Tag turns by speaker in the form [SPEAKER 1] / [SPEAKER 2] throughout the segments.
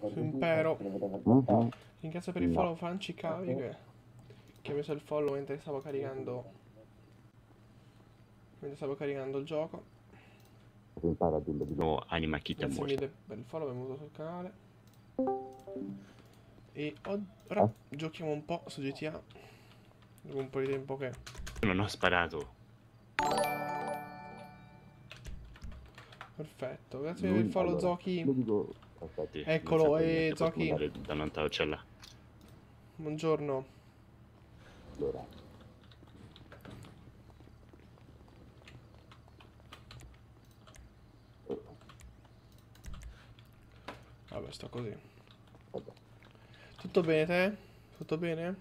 [SPEAKER 1] Impero. Ringrazio per il follow Franci Cavi che ha messo il follow mentre stavo caricando il gioco.
[SPEAKER 2] Impara a dirlo di nuovo, anima chi ti
[SPEAKER 1] Grazie
[SPEAKER 2] mostra.
[SPEAKER 1] mille per il follow, benvenuto sul canale. E ora giochiamo un po' su GTA. Dopo un po' di tempo che...
[SPEAKER 2] Non ho sparato.
[SPEAKER 1] Perfetto, grazie per il follow Zoki.
[SPEAKER 2] Sì,
[SPEAKER 1] Eccolo, e Zoki.
[SPEAKER 2] Da un'antaucella.
[SPEAKER 1] Buongiorno. Vabbè, sto così. Tutto bene te? Tutto bene?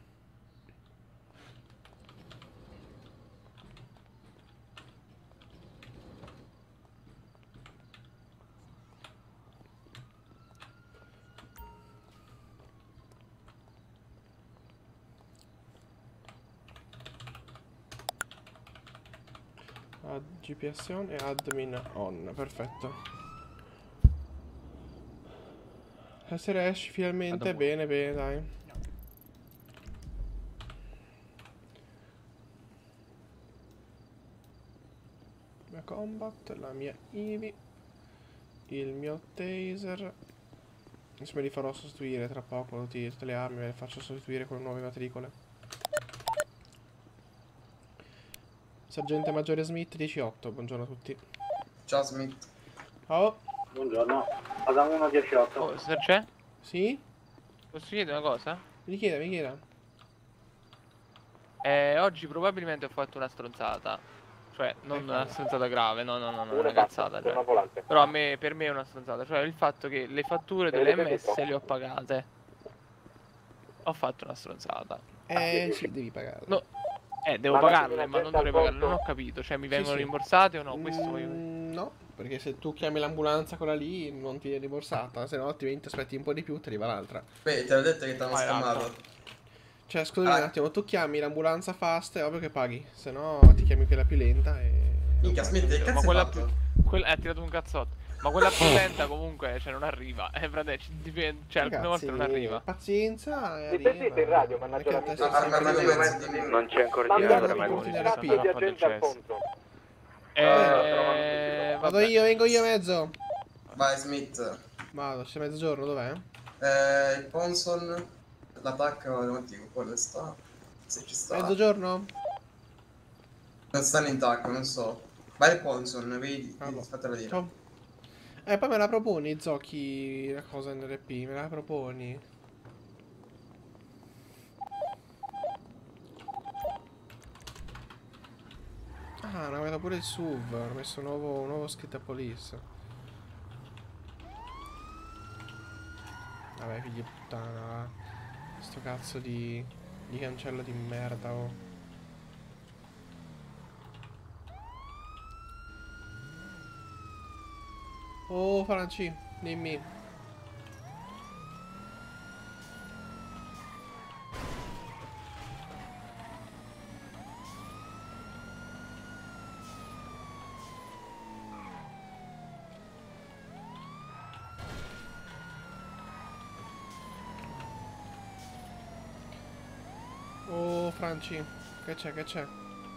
[SPEAKER 1] Add GPS on e admin on, perfetto. Stasera esci finalmente, bene, bene, dai. La combat, la mia Eevee, il mio taser. Adesso me li farò sostituire tra poco, tutte le armi me le faccio sostituire con nuove matricole. Sergente Maggiore Smith 18, buongiorno a tutti.
[SPEAKER 3] Ciao Smith.
[SPEAKER 1] Ciao.
[SPEAKER 4] Buongiorno. Adam 118.
[SPEAKER 5] Oh, Sergente?
[SPEAKER 1] Sì?
[SPEAKER 5] Posso chiedere una cosa?
[SPEAKER 1] Mi chieda, mi chieda.
[SPEAKER 5] Oggi probabilmente ho fatto una stronzata. Cioè, non una stronzata grave, no, una cazzata. Cioè. Però per me è una stronzata. Cioè, il fatto che le fatture delle MS le ho pagate. Ho fatto una stronzata.
[SPEAKER 1] Sì, devi pagarle.
[SPEAKER 5] No. Devo pagarle, ma non dovrei pagarle. Non ho capito. Cioè, mi vengono rimborsate o no? Questo voglio...
[SPEAKER 1] No, perché se tu chiami l'ambulanza quella lì non ti viene rimborsata. Se no, altrimenti aspetti un po' di più, ti arriva l'altra.
[SPEAKER 3] Beh, te l'ho detto che ti hanno scammato.
[SPEAKER 1] Cioè, scusami un attimo, tu chiami l'ambulanza fast, è ovvio che paghi. Se no, ti chiami quella più lenta e...
[SPEAKER 3] Minchia, Smith, che cazzo hai fatto?
[SPEAKER 5] Quella ha tirato un cazzotto. Ma quella più lenta comunque, cioè non arriva. Frate, dipende, cioè alcune volte non arriva.
[SPEAKER 1] Pazienza,
[SPEAKER 4] Mi sentite in radio, mannaggia la
[SPEAKER 3] miseria.
[SPEAKER 5] Non c'è ancora niente, ma
[SPEAKER 1] vado io, vengo io a mezzo.
[SPEAKER 3] Vai Smith.
[SPEAKER 1] Vado, c'è mezzogiorno, dov'è?
[SPEAKER 3] Il Ponson, l'attacco, non dico quello sta. Se ci sta.
[SPEAKER 1] Mezzogiorno?
[SPEAKER 3] Non stanno in tacco, non so. Vai il Ponson, vedi, fatela dire.
[SPEAKER 1] Ciao. Poi me la proponi, Zoki, la cosa NRP, me la proponi? Ah, hanno messo pure il SUV, hanno messo un nuovo scritta police. Vabbè, figli di puttana, sto cazzo di cancello di merda, oh. Oh, Franci, dimmi. Oh, Franci, che c'è, che c'è?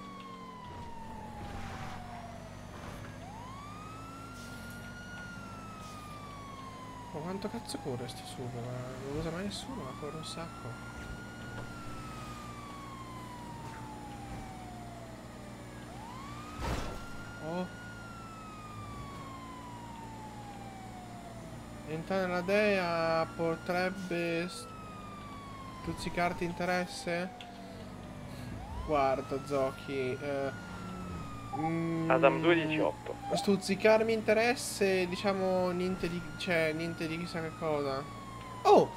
[SPEAKER 1] Ma quanto cazzo corre sto SUV? Ma non lo usa mai nessuno, ma corre un sacco. Oh. Entrare nella dea potrebbe stuzzicarti interesse? Guarda, Zoki,
[SPEAKER 4] Adam 218.
[SPEAKER 1] stuzzicarmi interesse, diciamo, niente di... cioè, niente di chissà che cosa. Oh!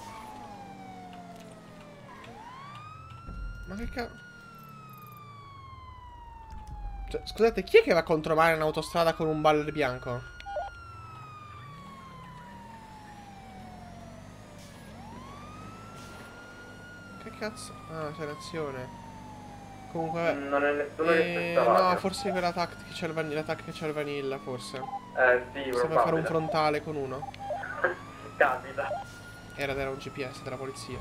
[SPEAKER 1] Ma che cazzo... Cioè, scusate, chi è che va a controllare in autostrada con un baller bianco? Che cazzo... Ah, c'è l'azione. Comunque, vabbè.
[SPEAKER 4] Non è nessuno che sta
[SPEAKER 1] no, forse quell'attack che c'è il l'attack che c'è il vanilla, forse.
[SPEAKER 4] sì,
[SPEAKER 1] Stava a fare un frontale con uno.
[SPEAKER 4] Capita.
[SPEAKER 1] Era un GPS della polizia.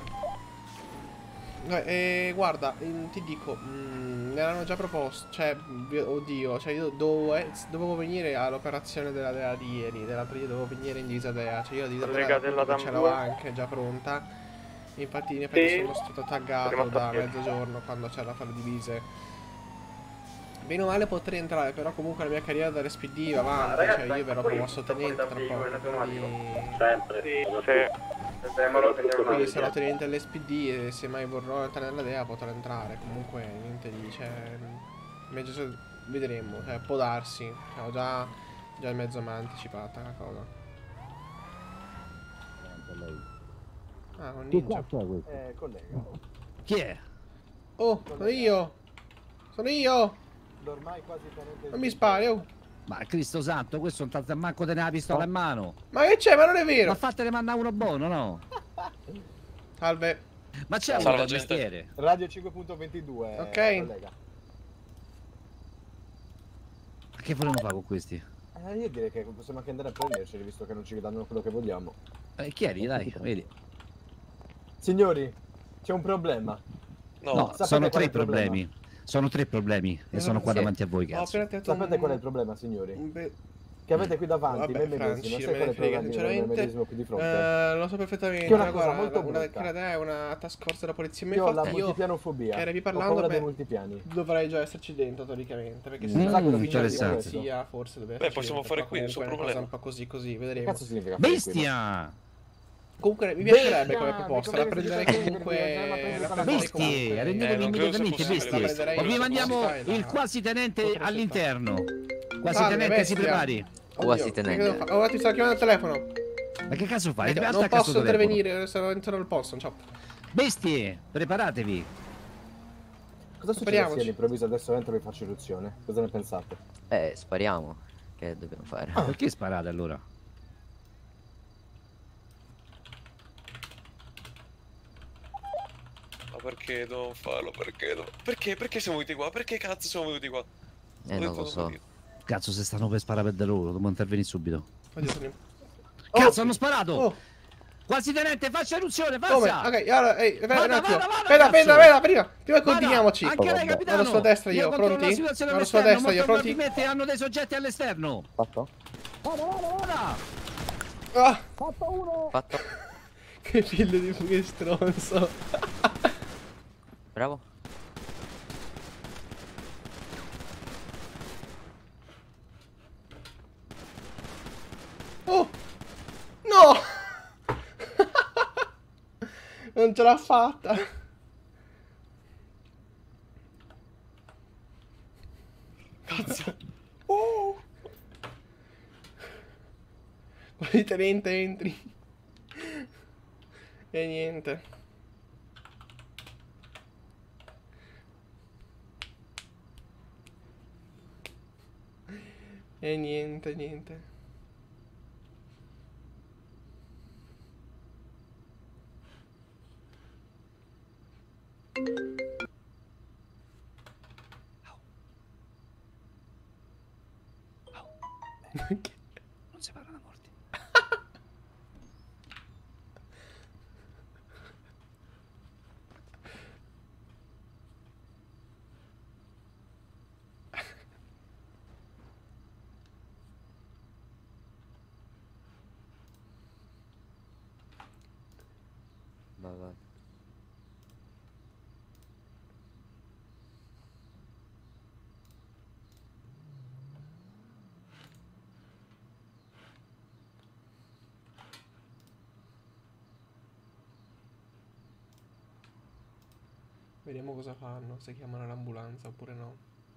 [SPEAKER 1] Guarda, ti dico, me l'hanno già proposto, cioè, oddio, cioè io dovevo venire all'operazione della di ieri, dell'altro ieri dovevo venire in divisa Dea, cioè io la divisa Dea ce l'avevo anche già pronta, infatti in effetti sono stato taggato da mezzogiorno quando c'era da fare le divise. Bene o male potrei entrare, però comunque la mia carriera dall'SPD va avanti, cioè io verrò promosso tenente tra poco, quindi...
[SPEAKER 4] Sempre.
[SPEAKER 1] Quindi sarò tenente all'SPD e se mai vorrò entrare nella DEA potrò entrare. Comunque niente di, cioè, vedremo, cioè, può darsi. Cioè, ho già il mezzo ma anticipata la cosa. Ah, un ninja.
[SPEAKER 6] Collega.
[SPEAKER 7] Chi è?
[SPEAKER 1] Oh, sono io! Sono io!
[SPEAKER 6] Ormai quasi tenente.
[SPEAKER 1] Non mi spari, oh!
[SPEAKER 7] Ma Cristo santo, questo non sta manco tenere la pistola in mano.
[SPEAKER 1] Ma che c'è? Ma non è vero!
[SPEAKER 7] Ma fatene mandare uno buono, no?
[SPEAKER 1] Salve.
[SPEAKER 7] Ma c'è uno del mestiere.
[SPEAKER 6] Radio 5.22.
[SPEAKER 1] Ok.
[SPEAKER 6] Collega.
[SPEAKER 7] Ma che vogliamo fare con questi?
[SPEAKER 6] Io direi che possiamo anche andare a prenderceli, visto che non ci danno quello che vogliamo.
[SPEAKER 7] Chiedi, dai, vedi.
[SPEAKER 6] Signori, c'è un problema.
[SPEAKER 7] No, sono tre problemi. Sono tre problemi e sono qua davanti a voi, cazzo.
[SPEAKER 6] Sapete qual è il problema, signori? Che avete qui davanti, me medesimo, sai qual è il problema me medesimo qui di fronte?
[SPEAKER 1] Lo so perfettamente,
[SPEAKER 6] Che è una cosa
[SPEAKER 1] guarda,
[SPEAKER 6] molto
[SPEAKER 1] una
[SPEAKER 6] brutta.
[SPEAKER 1] è una task force della polizia.
[SPEAKER 6] Io ho la multipianofobia,
[SPEAKER 1] che eri
[SPEAKER 6] ho
[SPEAKER 1] parlando,
[SPEAKER 6] paura dei multipiani.
[SPEAKER 1] dovrei già esserci dentro teoricamente, perché se
[SPEAKER 7] interessante.
[SPEAKER 1] di polizia forse deve esserci.
[SPEAKER 8] Possiamo
[SPEAKER 1] dentro,
[SPEAKER 8] fare qui,
[SPEAKER 1] comunque
[SPEAKER 8] nessun
[SPEAKER 1] è una cosa
[SPEAKER 8] problema.
[SPEAKER 1] un po' così,
[SPEAKER 6] Che
[SPEAKER 1] vedremo.
[SPEAKER 6] cazzo significa fare qui?
[SPEAKER 7] Bestia!
[SPEAKER 1] Comunque mi piacerebbe come proposta, la prenderei comunque.
[SPEAKER 7] Bestie, rendetevi immediatamente bestie. O vi mandiamo
[SPEAKER 1] Stai,
[SPEAKER 7] il quasi tenente all'interno. Quasi
[SPEAKER 1] Salve,
[SPEAKER 7] tenente, si
[SPEAKER 1] bestia.
[SPEAKER 7] prepari.
[SPEAKER 9] Quasi tenente.
[SPEAKER 1] Ora ti sto chiamando al telefono.
[SPEAKER 7] Ma che cazzo fai?
[SPEAKER 1] Non posso intervenire, se non posso, ciao.
[SPEAKER 7] Bestie, preparatevi.
[SPEAKER 6] Cosa succede se all'improvviso adesso entro e vi faccio irruzione? Cosa ne pensate?
[SPEAKER 9] Spariamo. Che dobbiamo fare?
[SPEAKER 7] Perché sparate allora?
[SPEAKER 8] Ma perché devo farlo? Perché siamo venuti qua? Perché cazzo siamo venuti qua?
[SPEAKER 9] Non lo so.
[SPEAKER 7] Cazzo, se stanno per sparare per loro, dobbiamo intervenire subito.
[SPEAKER 1] Oddio,
[SPEAKER 7] Cazzo, hanno sparato!
[SPEAKER 1] Oh.
[SPEAKER 7] Quasi tenente, faccia eruzione,
[SPEAKER 1] Come?
[SPEAKER 7] faccia!
[SPEAKER 1] Ok, allora, un attimo.
[SPEAKER 7] Vada,
[SPEAKER 1] prima continuiamoci.
[SPEAKER 7] Anche lei, capitano!
[SPEAKER 1] Vado sulla destra io, pronti? Vado sulla destra io, pronti?
[SPEAKER 7] Hanno dei soggetti all'esterno!
[SPEAKER 6] Fatto?
[SPEAKER 7] Vada!
[SPEAKER 1] Ah!
[SPEAKER 9] Fatto uno! Fatto.
[SPEAKER 1] Che figlio di che stronzo.
[SPEAKER 9] Bravo.
[SPEAKER 1] Oh! No! Non ce l'ha fatta.
[SPEAKER 8] Cazzo.
[SPEAKER 1] Oh! Quali tenente entri? E niente. E niente.
[SPEAKER 7] Non si parla da morti.
[SPEAKER 9] Vai.
[SPEAKER 1] Vediamo cosa fanno, se chiamano l'ambulanza oppure no.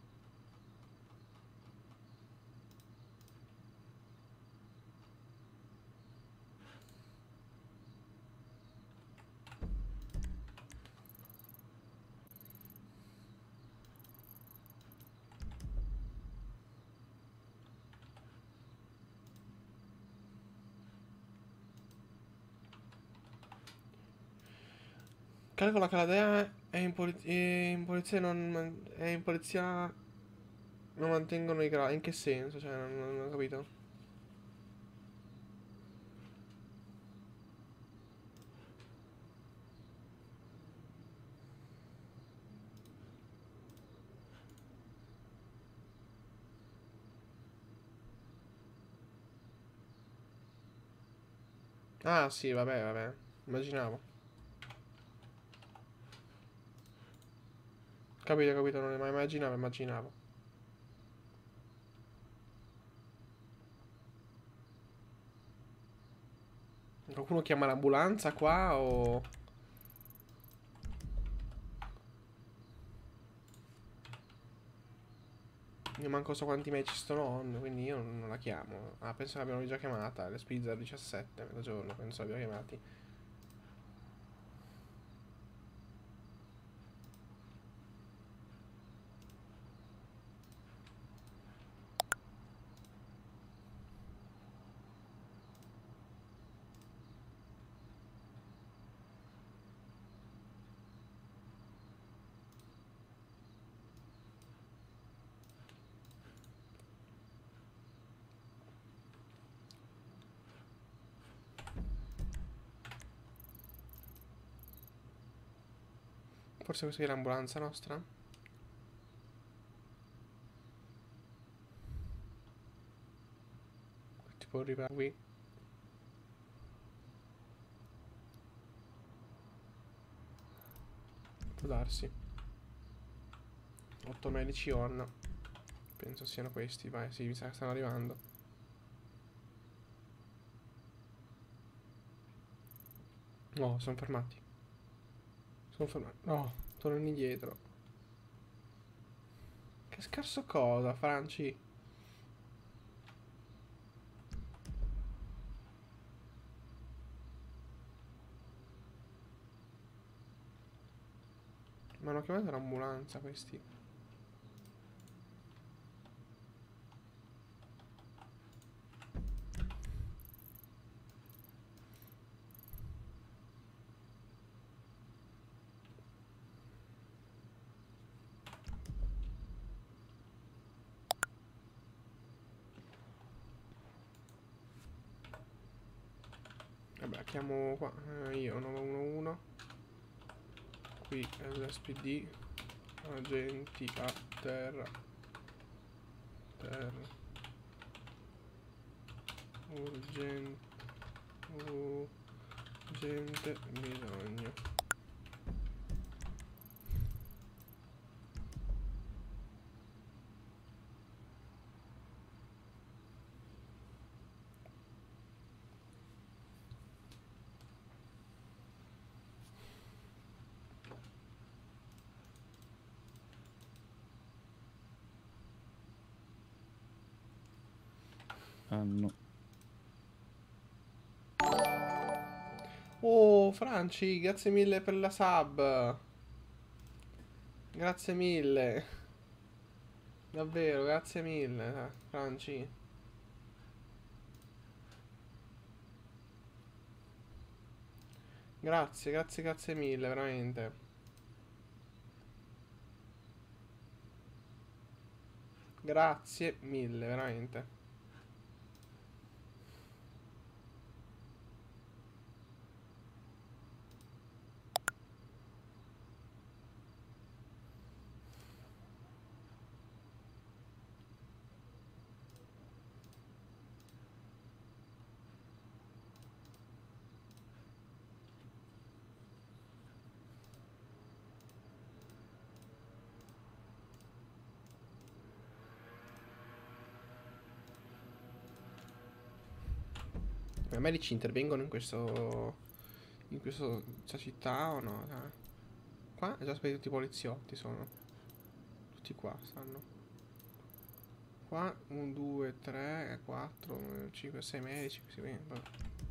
[SPEAKER 1] Calcola che la DEA è in polizia non mantengono i gradi. In che senso? Cioè, non ho capito. Ah, sì, vabbè. Immaginavo. Capito, non è mai immaginavo. Qualcuno chiama l'ambulanza qua o... Io manco so quanti match sto on, quindi io non la chiamo. Ah, penso che l'abbiamo già chiamata, le Spizzer 17, mezzogiorno, penso l'abbiamo chiamati. Forse questa è l'ambulanza nostra? Tipo arriva qui. Può darsi. 8 medici on. Penso siano questi, vai, sì, mi sa che stanno arrivando. No, sono fermati. No, tornano indietro. Che scarso cosa, Franci? Ma hanno chiamato l'ambulanza questi. Vabbè, chiamo qua. Io 911. Qui l'SPD. Agenti a terra. Urgente bisogno.
[SPEAKER 7] No.
[SPEAKER 1] Oh, Franci, grazie mille per la sub. Grazie mille. Davvero, grazie mille, Franci. Grazie mille, veramente. Grazie mille, veramente. I medici intervengono in questa città o no? Qua è già spedito tutti i poliziotti, sono. Tutti qua stanno. Qua 1, 2, 3, 4, 5, 6 medici. Così via, vabbè.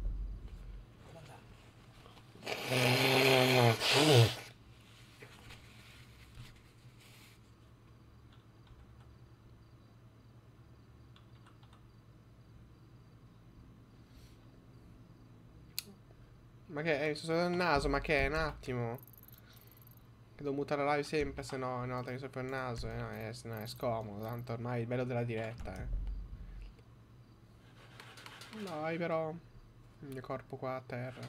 [SPEAKER 1] Ma che è? Sto il naso, ma che è? Un attimo. Che devo mutare la live sempre, se no una volta che soffro il naso, no, è scomodo, tanto ormai è il bello della diretta, Dai però. Il mio corpo qua a terra.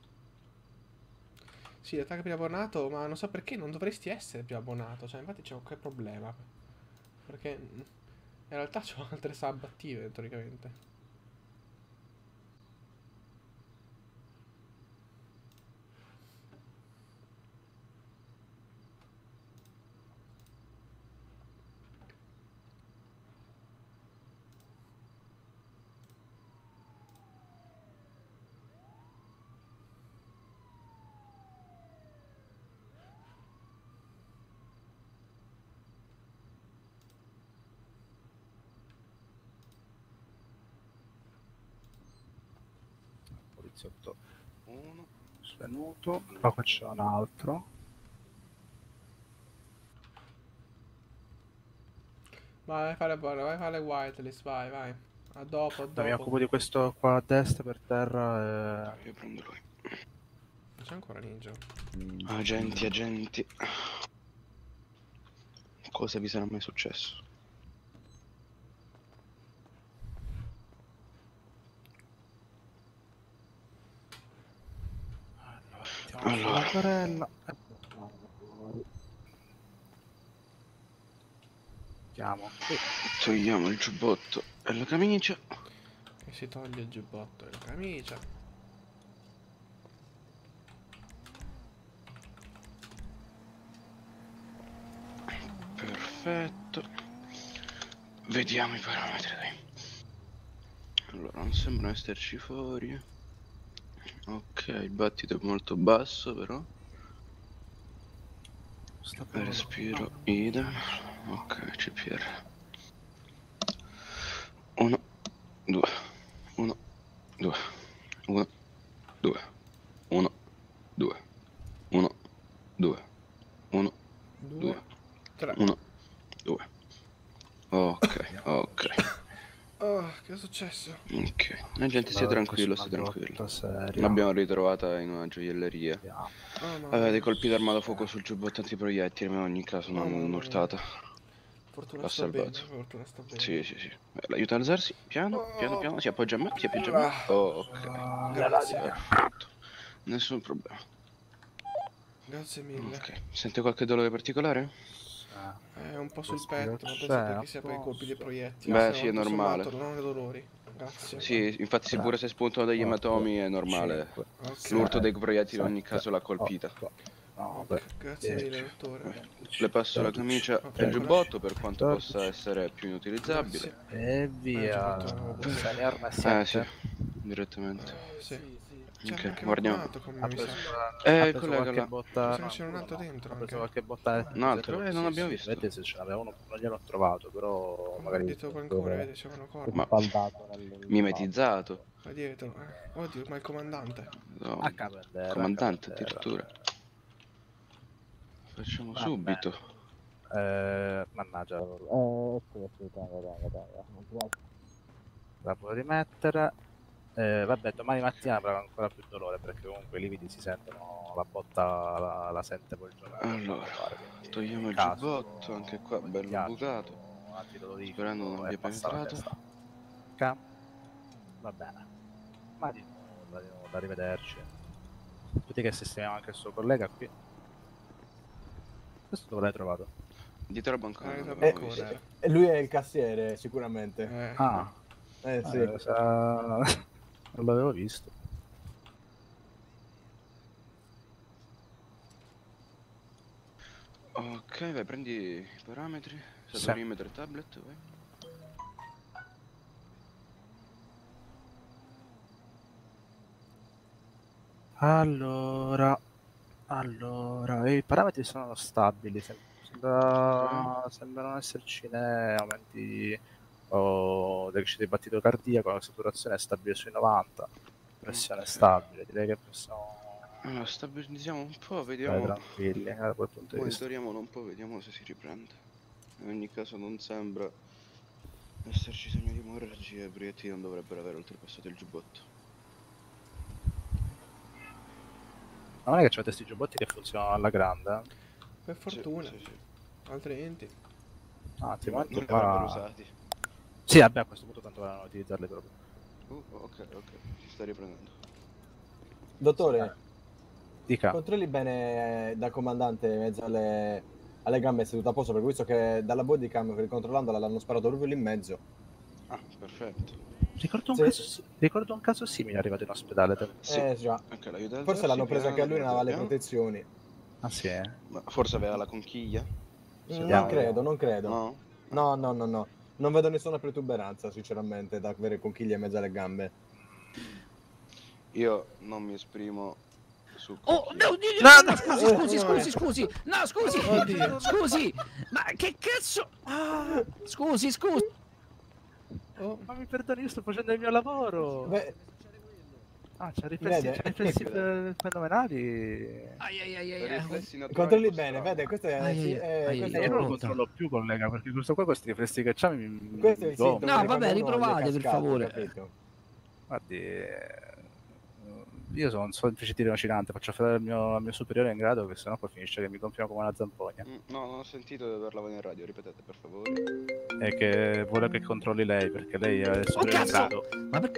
[SPEAKER 1] Sì, attacca prima abbonato, ma non so perché non dovresti essere più abbonato, cioè infatti c'è qualche problema. Perché in realtà ho altre sub attive, teoricamente.
[SPEAKER 10] sotto uno, svenuto, poi qua c'è un altro.
[SPEAKER 1] Vai a fare buone, vai a fare whitelist, vai, vai. A dopo, a dopo.
[SPEAKER 10] Mi occupo di questo qua a destra per terra e...
[SPEAKER 8] Io prendo lui.
[SPEAKER 1] C'è ancora ninja.
[SPEAKER 8] Agenti, agenti. Cosa vi sarà mai successo?
[SPEAKER 10] Allora.
[SPEAKER 8] Togliamo il giubbotto e la camicia.
[SPEAKER 1] E si toglie il giubbotto e la camicia.
[SPEAKER 8] Perfetto. Vediamo i parametri, dai. Allora, non sembrano esserci fuori. Ok, il battito è molto basso però. Respiro idem. Ok, CPR. 1, 2, 1, 2, 1, 2, 1, 2, 1, 2, 1, 2, 1, 2. Ok, ok.
[SPEAKER 1] Oh, che è successo?
[SPEAKER 8] Ok, la gente stia tranquillo, stia tranquillo. L'abbiamo ritrovata in una gioielleria. Aveva dei colpi d'arma da fuoco sul giubbotto antiproiettili, ma in ogni caso non urtata.
[SPEAKER 1] Fortuna
[SPEAKER 8] L'ha
[SPEAKER 1] sta bene,
[SPEAKER 8] salvato.
[SPEAKER 1] fortuna sta bene.
[SPEAKER 8] Sì, sì, sì. L'aiuta ad alzarsi, piano, piano, piano, si appoggia a me, si appoggia a me. Oh, ok.
[SPEAKER 1] Grazie.
[SPEAKER 8] Perfetto. Nessun problema.
[SPEAKER 1] Grazie mille.
[SPEAKER 8] Ok, sente qualche dolore particolare?
[SPEAKER 1] È un po' sul petto, ma penso perché sia per i colpi dei proiettili.
[SPEAKER 8] Beh, sì, è normale.
[SPEAKER 1] Sommato, non ho dolori. Grazie.
[SPEAKER 8] Sì, infatti se pure se spuntano degli ematomi è normale. L'urto dei proiettili in ogni caso l'ha colpita.
[SPEAKER 1] Grazie mille, dottore.
[SPEAKER 8] Le passo la camicia e il giubbotto per quanto possa essere più inutilizzabile.
[SPEAKER 10] E via.
[SPEAKER 8] Sì, direttamente.
[SPEAKER 1] Sì.
[SPEAKER 8] Ok, guardiamo.
[SPEAKER 10] Collega
[SPEAKER 1] botta. C'è un altro dentro.
[SPEAKER 10] Ha preso qualche botta.
[SPEAKER 8] Un altro? Non abbiamo visto.
[SPEAKER 10] Vedete se ce n'aveva uno, non gliel'ho trovato, però magari.
[SPEAKER 1] Dietro qualcuno, vedi, c'è una corda.
[SPEAKER 8] Ma mimetizzato.
[SPEAKER 1] Ma dietro. Oddio, ma il comandante.
[SPEAKER 8] No, comandante addirittura. Facciamo subito.
[SPEAKER 10] Mannaggia. La può rimettere. Vabbè, domani mattina avrà ancora più dolore perché comunque i lividi si sentono, la botta la sente poi il giorno.
[SPEAKER 8] Allora, togliamo il giubbotto, anche qua bello bucato. Sperando non abbia penetrato.
[SPEAKER 10] Ok, va bene. Ma di nuovo, arrivederci. Tutti che sistemiamo anche il suo collega qui. Questo dove l'hai trovato?
[SPEAKER 8] Dietro al bancone.
[SPEAKER 6] E lui è il cassiere, sicuramente.
[SPEAKER 10] Sì. Non l'avevo visto.
[SPEAKER 8] Ok, vai, prendi i parametri, saturimetro e tablet, vai.
[SPEAKER 10] Allora, i parametri sono stabili, sembrano esserci né aumenti o decrescita di battito cardiaco, la saturazione è stabile sui 90, pressione stabile, direi che possiamo...
[SPEAKER 8] Allora, stabilizziamo un po', vediamo.
[SPEAKER 10] Tranquilli, da quel punto di vista.
[SPEAKER 8] Monitoriamolo un po', vediamo se si riprende. In ogni caso non sembra esserci segno di emorragia, i proiettili non dovrebbero aver oltrepassato il giubbotto.
[SPEAKER 10] Ma non è che c'è questi giubbotti che funzionano alla grande?
[SPEAKER 1] Per fortuna. Sì. Altrimenti...
[SPEAKER 10] altrimenti
[SPEAKER 8] non li avrebbero usati.
[SPEAKER 10] Sì, vabbè, a questo punto tanto vanno a utilizzarli proprio.
[SPEAKER 8] Ok, si sta riprendendo.
[SPEAKER 6] Dottore,
[SPEAKER 10] dica.
[SPEAKER 6] Controlli bene da comandante in mezzo alle gambe seduta a posto, perché visto che dalla bodycam ricontrollandola l'hanno sparato proprio lì in mezzo.
[SPEAKER 8] Ah, perfetto.
[SPEAKER 10] Ricordo un caso simile arrivato in ospedale.
[SPEAKER 6] Sì. Già.
[SPEAKER 8] Okay,
[SPEAKER 6] forse l'hanno preso anche a lui, non aveva le protezioni.
[SPEAKER 10] Ah sì?
[SPEAKER 8] Ma forse aveva la conchiglia?
[SPEAKER 6] Non credo. No. Non vedo nessuna protuberanza, sinceramente, da avere conchiglie in mezzo alle gambe.
[SPEAKER 8] Io non mi esprimo su...
[SPEAKER 7] Scusi! No, scusi! Ma che cazzo? Scusi!
[SPEAKER 10] Ma mi perdoni, io sto facendo il mio lavoro! Ah, c'ha riflessi fenomenali.
[SPEAKER 6] Controlli bene, vede, questo è...
[SPEAKER 10] Io non lo controllo più, collega, perché questo qua, questi riflessi che c'ha mi...
[SPEAKER 6] Questo è il sintomo.
[SPEAKER 7] No, vabbè, riprovate per favore.
[SPEAKER 10] Guardi, io sono un semplice tirocinante, faccio fare al mio superiore in grado, che sennò poi finisce che mi gonfiano come una zampogna.
[SPEAKER 8] No, non ho sentito di parlavamo in radio, ripetete per favore.
[SPEAKER 10] E che vuole che controlli lei, perché lei è il superiore in grado.
[SPEAKER 7] Ma perché?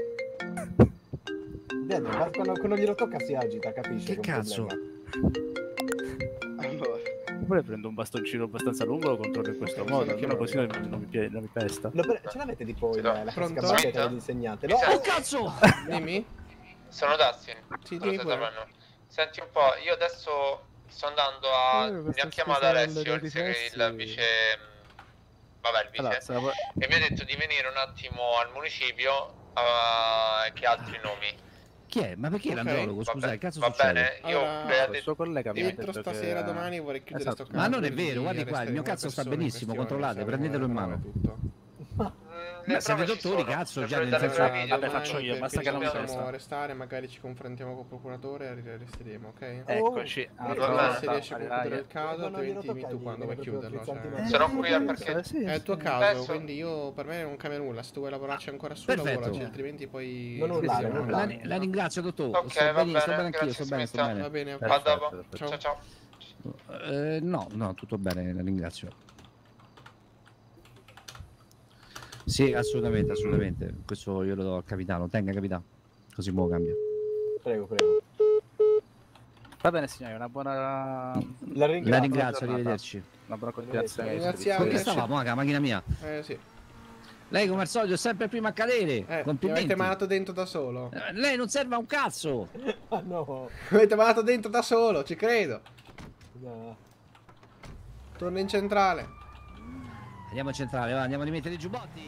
[SPEAKER 6] Quando glielo tocca si agita, capisci?
[SPEAKER 7] Che cazzo?
[SPEAKER 8] Allora,
[SPEAKER 10] Oppure prendo un bastoncino abbastanza lungo e lo controllo in questo modo, che così non mi pesta.
[SPEAKER 6] Ce l'avete tipo la classica bacchetta dell'insegnante? No,
[SPEAKER 5] Oh,
[SPEAKER 7] cazzo!
[SPEAKER 1] Dimmi?
[SPEAKER 5] Sono Dustin.
[SPEAKER 1] Sì, dimmi pure.
[SPEAKER 5] Senti un po', io adesso sto andando a... mi ha chiamato Alessio, il vice... vabbè, il vice.
[SPEAKER 10] Allora,
[SPEAKER 5] E mi ha detto di venire un attimo al municipio, che altri nomi.
[SPEAKER 7] Chi è? Ma perché l'andrologo? Scusa, che cazzo
[SPEAKER 5] Va
[SPEAKER 7] succede?
[SPEAKER 5] bene, io
[SPEAKER 10] il suo collega mi ha
[SPEAKER 1] Entro
[SPEAKER 10] detto
[SPEAKER 1] stasera,
[SPEAKER 10] che...
[SPEAKER 1] domani vorrei chiudere sto cazzo.
[SPEAKER 7] Ma non è vero, guardi qua, il mio cazzo sta benissimo, controllate, prendetelo in mano. Ma siete dottori, cazzo, già nel senso...
[SPEAKER 10] Vabbè, faccio io, basta che non mi
[SPEAKER 1] possiamo
[SPEAKER 10] presta.
[SPEAKER 1] restare, magari ci confrontiamo col procuratore e resteremo, ok?
[SPEAKER 10] Eccoci.
[SPEAKER 1] Se riesci a concludere il caso, altrimenti dimmi tu quando vuoi chiuderlo.
[SPEAKER 5] Sono qui al parcheggio.
[SPEAKER 1] È il tuo caso, quindi io per me non cambia nulla. Se tu vuoi lavorarci ancora su, lavoraci, altrimenti poi...
[SPEAKER 7] La ringrazio, dottore.
[SPEAKER 5] Ok,
[SPEAKER 7] sto
[SPEAKER 5] va
[SPEAKER 7] bene
[SPEAKER 5] bene,
[SPEAKER 7] anch'io, sto bene, sto bene.
[SPEAKER 1] Va bene,
[SPEAKER 5] A dopo.
[SPEAKER 1] ciao.
[SPEAKER 5] Ciao.
[SPEAKER 7] No, tutto bene, la ringrazio. Sì, assolutamente. Questo io lo do al capitano. Tenga, capitano. Così mo cambia.
[SPEAKER 6] Prego.
[SPEAKER 10] Va bene, signori, una buona...
[SPEAKER 6] La
[SPEAKER 7] ringrazio, arrivederci.
[SPEAKER 10] Una buona continuazione.
[SPEAKER 1] Ringraziamo.
[SPEAKER 7] Con che stavamo, la macchina mia?
[SPEAKER 1] Sì.
[SPEAKER 7] Lei come al solito è sempre prima a cadere.
[SPEAKER 1] Mi
[SPEAKER 7] Complimenti.
[SPEAKER 1] avete malato dentro da solo.
[SPEAKER 7] Lei non serve a un cazzo.
[SPEAKER 6] Ah no.
[SPEAKER 1] Mi avete malato dentro da solo, ci credo.
[SPEAKER 6] No.
[SPEAKER 1] Torna in centrale.
[SPEAKER 7] Andiamo in centrale, va, andiamo a rimettere i giubbotti.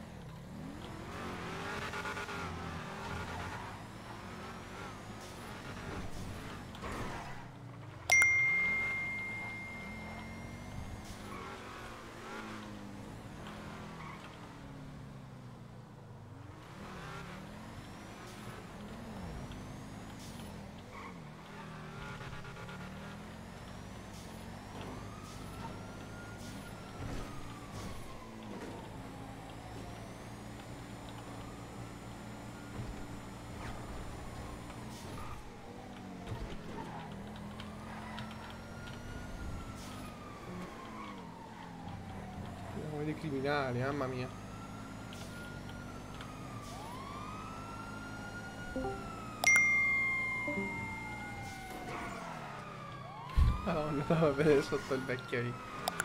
[SPEAKER 1] Come dei criminali, mamma mia. Madonna, stavo a vedere sotto il vecchio lì.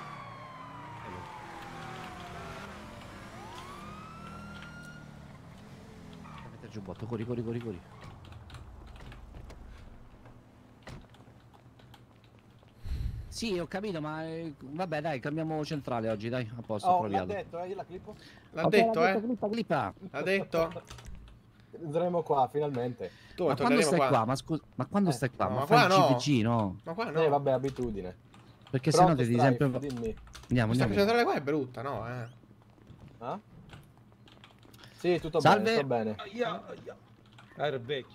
[SPEAKER 7] Mette il giubbotto, corri. Sì, ho capito, ma vabbè, dai, cambiamo centrale oggi, dai, a posto,
[SPEAKER 6] L'ha
[SPEAKER 7] proviamo.
[SPEAKER 6] detto, io la clippo.
[SPEAKER 1] L'ha detto, eh?
[SPEAKER 7] Clippa.
[SPEAKER 1] L'ha detto?
[SPEAKER 6] Andremo qua, finalmente.
[SPEAKER 7] Ma quando stai qua? Ma scusa, ma quando stai qua?
[SPEAKER 1] no,
[SPEAKER 7] Ma
[SPEAKER 1] ma
[SPEAKER 7] fai
[SPEAKER 1] qua
[SPEAKER 7] il
[SPEAKER 1] no.
[SPEAKER 7] CPG, no?
[SPEAKER 1] Ma qua no.
[SPEAKER 6] Vabbè, abitudine.
[SPEAKER 7] Perché
[SPEAKER 6] Pronto,
[SPEAKER 7] sennò ti devi
[SPEAKER 6] Strife,
[SPEAKER 7] sempre...
[SPEAKER 6] dimmi.
[SPEAKER 7] Andiamo.
[SPEAKER 1] Questa centrale qua è brutta, no,
[SPEAKER 6] Ah? Sì, tutto
[SPEAKER 7] Salve.
[SPEAKER 6] bene, sto bene.
[SPEAKER 11] Era vecchio.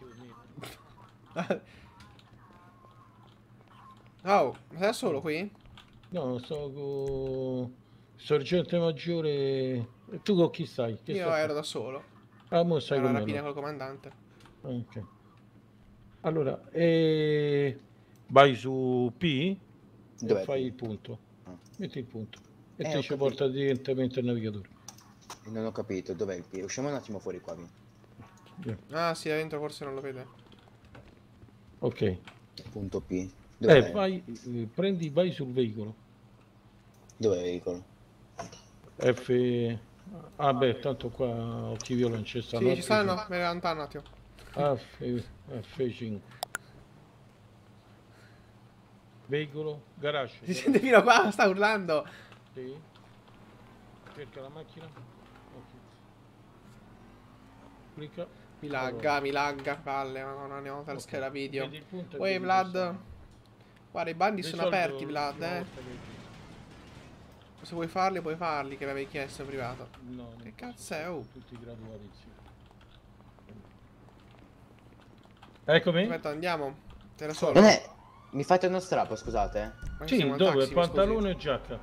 [SPEAKER 1] Oh, ma sei da solo qui?
[SPEAKER 11] No, sto con sergente maggiore. E tu con chi stai? Che
[SPEAKER 1] Io
[SPEAKER 11] stai?
[SPEAKER 1] ero da solo.
[SPEAKER 11] Ah, mo stai
[SPEAKER 1] Ero
[SPEAKER 11] con
[SPEAKER 1] alla
[SPEAKER 11] me.
[SPEAKER 1] rapina col comandante.
[SPEAKER 11] Ok. Allora, vai su P
[SPEAKER 12] Dov'è
[SPEAKER 11] e fai
[SPEAKER 12] P?
[SPEAKER 11] il punto. Metti il punto. E
[SPEAKER 12] ho
[SPEAKER 11] ti ci
[SPEAKER 12] capito.
[SPEAKER 11] porta direttamente il navigatore.
[SPEAKER 12] Non ho capito, dov'è il P? Usciamo un attimo fuori qua.
[SPEAKER 1] Ah, sì, da dentro forse non lo vede.
[SPEAKER 11] Ok.
[SPEAKER 12] Punto P. Dov'è?
[SPEAKER 11] Vai, vai sul veicolo.
[SPEAKER 12] Dov'è il veicolo?
[SPEAKER 11] F. Ah beh, tanto qua occhi viola non ci stanno.
[SPEAKER 1] Sì, ci stanno, me ne lontano un attimo.
[SPEAKER 11] F5. Veicolo, garage.
[SPEAKER 1] Si sente fino a qua, sta urlando.
[SPEAKER 11] Sì. Cerca la macchina. Ok. Clicca.
[SPEAKER 1] Mi lagga, palle, ma non andiamo per scheda video.
[SPEAKER 11] Vedi il punto e
[SPEAKER 1] Uè,
[SPEAKER 11] devi
[SPEAKER 1] Vlad.
[SPEAKER 11] passare.
[SPEAKER 1] Guarda, i bandi
[SPEAKER 11] Di
[SPEAKER 1] sono
[SPEAKER 11] solito
[SPEAKER 1] aperti, Vlad,
[SPEAKER 11] una
[SPEAKER 1] eh.
[SPEAKER 11] volta che-
[SPEAKER 1] Se vuoi farli, che mi avevi chiesto in privato.
[SPEAKER 11] No,
[SPEAKER 1] Che cazzo è, oh?
[SPEAKER 11] tutti graduati, sì. Eccomi.
[SPEAKER 1] Aspetta, andiamo. Era solo.
[SPEAKER 12] Non è... Mi fate uno strappo, scusate?
[SPEAKER 11] Sì, dove? Pantalone e giacca?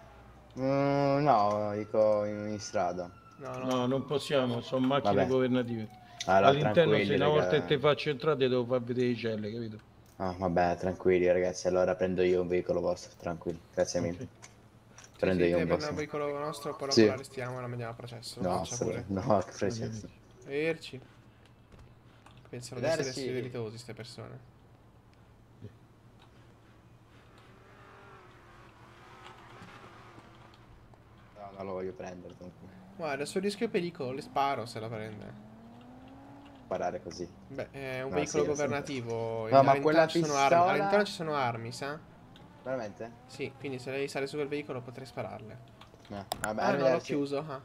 [SPEAKER 12] No, dico in strada.
[SPEAKER 11] No, non possiamo, sono macchine
[SPEAKER 12] Vabbè.
[SPEAKER 11] governative.
[SPEAKER 12] Allora,
[SPEAKER 11] All'interno, se una volta
[SPEAKER 12] raga.
[SPEAKER 11] che te faccio entrare, devo far vedere i celle, capito?
[SPEAKER 12] Ah, vabbè, tranquilli ragazzi, allora prendo io un veicolo vostro, tranquilli, grazie mille. Prendo io un
[SPEAKER 1] Prendo
[SPEAKER 12] vostro.
[SPEAKER 1] un veicolo nostro, poi
[SPEAKER 12] Sì.
[SPEAKER 1] la arrestiamo e la mandiamo a processo.
[SPEAKER 12] No,
[SPEAKER 1] Faccia pure.
[SPEAKER 12] no, che processo.
[SPEAKER 1] Vederci. Pensano di
[SPEAKER 12] Vederci.
[SPEAKER 1] essere delitosi queste persone.
[SPEAKER 12] No, non lo voglio prendere, comunque.
[SPEAKER 1] Guarda, sul rischio pericolo, le sparo se la prende.
[SPEAKER 12] Sparare così.
[SPEAKER 1] Beh, è un
[SPEAKER 12] No,
[SPEAKER 1] veicolo
[SPEAKER 12] sì,
[SPEAKER 1] governativo.
[SPEAKER 12] No, ma
[SPEAKER 1] all'interno
[SPEAKER 12] quella
[SPEAKER 1] ci sono
[SPEAKER 12] pistola-
[SPEAKER 1] armi. All'interno ci sono armi, sa?
[SPEAKER 12] Veramente?
[SPEAKER 1] Sì, quindi se lei sale su quel veicolo potrei spararle.
[SPEAKER 12] No, vabbè,
[SPEAKER 1] Ah, no, l'ho
[SPEAKER 12] arrivederci.
[SPEAKER 1] chiuso. Ah.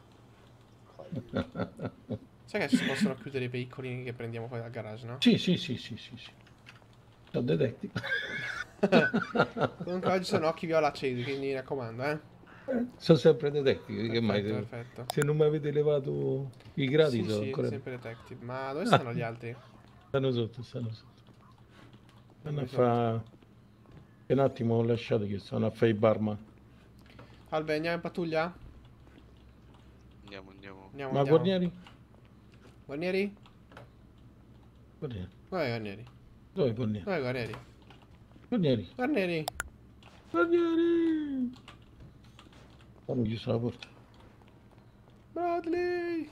[SPEAKER 1] Sai che si possono chiudere i veicoli che prendiamo poi dal garage, no?
[SPEAKER 11] Sì. Sono detective.
[SPEAKER 1] Comunque oggi sono occhi viola accesi, quindi mi raccomando, eh.
[SPEAKER 11] Sono sempre detective, che mai
[SPEAKER 1] Perfetto.
[SPEAKER 11] se non mi avete levato i gradi
[SPEAKER 1] Sì,
[SPEAKER 11] sono
[SPEAKER 1] sì,
[SPEAKER 11] ancora...
[SPEAKER 1] sempre detective. Ma dove stanno gli altri?
[SPEAKER 11] Stanno sotto. Stanno a fa... Un attimo ho lasciato che stanno a fare i barman.
[SPEAKER 1] Albe, andiamo in pattuglia?
[SPEAKER 10] Andiamo.
[SPEAKER 11] Ma Guarnieri?
[SPEAKER 1] Guarnieri?
[SPEAKER 11] Guarnieri.
[SPEAKER 1] Dov'è Guarnieri?
[SPEAKER 11] Dove Guarnieri?
[SPEAKER 1] Dov'è Guarnieri?
[SPEAKER 11] Guarnieri.
[SPEAKER 1] Guarnieri!
[SPEAKER 11] Guarnieri! Hanno chiuso la porta.
[SPEAKER 1] Bradley!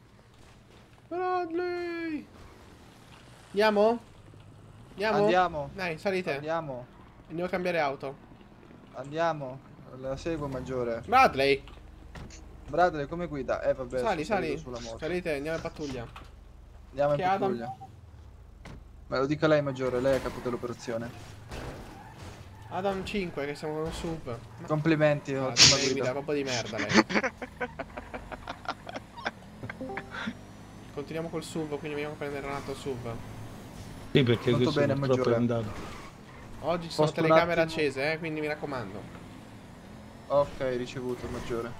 [SPEAKER 1] Bradley! Andiamo?
[SPEAKER 13] Andiamo.
[SPEAKER 1] Dai, salite.
[SPEAKER 13] Andiamo.
[SPEAKER 1] Andiamo a cambiare auto.
[SPEAKER 13] Andiamo. La seguo, maggiore.
[SPEAKER 1] Bradley!
[SPEAKER 13] Bradley, come guida? Vabbè.
[SPEAKER 1] Sali,
[SPEAKER 13] sono salito
[SPEAKER 1] sali.
[SPEAKER 13] sulla moto.
[SPEAKER 1] Salite, andiamo in pattuglia.
[SPEAKER 13] Andiamo in
[SPEAKER 1] Che Adam?
[SPEAKER 13] pattuglia. Me lo dica lei, maggiore. Lei è capo dell'operazione.
[SPEAKER 1] Adam 5, che siamo con un sub.
[SPEAKER 13] Complimenti, ottima
[SPEAKER 1] lei
[SPEAKER 13] guida.
[SPEAKER 1] guida proprio di merda, lei. Continuiamo col sub, quindi dobbiamo prendere un altro sub.
[SPEAKER 11] Sì, perché
[SPEAKER 13] Molto
[SPEAKER 11] questo
[SPEAKER 13] bene,
[SPEAKER 11] purtroppo è
[SPEAKER 13] maggiore.
[SPEAKER 11] andato.
[SPEAKER 1] Oggi ci sono
[SPEAKER 13] Posto un
[SPEAKER 1] telecamere
[SPEAKER 13] attimo?
[SPEAKER 1] accese, quindi mi raccomando.
[SPEAKER 13] Ok, ricevuto, maggiore.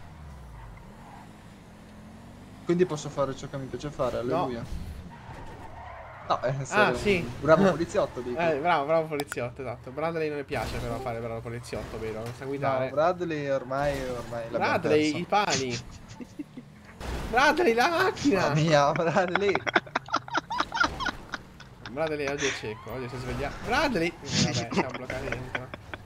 [SPEAKER 13] Quindi posso fare ciò che mi piace fare, alleluia. No,
[SPEAKER 1] sì.
[SPEAKER 13] Bravo poliziotto, dico.
[SPEAKER 1] Bravo poliziotto, esatto. Bradley non le piace però fare bravo poliziotto, vero? Non sa guidare.
[SPEAKER 13] No, Bradley ormai l'abbiamo
[SPEAKER 1] Bradley,
[SPEAKER 13] perso.
[SPEAKER 1] i pani. Bradley, la macchina!
[SPEAKER 13] Mamma mia, Bradley.
[SPEAKER 1] Bradley oggi è cieco, oggi si è svegliato. Bradley! Vabbè, siamo bloccati dentro.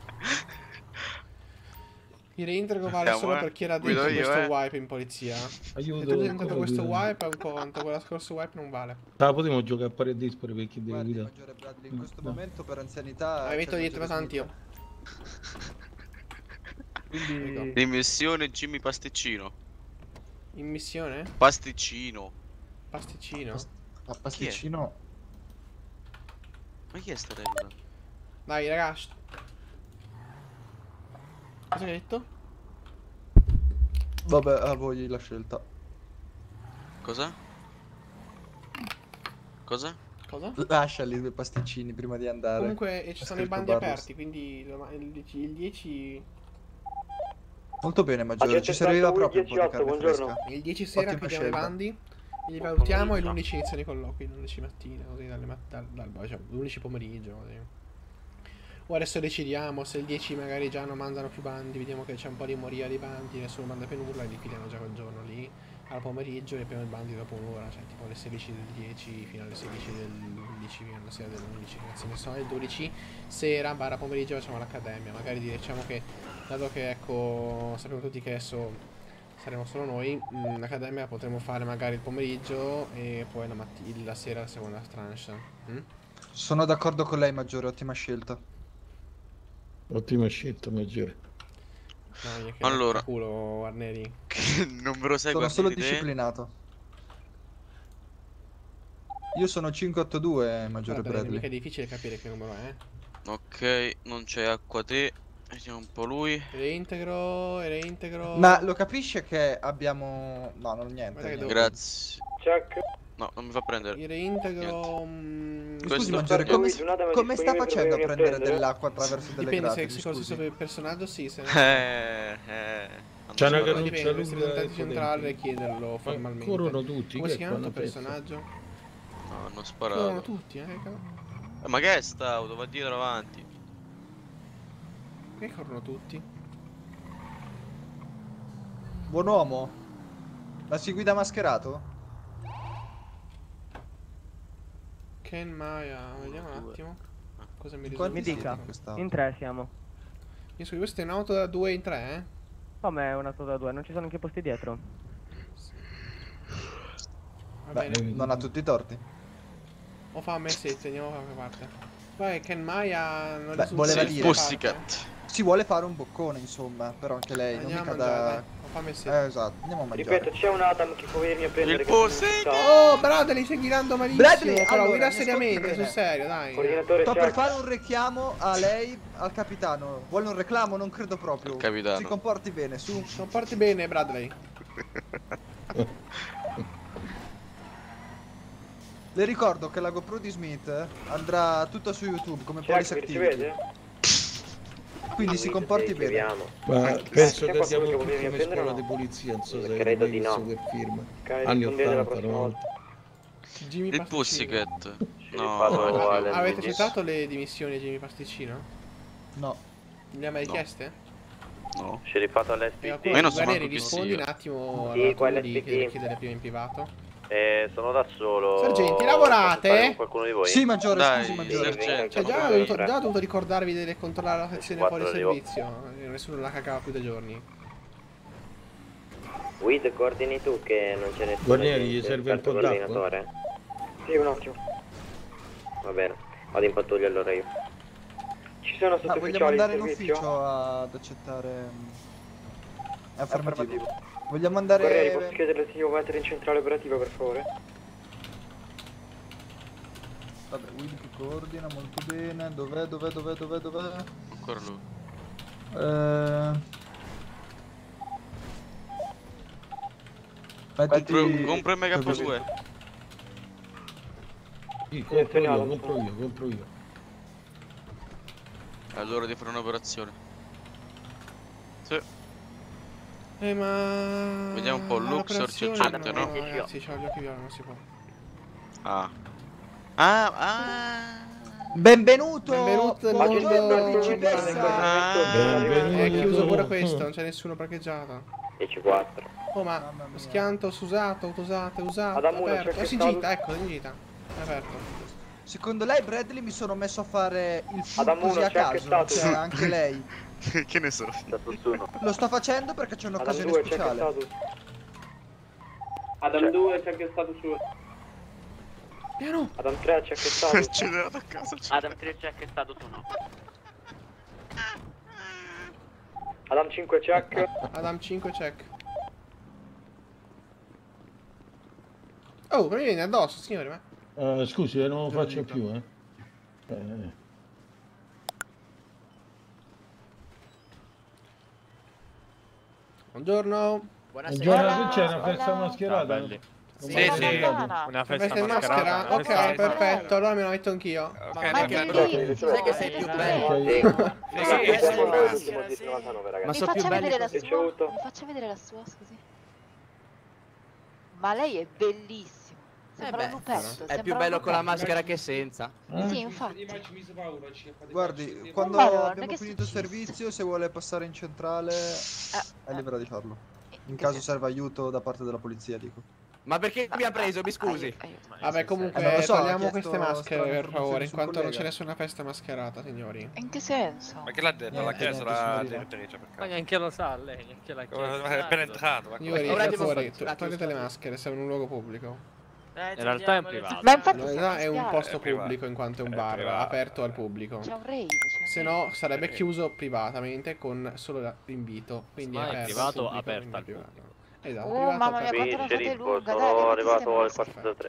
[SPEAKER 1] Il reintegro vale solo per chi era dentro questo wipe in polizia.
[SPEAKER 11] Aiuto,
[SPEAKER 1] Se tu sei dentro
[SPEAKER 11] come
[SPEAKER 1] questo
[SPEAKER 11] guidare?
[SPEAKER 1] wipe è un conto, quello scorso wipe non vale.
[SPEAKER 11] Potremmo giocare a pari dispari per chi deve
[SPEAKER 13] Guardi,
[SPEAKER 11] guidare.
[SPEAKER 13] maggiore Bradley, in questo momento per anzianità...
[SPEAKER 1] Mi metto dietro tanti io.
[SPEAKER 13] Quindi...
[SPEAKER 14] L'immissione Jimmy Pasticcino.
[SPEAKER 1] In missione?
[SPEAKER 14] Pasticcino.
[SPEAKER 1] Pasticcino?
[SPEAKER 13] A pasticcino...
[SPEAKER 14] Ma chi è sta tenda?
[SPEAKER 1] Dai ragazzi. Cosa hai detto?
[SPEAKER 13] Vabbè, a voi la scelta.
[SPEAKER 14] Cosa? Cosa?
[SPEAKER 1] Cosa?
[SPEAKER 13] Lasciali due pasticcini prima di andare.
[SPEAKER 1] Comunque ci
[SPEAKER 13] Ha
[SPEAKER 1] sono i
[SPEAKER 13] scritto
[SPEAKER 1] bandi
[SPEAKER 13] Barros.
[SPEAKER 1] aperti, quindi il 10...
[SPEAKER 13] Molto bene, maggiore. Ci serviva proprio un po' di carne fresca.
[SPEAKER 1] Il 10 sera
[SPEAKER 13] Ottima
[SPEAKER 1] chiudiamo i
[SPEAKER 13] scelta.
[SPEAKER 1] bandi, li valutiamo e l'11 iniziano i colloqui, l'11 mattina, così cioè, l'11 pomeriggio, così. O adesso decidiamo se il 10 magari già non mandano più bandi, vediamo che c'è un po' di moria di bandi, nessuno manda più nulla e li chiudiamo già quel giorno lì al pomeriggio e apriamo i bandi dopo un'ora, cioè tipo alle 16 del 10 fino alle 16 dell'11 fino alla sera dell'11, cazzo ne so, il 12 sera barra pomeriggio facciamo l'accademia, magari diciamo che dato che ecco sappiamo tutti che adesso saremo solo noi, l'accademia potremo fare magari il pomeriggio e poi la sera la seconda tranche.
[SPEAKER 13] Sono d'accordo con lei, maggiore. Ottima scelta.
[SPEAKER 11] Ottima scelta, maggiore.
[SPEAKER 1] No, che
[SPEAKER 14] Allora,
[SPEAKER 1] culo, Guarneri.
[SPEAKER 14] non me lo sai
[SPEAKER 13] Sono solo
[SPEAKER 14] guardare te?
[SPEAKER 13] disciplinato. Io sono 582, maggiore Bradley.
[SPEAKER 1] Mica è difficile capire che numero è.
[SPEAKER 14] Ok, non c'è acqua te. Vediamo un po' lui.
[SPEAKER 1] Reintegro.
[SPEAKER 13] Ma lo capisce che abbiamo... No, non niente.
[SPEAKER 1] Guarda che
[SPEAKER 13] niente.
[SPEAKER 14] Grazie.
[SPEAKER 4] Check.
[SPEAKER 14] No, non mi fa prendere.
[SPEAKER 1] Il reintegro.
[SPEAKER 13] Scusi,
[SPEAKER 14] Questo-
[SPEAKER 13] maggiore, come sta facendo a prendere dell'acqua attraverso delle
[SPEAKER 1] Dipende
[SPEAKER 13] grate?
[SPEAKER 1] se corsi sopra il personaggio, sì. Se
[SPEAKER 11] C'è una
[SPEAKER 1] Poi
[SPEAKER 11] canuccia
[SPEAKER 1] dipende,
[SPEAKER 11] lunga
[SPEAKER 1] se rappresentante
[SPEAKER 11] e
[SPEAKER 1] centrale
[SPEAKER 11] potente.
[SPEAKER 1] chiederlo formalmente.
[SPEAKER 11] corrono tutti,
[SPEAKER 1] Come
[SPEAKER 11] che
[SPEAKER 1] si chiama il tuo
[SPEAKER 11] fanno festa.
[SPEAKER 1] personaggio?
[SPEAKER 14] No, hanno
[SPEAKER 1] Corrono
[SPEAKER 14] sparato.
[SPEAKER 1] tutti,
[SPEAKER 14] Ma che è sta auto? Va dietro avanti.
[SPEAKER 1] Che corrono tutti?
[SPEAKER 13] Buon uomo. Ma si guida mascherato?
[SPEAKER 1] Ken Maya, vediamo un attimo. Cosa mi
[SPEAKER 13] Quanti
[SPEAKER 1] risulta?
[SPEAKER 13] siete?
[SPEAKER 15] In 3 siamo.
[SPEAKER 1] Io so che questa è un'auto da 2 in 3, eh?
[SPEAKER 15] Come è un'auto da 2? Non ci sono anche posti dietro.
[SPEAKER 1] Va bene.
[SPEAKER 13] Non ha tutti i torti.
[SPEAKER 1] O fa a me 7, andiamo da qualche parte. Poi Ken Maya non
[SPEAKER 13] Beh,
[SPEAKER 1] risulta
[SPEAKER 13] voleva
[SPEAKER 1] da
[SPEAKER 13] dire
[SPEAKER 1] nessuna parte.
[SPEAKER 13] si vuole fare un boccone, insomma, però anche lei non
[SPEAKER 1] Andiamo
[SPEAKER 13] mica
[SPEAKER 1] a mangiare,
[SPEAKER 13] da...
[SPEAKER 1] dai. O fammi 7.
[SPEAKER 13] Esatto, andiamo a mangiare.
[SPEAKER 4] Ripeto, c'è un Adam che può venirmi a prendere.
[SPEAKER 14] Il Pussycat!
[SPEAKER 1] Oh, Bradley, stai guidando malissimo.
[SPEAKER 13] Bradley,
[SPEAKER 1] però
[SPEAKER 13] allora,
[SPEAKER 1] guida
[SPEAKER 13] mi ascolti
[SPEAKER 1] seriamente,
[SPEAKER 13] bene.
[SPEAKER 1] sul serio, dai.
[SPEAKER 4] Coordinatore
[SPEAKER 13] Sto per
[SPEAKER 4] check.
[SPEAKER 13] fare un richiamo a lei, al capitano. Vuole un reclamo? Non credo proprio.
[SPEAKER 14] Il capitano.
[SPEAKER 13] Si comporti bene, su.
[SPEAKER 1] Comporti bene, Bradley.
[SPEAKER 13] Le ricordo che la GoPro di Smith andrà tutta su YouTube come
[SPEAKER 4] Check,
[SPEAKER 13] Police
[SPEAKER 4] mi ci
[SPEAKER 13] Activity.
[SPEAKER 4] vede?
[SPEAKER 13] Quindi si comporti bene.
[SPEAKER 11] Ma penso
[SPEAKER 4] c'è
[SPEAKER 11] che
[SPEAKER 4] qualcuno
[SPEAKER 11] siamo
[SPEAKER 4] che vuole
[SPEAKER 11] tutti
[SPEAKER 4] venire a
[SPEAKER 11] come
[SPEAKER 4] prendere o
[SPEAKER 11] scuola
[SPEAKER 4] no?
[SPEAKER 11] di polizia, non so se
[SPEAKER 4] Credo
[SPEAKER 11] hai
[SPEAKER 4] di
[SPEAKER 11] visto
[SPEAKER 4] no.
[SPEAKER 11] quel film.
[SPEAKER 4] Ok,
[SPEAKER 11] Anni
[SPEAKER 4] rispondete la
[SPEAKER 11] 80,
[SPEAKER 4] prossima
[SPEAKER 11] 90.
[SPEAKER 4] volta.
[SPEAKER 1] Jimmy
[SPEAKER 14] Il
[SPEAKER 1] Pasticcino.
[SPEAKER 14] Pussycat. No.
[SPEAKER 1] Avete accettato le dimissioni di Jimmy Pasticcino?
[SPEAKER 13] No.
[SPEAKER 1] Le ha mai
[SPEAKER 14] No.
[SPEAKER 1] richieste?
[SPEAKER 14] No.
[SPEAKER 4] Scerifato
[SPEAKER 1] E
[SPEAKER 4] all'SPT.
[SPEAKER 1] alcuni
[SPEAKER 14] Ma io non so
[SPEAKER 1] Guerrieri,
[SPEAKER 14] manco chi
[SPEAKER 1] rispondi
[SPEAKER 14] sia.
[SPEAKER 1] un attimo
[SPEAKER 4] Sì,
[SPEAKER 1] alla
[SPEAKER 4] qua
[SPEAKER 1] tua di
[SPEAKER 4] l'SPT.
[SPEAKER 1] chiedere prima in privato.
[SPEAKER 4] Sono da solo.
[SPEAKER 1] Sergenti, lavorate?
[SPEAKER 4] Posso stare con qualcuno di voi?
[SPEAKER 13] Sì, Maggiore,
[SPEAKER 14] Dai,
[SPEAKER 13] scusi, Maggiore.
[SPEAKER 14] sergente.
[SPEAKER 1] Cioè, già ho dovuto ricordarvi di controllare la sezione
[SPEAKER 4] 24
[SPEAKER 1] fuori
[SPEAKER 4] arrivo.
[SPEAKER 1] servizio. Nessuno la cagava più da giorni.
[SPEAKER 4] Guid, coordini tu che non c'è nessuno.
[SPEAKER 11] Guarnieri, gli serve un
[SPEAKER 4] certo
[SPEAKER 11] po' d'acqua?
[SPEAKER 4] coordinatore. Sì, un attimo. Va bene, vado in pattuglia allora io. Ci sono
[SPEAKER 13] Ah, vogliamo
[SPEAKER 4] sottufficiali
[SPEAKER 13] andare
[SPEAKER 4] in
[SPEAKER 13] in
[SPEAKER 4] servizio?
[SPEAKER 13] ufficio ad accettare... È affermativo. Vogliamo andare...
[SPEAKER 4] Guerrieri, posso chiederle se io vuoi mettere in centrale operativa per favore?
[SPEAKER 13] Vabbè, Will che coordina molto bene. Dov'è?
[SPEAKER 14] Ancora lui.
[SPEAKER 13] Mettiti...
[SPEAKER 14] Compro il MK2.
[SPEAKER 11] Sì, compro io.
[SPEAKER 14] Allora di fare un'operazione. Sì.
[SPEAKER 1] Ma...
[SPEAKER 14] Vediamo un po', Luxor c'è
[SPEAKER 1] l'operazione
[SPEAKER 14] gente,
[SPEAKER 1] no?
[SPEAKER 14] no?
[SPEAKER 1] Ragazzi, c'ho gli occhi viola, non si può.
[SPEAKER 13] Benvenuto!
[SPEAKER 1] Benvenuto nel
[SPEAKER 13] Buongiorno,
[SPEAKER 1] mondo.
[SPEAKER 13] principessa!
[SPEAKER 1] È chiuso pure questo, non c'è nessuno parcheggiato.
[SPEAKER 4] 10-4.
[SPEAKER 1] Oh, ma schianto, usato, usato,
[SPEAKER 4] Adam uno,
[SPEAKER 1] aperto.
[SPEAKER 4] c'è
[SPEAKER 1] Oh, si
[SPEAKER 4] che
[SPEAKER 1] gita, ecco, si gita. È aperto.
[SPEAKER 13] Secondo lei, Bradley, mi sono messo a fare il
[SPEAKER 4] Adam
[SPEAKER 13] full così
[SPEAKER 4] uno,
[SPEAKER 13] a
[SPEAKER 4] c'è che
[SPEAKER 13] caso?
[SPEAKER 4] stato.
[SPEAKER 13] Cioè, anche lei.
[SPEAKER 14] Che ne so?
[SPEAKER 13] Lo sto facendo perché c'è
[SPEAKER 4] Adam
[SPEAKER 13] un'occasione
[SPEAKER 4] 2, c'è che
[SPEAKER 13] speciale.
[SPEAKER 4] stato.
[SPEAKER 16] Adam 2 c'è che stato su.
[SPEAKER 1] Piano!
[SPEAKER 4] Adam 3 c'è che stato.
[SPEAKER 14] Accelerato a casa.
[SPEAKER 16] Adam 3 c'è che stato tu no.
[SPEAKER 4] Adam 5 check.
[SPEAKER 1] Adam 5 check. Oh, ma mi viene addosso, signore, ma...
[SPEAKER 11] Scusi, non lo faccio più,
[SPEAKER 1] Buongiorno.
[SPEAKER 11] Buongiorno, c'è una festa mascherata?
[SPEAKER 5] Sì, una festa
[SPEAKER 1] in maschera?
[SPEAKER 5] mascherata.
[SPEAKER 1] Ok, perfetto, allora me la metto anch'io.
[SPEAKER 5] Ok,
[SPEAKER 17] Ma
[SPEAKER 5] perfetto.
[SPEAKER 17] sai che sei più bello?
[SPEAKER 9] Ma so più belli
[SPEAKER 17] la
[SPEAKER 9] così.
[SPEAKER 17] sua? Mi faccia vedere la sua, scusi. Ma lei è bellissimo. Sembra un lupetto.
[SPEAKER 9] È più bello con la maschera che senza.
[SPEAKER 17] Sì, infatti.
[SPEAKER 13] Guardi, quando
[SPEAKER 17] Madonna,
[SPEAKER 13] abbiamo
[SPEAKER 17] che
[SPEAKER 13] finito il
[SPEAKER 17] successo?
[SPEAKER 13] servizio, se vuole passare in centrale, è libera di farlo. In caso serva aiuto da parte della polizia, dico.
[SPEAKER 9] Ma perché mi ha preso, mi scusi?
[SPEAKER 1] Vabbè, comunque,
[SPEAKER 13] non lo so,
[SPEAKER 1] togliamo
[SPEAKER 13] ha chiesto
[SPEAKER 1] queste maschere,
[SPEAKER 13] strane
[SPEAKER 1] per favore,
[SPEAKER 13] informazioni
[SPEAKER 1] in
[SPEAKER 13] sul
[SPEAKER 1] quanto non
[SPEAKER 13] collega.
[SPEAKER 1] c'è nessuna festa mascherata, signori.
[SPEAKER 17] In che senso?
[SPEAKER 18] Ma che l'ha detto? L'ha chiesto la direttrice per
[SPEAKER 5] Ma
[SPEAKER 18] caso.
[SPEAKER 5] neanche lo sa lei, neanche l'ha chiesto.
[SPEAKER 18] È appena entrato. ma
[SPEAKER 1] Signori,
[SPEAKER 18] come-
[SPEAKER 1] per favore, togliete le maschere, siamo in un luogo pubblico.
[SPEAKER 5] In realtà è in privato.
[SPEAKER 17] Ma infatti
[SPEAKER 1] In realtà è un
[SPEAKER 17] spiace.
[SPEAKER 1] posto
[SPEAKER 18] È privato.
[SPEAKER 1] pubblico in quanto è un bar
[SPEAKER 18] privato.
[SPEAKER 1] aperto al pubblico.
[SPEAKER 17] C'è un rave.
[SPEAKER 1] Se no sarebbe chiuso privatamente con solo l'invito. Quindi
[SPEAKER 5] Ma è
[SPEAKER 1] aperto
[SPEAKER 5] privato,
[SPEAKER 1] al pubblico,
[SPEAKER 5] aperto
[SPEAKER 1] quindi
[SPEAKER 5] al
[SPEAKER 1] privato. Esatto,
[SPEAKER 17] Oh,
[SPEAKER 1] privato
[SPEAKER 17] mamma mia,
[SPEAKER 1] aperto.
[SPEAKER 17] quanto la fate
[SPEAKER 4] sceriffo,
[SPEAKER 17] lunga,
[SPEAKER 4] sono
[SPEAKER 17] dai,
[SPEAKER 4] arrivato al
[SPEAKER 17] queste
[SPEAKER 4] 4-3.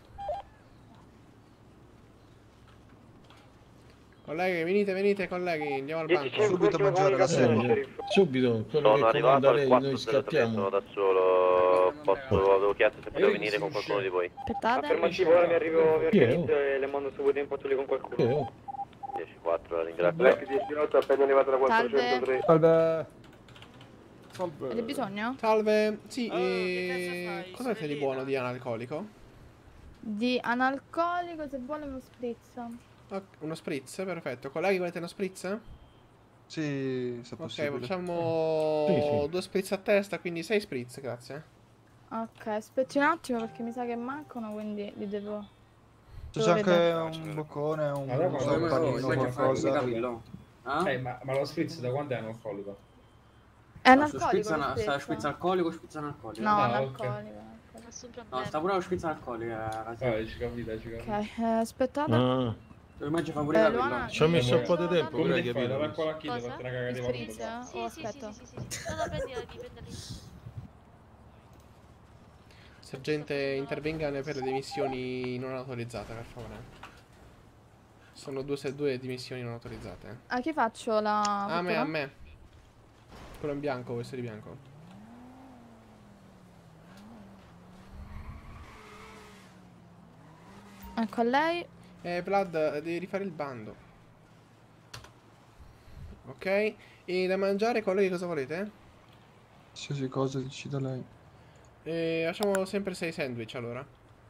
[SPEAKER 1] Colleghi, venite colleghi, andiamo al banco.
[SPEAKER 13] Subito maggiore la serie.
[SPEAKER 11] Subito, quello
[SPEAKER 4] Sono
[SPEAKER 11] che
[SPEAKER 4] arrivato
[SPEAKER 11] comanda
[SPEAKER 4] al
[SPEAKER 11] lei, noi
[SPEAKER 4] 4-3,
[SPEAKER 11] scattiamo.
[SPEAKER 4] sono da solo. Avevo chiesto se potevo venire con qualcuno di voi.
[SPEAKER 19] Affermativo, ora mi arrivo, vi
[SPEAKER 11] Chi è?
[SPEAKER 19] organizzo e le mando subito in pattuglia con qualcuno.
[SPEAKER 4] 10-4, la ringrazio.
[SPEAKER 19] Black 10-8, appena arrivato da 403.
[SPEAKER 13] Salve.
[SPEAKER 20] Avete bisogno?
[SPEAKER 1] Salve, sì, cosa avete di buono di analcolico?
[SPEAKER 20] Di analcolico, se vuole uno spritz.
[SPEAKER 1] Uno spritz, perfetto. Colleghi, volete uno spritz?
[SPEAKER 13] Sì, se
[SPEAKER 1] Ok,
[SPEAKER 13] possibile.
[SPEAKER 1] facciamo
[SPEAKER 11] Sì, sì.
[SPEAKER 1] 2 spritz a testa, quindi 6 spritz, grazie.
[SPEAKER 20] Ok, aspetti un attimo perché mi sa che mancano, quindi li devo...
[SPEAKER 13] C'è anche un boccone, un panino, qualcosa.
[SPEAKER 21] Ma lo spritz da quanto è analcolico?
[SPEAKER 20] È analcolico lo
[SPEAKER 21] Sta
[SPEAKER 20] spritz?
[SPEAKER 21] spritz alcolico o spritz analcolico?
[SPEAKER 20] No, analcolico.
[SPEAKER 21] No, sta pure lo spritz alcolico, ragazzi.
[SPEAKER 1] Ci capite, ci capite.
[SPEAKER 20] Ok, aspettate.
[SPEAKER 11] Ah,
[SPEAKER 21] Lo immagino fa pure
[SPEAKER 20] Luana,
[SPEAKER 11] ci ha messo un po' di tempo
[SPEAKER 21] Come
[SPEAKER 11] per
[SPEAKER 21] ti fai?
[SPEAKER 11] capire.
[SPEAKER 21] Dove qua la chiede,
[SPEAKER 20] Cosa?
[SPEAKER 21] fatti una cagata di
[SPEAKER 20] Spritz?
[SPEAKER 21] valuto.
[SPEAKER 20] O aspetta.
[SPEAKER 17] No, prendi lì.
[SPEAKER 1] Sergente, intervenga per le dimissioni non autorizzate, per favore. Sono due dimissioni non autorizzate.
[SPEAKER 20] A chi faccio la...
[SPEAKER 1] A me. Quello in bianco, questo di bianco.
[SPEAKER 20] Ecco a lei.
[SPEAKER 1] Vlad, devi rifare il bando. Ok. E da mangiare, colleghi, cosa volete?
[SPEAKER 13] Qualsiasi cosa decida lei.
[SPEAKER 1] Facciamo sempre 6 sandwich allora.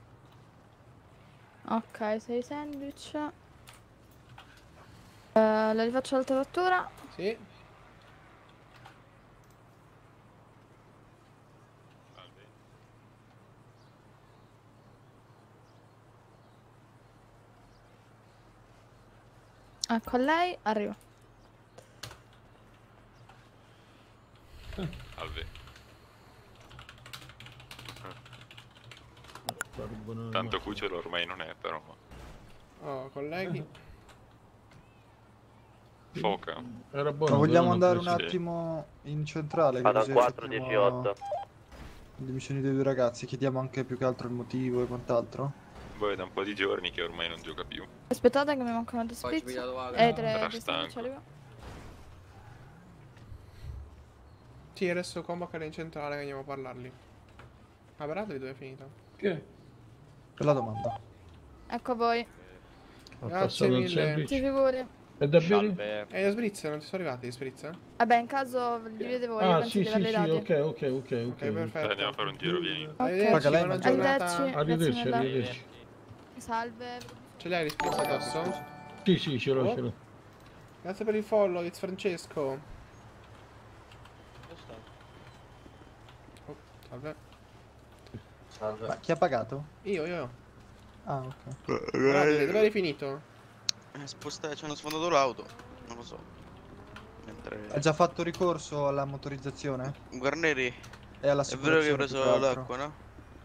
[SPEAKER 20] Ok, 6 sandwich. La rifaccio l'altra fattura.
[SPEAKER 1] Sì.
[SPEAKER 20] Ecco a lei, arrivo.
[SPEAKER 22] Salve. Tanto cucciolo ormai non è, però.
[SPEAKER 1] Oh, colleghi.
[SPEAKER 22] Foca.
[SPEAKER 11] Era
[SPEAKER 13] Ma
[SPEAKER 11] buono,
[SPEAKER 13] vogliamo
[SPEAKER 11] però
[SPEAKER 13] andare
[SPEAKER 11] non
[SPEAKER 13] un
[SPEAKER 11] preso.
[SPEAKER 13] attimo in centrale?
[SPEAKER 4] Vado
[SPEAKER 13] così
[SPEAKER 4] al 4,
[SPEAKER 13] aspettiamo
[SPEAKER 4] 18.
[SPEAKER 13] le dimissioni dei 2 ragazzi, chiediamo anche più che altro il motivo e quant'altro.
[SPEAKER 22] Poi da un po' di giorni che ormai non gioca più.
[SPEAKER 20] Aspettate che mi mancano 2 spritz.
[SPEAKER 22] Sarà
[SPEAKER 20] 3
[SPEAKER 22] stanco.
[SPEAKER 20] sandwich, arrivo.
[SPEAKER 1] Sì, adesso convocare in centrale che andiamo a parlarli. Ah, Bradley dove è finito?
[SPEAKER 13] Per la domanda.
[SPEAKER 20] Ecco a voi.
[SPEAKER 11] Ha
[SPEAKER 1] Grazie
[SPEAKER 11] passato il
[SPEAKER 1] mille.
[SPEAKER 11] sandwich.
[SPEAKER 20] Si figuri.
[SPEAKER 11] E da bere?
[SPEAKER 1] E gli spritz, non ti sono arrivati gli spritz?
[SPEAKER 20] Vabbè, in caso li vedete voi, io
[SPEAKER 11] Ah,
[SPEAKER 20] penso
[SPEAKER 11] sì,
[SPEAKER 20] di
[SPEAKER 11] sì,
[SPEAKER 20] averli
[SPEAKER 11] sì,
[SPEAKER 20] dati.
[SPEAKER 11] ok.
[SPEAKER 1] perfetto.
[SPEAKER 22] Andiamo a fare un giro, vieni.
[SPEAKER 1] Arrivederci,
[SPEAKER 20] Ok.
[SPEAKER 1] buona giornata.
[SPEAKER 20] Arrivederci, grazie mille.
[SPEAKER 11] Arrivederci.
[SPEAKER 20] Salve.
[SPEAKER 1] Ce l'hai gli spritz addosso?
[SPEAKER 11] Sì, ce l'ho,
[SPEAKER 1] Oh.
[SPEAKER 11] ce l'ho.
[SPEAKER 1] Grazie per il follow, it's Francesco. Oh, salve.
[SPEAKER 13] Ma chi ha pagato?
[SPEAKER 1] Io.
[SPEAKER 13] Ah, ok.
[SPEAKER 1] Bradley, dove eri finito?
[SPEAKER 14] Ci hanno sfondato l'auto. Non lo so. Mentre...
[SPEAKER 13] Ha già fatto ricorso alla motorizzazione?
[SPEAKER 14] Guarneri.
[SPEAKER 13] E
[SPEAKER 14] È vero che hai
[SPEAKER 13] all'assicurazione più
[SPEAKER 14] preso
[SPEAKER 13] che altro?
[SPEAKER 14] l'acqua, no?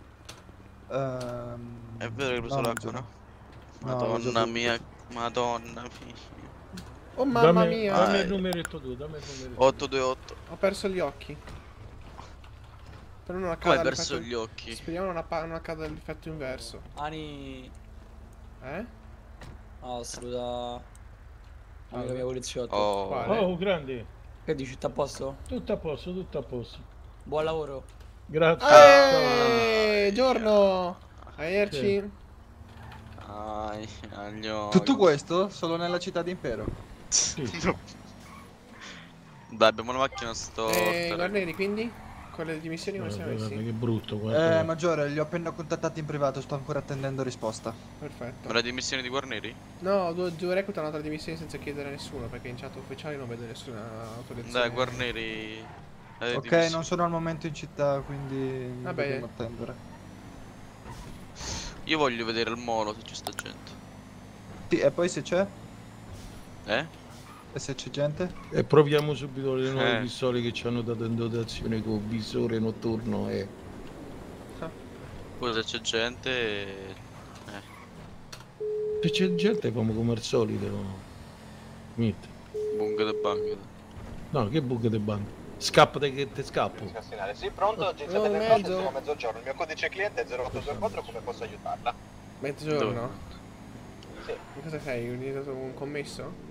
[SPEAKER 14] È vero che hai preso l'acqua, no? Madonna mia, madonna mia.
[SPEAKER 1] Oh mamma
[SPEAKER 11] Dammi
[SPEAKER 1] mia.
[SPEAKER 11] il numeretto tu, dammi il numeretto.
[SPEAKER 14] 828.
[SPEAKER 1] Ho perso gli occhi. Però non
[SPEAKER 14] Come
[SPEAKER 1] accada
[SPEAKER 14] hai perso
[SPEAKER 1] l'effetto-
[SPEAKER 14] gli occhi?
[SPEAKER 1] Speriamo non accada l'effetto inverso.
[SPEAKER 23] Ani.
[SPEAKER 1] Oh,
[SPEAKER 23] saluta. Amico mio poliziotto.
[SPEAKER 11] Oh, grande.
[SPEAKER 23] Che dici, tutto a posto?
[SPEAKER 11] Tutto a posto, tutto a posto.
[SPEAKER 23] Buon lavoro.
[SPEAKER 11] Grazie.
[SPEAKER 1] Giorno. Arrivederci.
[SPEAKER 14] Agli occhi.
[SPEAKER 13] Tutto questo solo nella città d'impero?
[SPEAKER 14] Dai, abbiamo una macchina storta.
[SPEAKER 1] Guarneri, quindi? Con le dimissioni come siamo messi?
[SPEAKER 11] Che brutto, guarda.
[SPEAKER 13] Maggiore, li ho appena contattati in privato, sto ancora attendendo risposta.
[SPEAKER 1] Perfetto.
[SPEAKER 14] Ma la dimissione di Guarneri?
[SPEAKER 1] No, due reclut hanno dato le dimissioni senza chiedere a nessuno, perché in chat ufficiale non vedo nessuna autorizzazione.
[SPEAKER 14] Dai, Guarneri.
[SPEAKER 13] Ok, non sono al momento in città, quindi
[SPEAKER 1] Vabbè.
[SPEAKER 13] dobbiamo attendere.
[SPEAKER 14] Io voglio vedere il molo se c'è sta gente.
[SPEAKER 13] Sì, e poi se c'è?
[SPEAKER 14] Eh?
[SPEAKER 13] E se c'è gente?
[SPEAKER 11] E proviamo subito le nuove pistole che ci hanno dato in dotazione con visore notturno e...
[SPEAKER 14] Poi se c'è gente...
[SPEAKER 11] Se c'è gente come al solito. Niente.
[SPEAKER 14] Bunga de bang.
[SPEAKER 11] No, che bug de bang? Scappate che te scappo.
[SPEAKER 24] Sì, pronto, agenzia delle entrate, sono mezzogiorno. Il mio codice cliente è 0824, come posso aiutarla?
[SPEAKER 1] Mezzogiorno?
[SPEAKER 24] Sì.
[SPEAKER 1] Ma cosa sei? Un commesso?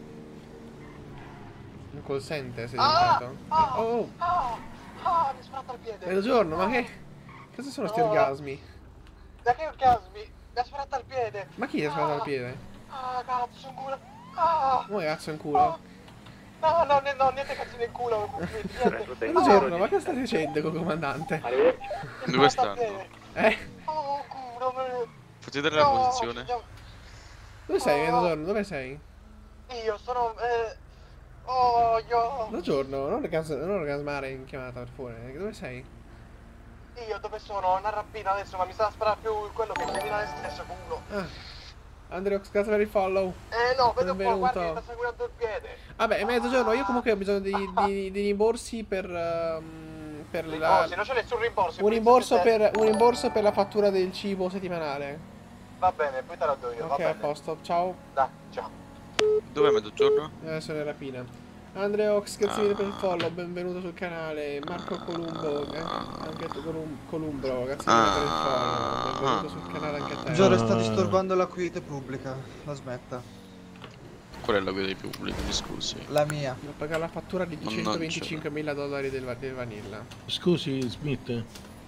[SPEAKER 1] Un call center sei
[SPEAKER 24] Ah!
[SPEAKER 1] diventato? Oh!
[SPEAKER 24] Mi sfratta il piede!
[SPEAKER 1] Mezzogiorno, ma che... Cosa sono sti orgasmi?
[SPEAKER 24] Da che orgasmi? Mi ha sfratta il piede!
[SPEAKER 1] Ma chi ti ha sparato al piede?
[SPEAKER 24] Cazzo in culo! Ah!
[SPEAKER 1] Come cazzo in culo?
[SPEAKER 24] No, niente cazzo in culo!
[SPEAKER 1] Mezzogiorno, ma che state facendo con il comandante?
[SPEAKER 14] Dove stanno?
[SPEAKER 1] Eh?
[SPEAKER 24] Oh, culo!
[SPEAKER 14] Fatti vedere la posizione.
[SPEAKER 1] Dove sei, Mezzogiorno? Dove sei?
[SPEAKER 24] Io sono... Oh, io...
[SPEAKER 1] Mezzogiorno, non orgasmare in chiamata, per favore. Dove sei?
[SPEAKER 24] Io dove sono? Una rapina adesso, ma mi sta a sparare più quello che semina nel stesso con uno.
[SPEAKER 1] Andreox, grazie per il follow.
[SPEAKER 24] No, vedo un po', guardi, mi sta seguendo il piede.
[SPEAKER 1] Vabbè, Mezzogiorno, io comunque ho bisogno di rimborsi per la...
[SPEAKER 24] non c'è nessun rimborso.
[SPEAKER 1] Un rimborso per la fattura del cibo settimanale.
[SPEAKER 24] Va bene, poi te la do io, va
[SPEAKER 1] Ok,
[SPEAKER 24] bene.
[SPEAKER 1] a posto, ciao.
[SPEAKER 24] Dai, ciao.
[SPEAKER 14] Dov'è Mezzogiorno?
[SPEAKER 1] Sono in rapina. Andreox, grazie mille per il follow, benvenuto sul canale. Marco Columbo, anche Columbro, grazie mille per il follow, benvenuto sul canale anche a te.
[SPEAKER 13] Giorgio sta disturbando la quiete pubblica, la smetta.
[SPEAKER 14] Qual è la guida di pubblico, mi scusi?
[SPEAKER 13] La mia.
[SPEAKER 1] Devo pagare la fattura di $225.000 del Vanilla.
[SPEAKER 11] Scusi, Smith.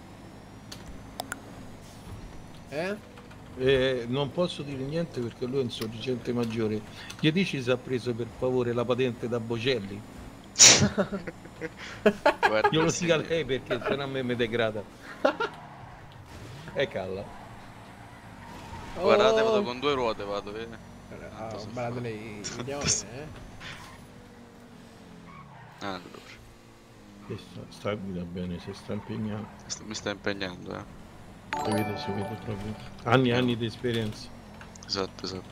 [SPEAKER 11] Non posso dire niente perché lui è un sorgente maggiore. Gli dici se ha preso per favore la patente da Bocelli? Io lo dico a lei perché sennò a me mi degrada. Calla.
[SPEAKER 14] Guardate, vado con 2 ruote, vado, vedi?
[SPEAKER 1] Guardate lei, vediamo bene,
[SPEAKER 14] Allora.
[SPEAKER 11] Sta guida bene, si sta impegnando.
[SPEAKER 14] Mi sta impegnando,
[SPEAKER 11] Si vede proprio. Anni e anni di esperienza.
[SPEAKER 14] Esatto.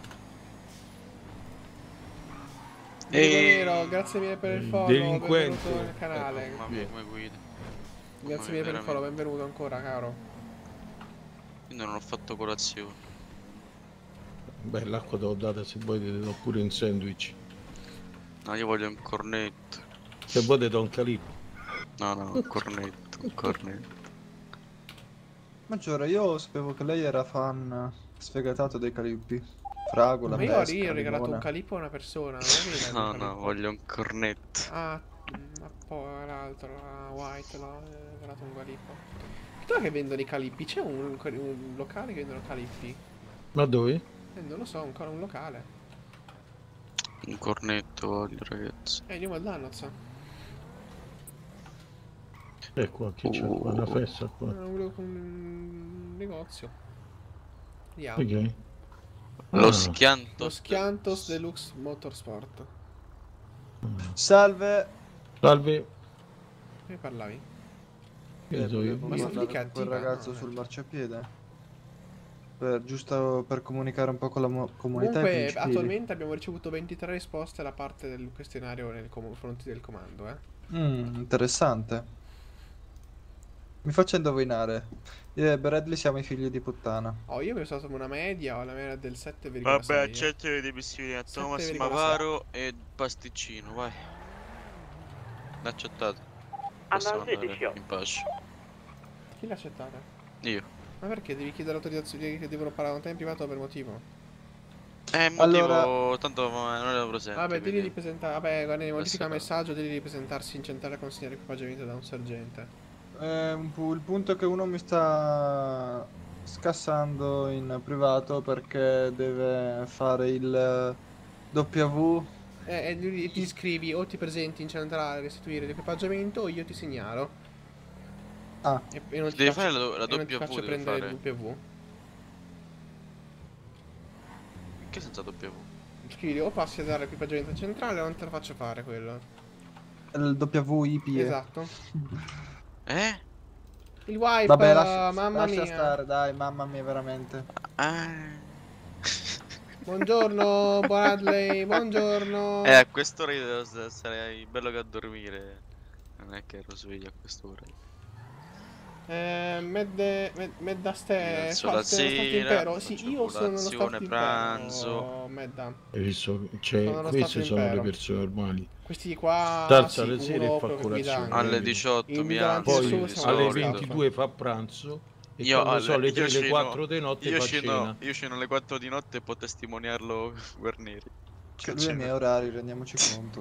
[SPEAKER 1] Nero, grazie mille per il follow,
[SPEAKER 11] delinquente.
[SPEAKER 1] benvenuto nel canale.
[SPEAKER 14] Mamma mia, come guida.
[SPEAKER 1] Grazie mille per il follow, benvenuto ancora, caro.
[SPEAKER 14] Io non ho fatto colazione.
[SPEAKER 11] Beh, l'acqua te l'ho data, se vuoi te do pure un sandwich.
[SPEAKER 14] No, io voglio un cornetto.
[SPEAKER 11] Se vuoi te do un calippo.
[SPEAKER 14] No, un cornetto.
[SPEAKER 13] Maggiore, io sapevo che lei era fan sfegatato dei calippi. Fragola,
[SPEAKER 1] Ma
[SPEAKER 13] pesca,
[SPEAKER 1] io ho regalato
[SPEAKER 13] limone.
[SPEAKER 1] un calippo a una persona.
[SPEAKER 14] No, voglio un cornetto.
[SPEAKER 1] Ma poi l'altro, White, l'ho regalato un calippo. Dov'è che vendono i calippi? C'è un locale che vendono calippi?
[SPEAKER 11] Ma dove?
[SPEAKER 1] Non lo so, ancora un locale.
[SPEAKER 14] Un cornetto voglio, ragazzi.
[SPEAKER 1] Andiamo al Dannoz.
[SPEAKER 11] Qua, chi c'è qua? Una festa qua.
[SPEAKER 1] Un negozio. Andiamo.
[SPEAKER 11] Ok.
[SPEAKER 14] Lo
[SPEAKER 1] Schiantos Deluxe Motorsport.
[SPEAKER 13] Salve.
[SPEAKER 1] Che parlavi?
[SPEAKER 13] Ma sta con quel ragazzo sul marciapiede? Giusto per comunicare un po' con la comunità.
[SPEAKER 1] Comunque, attualmente abbiamo ricevuto 23 risposte alla parte del questionario nei confronti del comando,
[SPEAKER 13] Interessante. Mi faccia indovinare. Io e Bradley siamo i figli di puttana.
[SPEAKER 1] Io mi sono stato una media, ho la media del 7,6.
[SPEAKER 14] Vabbè, accetto le dimissioni a Thomas Mavaro e Pasticcino, vai. L'ha accettato. Possiamo andare in pace.
[SPEAKER 1] Chi l'ha accettata?
[SPEAKER 14] Io.
[SPEAKER 1] Ma perché devi chiedere l'autorizzazione che devono parlare con te in privato per motivo?
[SPEAKER 14] Motivo,
[SPEAKER 13] Allora...
[SPEAKER 14] tanto non ero presente.
[SPEAKER 1] Vabbè,
[SPEAKER 14] quindi...
[SPEAKER 1] digli di presentare. Vabbè, guarda, modifica il messaggio, digli di presentarsi in centrale a consegnare equipaggiamento da un sergente.
[SPEAKER 13] Il punto è che uno mi sta scassando in privato perché deve fare il W.
[SPEAKER 1] Ti scrivi o ti presenti in centrale a restituire l'equipaggiamento o io ti segnalo. E non ti
[SPEAKER 14] devi
[SPEAKER 1] faccio,
[SPEAKER 14] fare la
[SPEAKER 1] e non ti
[SPEAKER 14] W,
[SPEAKER 1] faccio
[SPEAKER 14] devi
[SPEAKER 1] prendere
[SPEAKER 14] fare.
[SPEAKER 1] il W.
[SPEAKER 14] Che senza W?
[SPEAKER 1] Scrivi o passi a dare l'equipaggiamento centrale o non te lo faccio fare quello.
[SPEAKER 13] Il WIP.
[SPEAKER 1] Esatto. Il wipe,
[SPEAKER 13] Vabbè,
[SPEAKER 1] mamma
[SPEAKER 13] lascia
[SPEAKER 1] mia.
[SPEAKER 13] stare, dai, mamma mia, veramente.
[SPEAKER 1] Buongiorno, Bradley, buongiorno.
[SPEAKER 14] A quest'ora io sarei bello che a dormire. Non è che ero sveglio a quest'ora.
[SPEAKER 1] Medda ste
[SPEAKER 14] la sera,
[SPEAKER 1] sì, io sono lo stato
[SPEAKER 14] pranzo.
[SPEAKER 1] Medda.
[SPEAKER 11] Hai visto? Cioè, queste sono le persone normali.
[SPEAKER 1] Questi qua
[SPEAKER 11] Alza alle sere e fa colazione.
[SPEAKER 14] Alle 18 mi
[SPEAKER 11] poi alle 22 fa pranzo. E
[SPEAKER 14] io
[SPEAKER 11] quando so le 3
[SPEAKER 14] io
[SPEAKER 11] le 4 di notte fa cena.
[SPEAKER 14] Io sceno alle 4 di notte e può testimoniarlo Guarneri.
[SPEAKER 13] Cioè, lui ha i miei orari, rendiamoci conto.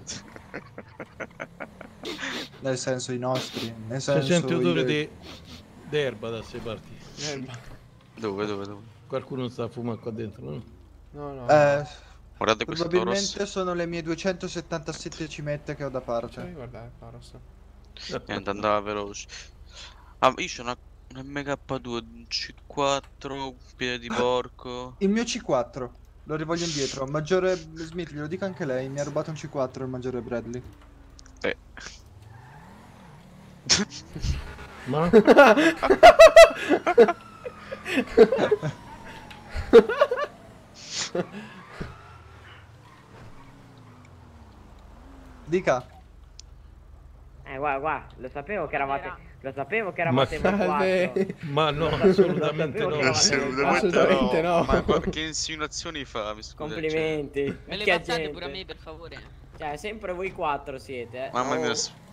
[SPEAKER 13] Nel senso i nostri. Nel senso
[SPEAKER 11] Si sente odore di erba da queste parti.
[SPEAKER 14] Dove?
[SPEAKER 13] Qualcuno sta a fumare qua dentro, no?
[SPEAKER 1] No.
[SPEAKER 14] Guardate questo
[SPEAKER 13] probabilmente sono le mie 277 cimette che ho da parte.
[SPEAKER 1] Guardate, Paros.
[SPEAKER 14] Niente, andava veloce. Io c'ho una Un MK2, un C4, un piede di porco.
[SPEAKER 13] Il mio C4, lo rivoglio indietro. Maggiore Smith, glielo dico anche lei, mi ha rubato un C4 il maggiore Bradley.
[SPEAKER 11] Ma?
[SPEAKER 13] Dica.
[SPEAKER 2] Guarda, lo sapevo che eravate
[SPEAKER 11] Ma
[SPEAKER 2] voi quattro.
[SPEAKER 11] Ma no, assolutamente no.
[SPEAKER 14] Assolutamente no. Ma che insinuazioni fa? Mi scusi,
[SPEAKER 2] Complimenti.
[SPEAKER 17] Me le
[SPEAKER 2] Che
[SPEAKER 17] passate
[SPEAKER 2] gente.
[SPEAKER 17] pure a me, per favore.
[SPEAKER 2] Cioè, sempre voi quattro siete,
[SPEAKER 14] Mamma mia.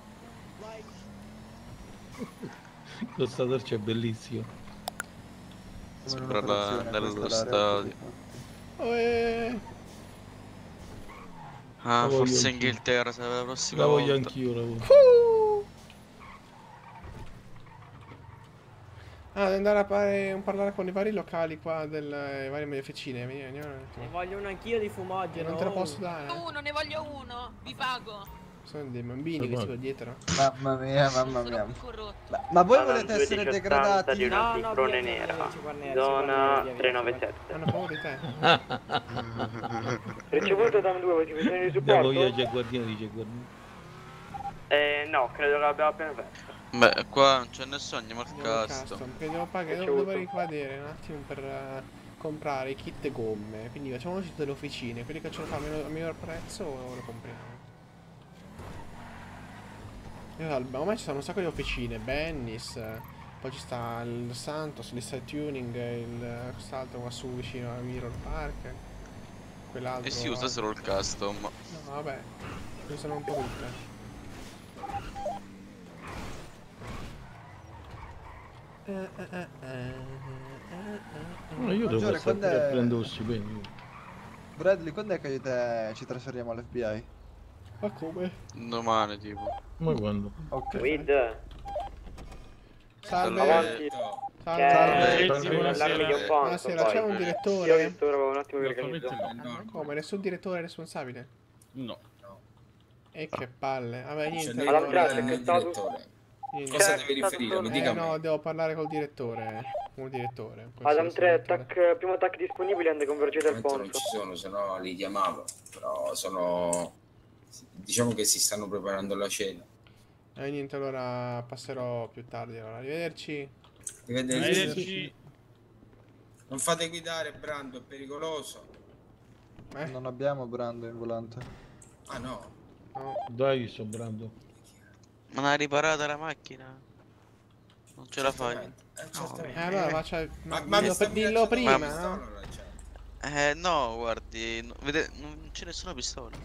[SPEAKER 11] Lo statorcio è bellissimo.
[SPEAKER 14] Sembra dello stadio. Ah,
[SPEAKER 11] La voglio
[SPEAKER 14] forse
[SPEAKER 11] anch'io.
[SPEAKER 14] Inghilterra sarà la prossima
[SPEAKER 11] La
[SPEAKER 14] volta.
[SPEAKER 11] voglio anch'io, la voglio.
[SPEAKER 1] Devo andare a parlare con i vari locali qua delle varie mie officine. Vieni un attimo.
[SPEAKER 2] Ne voglio uno anch'io di fumogeno.
[SPEAKER 1] Non te lo posso dare.
[SPEAKER 17] Uno, ne voglio uno. Vi pago.
[SPEAKER 1] Sono dei bambini che sono dietro.
[SPEAKER 13] Mamma mia, mamma mia.
[SPEAKER 17] Corrotto.
[SPEAKER 13] Ma voi
[SPEAKER 16] Alla
[SPEAKER 13] volete essere
[SPEAKER 16] 280
[SPEAKER 13] degradati?
[SPEAKER 16] di una ciclone nera. Zona 397.
[SPEAKER 1] Hanno paura di te.
[SPEAKER 16] Ricevuto da 2, avete bisogno di
[SPEAKER 11] Andiamo via,
[SPEAKER 16] supporto?
[SPEAKER 11] Jaguardino, dice guardi.
[SPEAKER 16] No, credo che l'abbiamo appena perso.
[SPEAKER 14] Beh, qua non c'è nessuno, andiamo al custom.
[SPEAKER 1] Perché devo pagare, devo ricadere un attimo per comprare i kit gomme. Quindi facciamoci tutte le officine. Quelli che ce lo fanno a miglior prezzo lo compriamo. Ormai ci sono un sacco di officine, Bennis, poi ci sta il Santos, l'Side Tuning, quest'altro qua su vicino a Mirror Park, quell'altro.
[SPEAKER 14] E si usa solo il custom.
[SPEAKER 1] No, vabbè, ne sono un po' tutte.
[SPEAKER 11] Ma io devo
[SPEAKER 13] Maggiore,
[SPEAKER 11] passare
[SPEAKER 13] quando
[SPEAKER 11] pure
[SPEAKER 13] è-
[SPEAKER 11] a prendere lo stipendio.
[SPEAKER 13] Bradley, quando è che io e te ci trasferiamo all'FBI?
[SPEAKER 1] Ma come?
[SPEAKER 14] Domani tipo.
[SPEAKER 11] Ma quando?
[SPEAKER 13] Ok.
[SPEAKER 16] Guida.
[SPEAKER 1] Salve.
[SPEAKER 16] Avanti.
[SPEAKER 1] Salve.
[SPEAKER 16] Buonasera.
[SPEAKER 1] Buonasera, c'è un
[SPEAKER 16] Io ho
[SPEAKER 1] direttore?
[SPEAKER 16] visto ora un attimo di organizzo.
[SPEAKER 1] Come? Nessun direttore responsabile?
[SPEAKER 3] No.
[SPEAKER 1] E che palle. Vabbè, niente.
[SPEAKER 16] Madame
[SPEAKER 1] allora-
[SPEAKER 16] Grazie, che status?
[SPEAKER 1] Niente.
[SPEAKER 3] Cosa devi riferire? Mi dica a me.
[SPEAKER 1] No, devo parlare col direttore. Un direttore.
[SPEAKER 16] Adam 3, primo attack disponibile, ande convergete al
[SPEAKER 3] Non
[SPEAKER 16] ponte.
[SPEAKER 3] ci sono, se no li chiamavo. Però sono... Diciamo che si stanno preparando la cena.
[SPEAKER 1] Niente, allora passerò più tardi. Allora, arrivederci.
[SPEAKER 3] Arrivederci. Non fate guidare, Brando, è pericoloso.
[SPEAKER 13] Non abbiamo Brando in volante.
[SPEAKER 3] Ah no.
[SPEAKER 11] Dai, sto Brando.
[SPEAKER 14] Ma non ha riparata la macchina? Non ce la fai?
[SPEAKER 1] Allora faccia.
[SPEAKER 3] Ma
[SPEAKER 1] dillo prima, no?
[SPEAKER 14] No, guardi, non c'è nessuna pistola.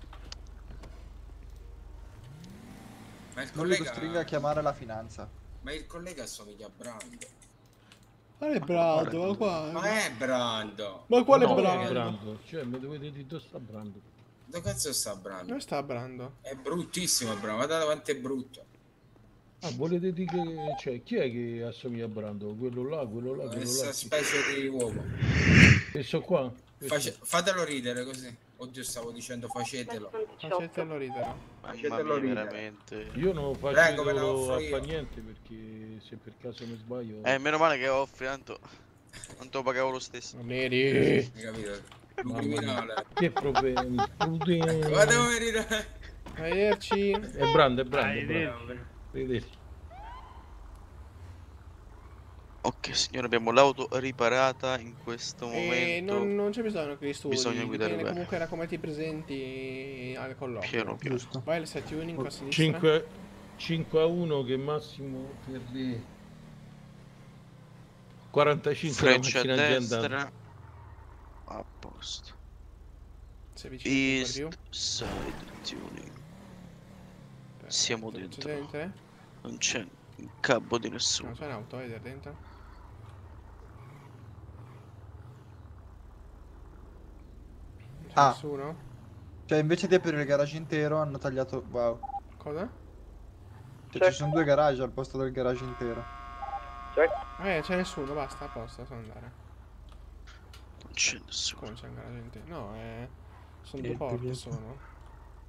[SPEAKER 3] Ma il
[SPEAKER 13] Non li
[SPEAKER 3] collega...
[SPEAKER 13] costringa a chiamare la finanza.
[SPEAKER 3] Ma il collega assomiglia a Brando.
[SPEAKER 1] Qual è Brando? Ma qua.
[SPEAKER 3] Ma è Brando.
[SPEAKER 1] Ma quale
[SPEAKER 11] No,
[SPEAKER 1] Brando?
[SPEAKER 11] è Brando? Cioè, mi dovete dire dove sta Brando?
[SPEAKER 3] Dove cazzo sta Brando?
[SPEAKER 1] Dove sta Brando?
[SPEAKER 3] È bruttissimo Brando, guardate quanto è brutto.
[SPEAKER 11] Ah, volete dire che... Cioè, chi è che assomiglia a Brando? Quello là, quello là, quello
[SPEAKER 3] Questa
[SPEAKER 11] là.
[SPEAKER 3] specie di uomo.
[SPEAKER 11] Questo qua? Questo.
[SPEAKER 3] Fatelo ridere così. Oddio, stavo dicendo facetelo.
[SPEAKER 1] Facetelo ridere.
[SPEAKER 14] Mamma mia, veramente.
[SPEAKER 11] Io non faccio
[SPEAKER 3] Prego, ve la
[SPEAKER 11] loro
[SPEAKER 3] offro
[SPEAKER 11] a
[SPEAKER 3] io.
[SPEAKER 11] fa niente perché se per caso mi sbaglio...
[SPEAKER 14] Meno male che offri, tanto non te lo pagavo lo stesso.
[SPEAKER 1] Neri.
[SPEAKER 3] Hai capito? Un
[SPEAKER 11] Mamma
[SPEAKER 3] criminale.
[SPEAKER 11] mia. Che problemi?
[SPEAKER 3] Guarda come ride.
[SPEAKER 1] Arrivederci.
[SPEAKER 11] È Brando, è Brando. Arrivederci.
[SPEAKER 14] Ok signore, abbiamo l'auto riparata in questo
[SPEAKER 1] E
[SPEAKER 14] momento.
[SPEAKER 1] non c'è bisogno che li studi.
[SPEAKER 14] Bisogna guidare
[SPEAKER 1] dipende
[SPEAKER 14] bene.
[SPEAKER 1] comunque da come ti presenti al colloquio.
[SPEAKER 14] Piano piano.
[SPEAKER 13] Giusto.
[SPEAKER 1] Vai al set tuning a sinistra.
[SPEAKER 11] 5-1 che massimo per le 45
[SPEAKER 14] Freccia a
[SPEAKER 11] la macchina aziendale.
[SPEAKER 14] destra. A posto.
[SPEAKER 1] Sei vicino per
[SPEAKER 14] East
[SPEAKER 1] più.
[SPEAKER 14] side tuning. Siamo
[SPEAKER 1] C'è
[SPEAKER 14] dentro.
[SPEAKER 1] gente?
[SPEAKER 14] Non c'è un cabo di nessuno.
[SPEAKER 1] Non c'è un'auto, vedi dentro? C'è
[SPEAKER 13] Ah.
[SPEAKER 1] nessuno?
[SPEAKER 13] Cioè, invece di aprire il garage intero, hanno tagliato... Wow.
[SPEAKER 1] Cosa?
[SPEAKER 13] Cioè, ci sono due garage al posto del garage intero.
[SPEAKER 1] C'è nessuno, basta, a posto, sono andare.
[SPEAKER 14] Non c'è nessuno.
[SPEAKER 1] Come c'è ancora gente? No, sono due
[SPEAKER 13] Niente,
[SPEAKER 1] porte
[SPEAKER 13] niente.
[SPEAKER 1] sono.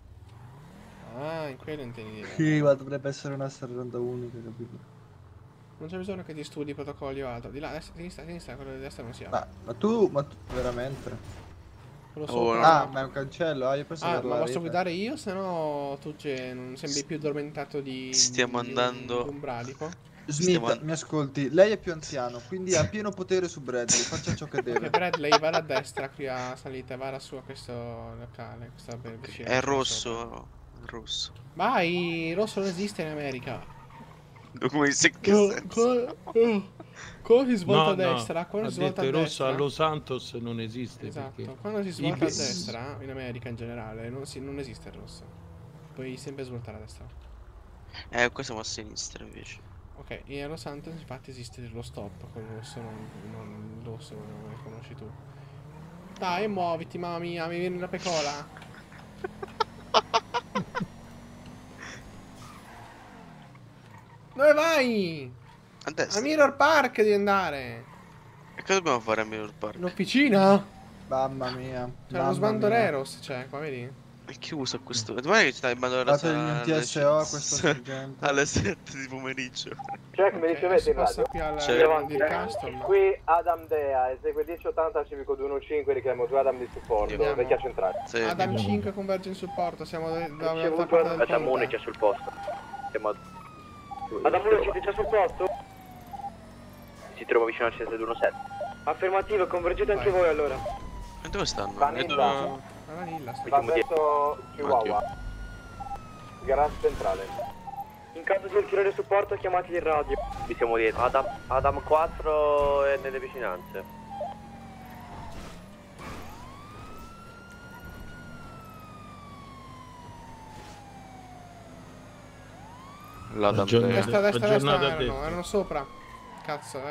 [SPEAKER 1] Ah, in quello intendi dire.
[SPEAKER 13] Sì, ma dovrebbe essere una strada unica, capito?
[SPEAKER 1] Non c'è bisogno che ti studi protocolli o altro. Di là, a sinistra, quello di destra non si apre.
[SPEAKER 13] Ma tu veramente?
[SPEAKER 1] Quello
[SPEAKER 13] Oh,
[SPEAKER 1] sopra.
[SPEAKER 13] no. Ah, ma è un cancello. Ah, io pensavo
[SPEAKER 1] ma posso guidare io? Se no tu non sembri più addormentato
[SPEAKER 14] Stiamo andando.
[SPEAKER 1] di un bradipo.
[SPEAKER 13] Smith, mi ascolti, lei è più anziano, quindi ha pieno potere su Bradley, faccia ciò che deve.
[SPEAKER 1] Bradley, vada a destra qui a salita, vada su a questo locale. Vicino,
[SPEAKER 14] è rosso. È rosso.
[SPEAKER 1] Vai, rosso non esiste in America.
[SPEAKER 14] Come se che senso?
[SPEAKER 1] Quando si svolta a destra, quando
[SPEAKER 11] ha
[SPEAKER 1] si svolta a
[SPEAKER 11] detto
[SPEAKER 1] destra.
[SPEAKER 11] rosso a Los Santos non esiste.
[SPEAKER 1] Esatto,
[SPEAKER 11] perché
[SPEAKER 1] quando si svolta a destra, in America in generale, non esiste il rosso. Puoi sempre svoltare a destra.
[SPEAKER 14] Qua siamo a sinistra invece.
[SPEAKER 1] Ok, in Los Santos infatti esiste lo stop con il rosso, non il rosso, non lo conosci tu. Dai, muoviti, mamma mia, mi viene una pecola. Dove vai?
[SPEAKER 14] A destra.
[SPEAKER 1] A Mirror Park devi andare.
[SPEAKER 14] E cosa dobbiamo fare a Mirror Park?
[SPEAKER 1] In officina?
[SPEAKER 13] Mamma mia.
[SPEAKER 1] C'è uno sbandoleros, c'è, qua vedi?
[SPEAKER 14] E chi usa questo? Domani che stai in
[SPEAKER 13] Fate gli NTSO a questo sergente.
[SPEAKER 14] alle 7 di pomeriggio.
[SPEAKER 19] Check, mi ricevete in radio?
[SPEAKER 1] Qui al
[SPEAKER 14] C'è.
[SPEAKER 1] custom.
[SPEAKER 19] Qui Adam Dea, esegue 1080 civico 215, richiamo 2 Adam di supporto,
[SPEAKER 14] Andiamo.
[SPEAKER 19] vecchia centrale.
[SPEAKER 14] Sì.
[SPEAKER 1] Adam 5 converge in supporto, siamo dall'altra
[SPEAKER 19] Ricevuto
[SPEAKER 1] parte del
[SPEAKER 4] Adam 1 è
[SPEAKER 1] ponte.
[SPEAKER 4] già sul posto. Siamo
[SPEAKER 19] Adam 1 siete già sul posto?
[SPEAKER 4] Si trova vicino al centro 17.
[SPEAKER 19] Affermativo, convergete anche voi allora.
[SPEAKER 14] E dove stanno?
[SPEAKER 19] Vanilla.
[SPEAKER 1] La vanilla, sta
[SPEAKER 19] Va verso Chihuahua. Garage centrale. In caso di ulteriore supporto chiamate il radio.
[SPEAKER 4] Vi siamo dietro. Adam 4 è nelle vicinanze.
[SPEAKER 14] L'Adam
[SPEAKER 1] Destra,
[SPEAKER 11] Aggiornata a
[SPEAKER 1] erano sopra. Cazzo,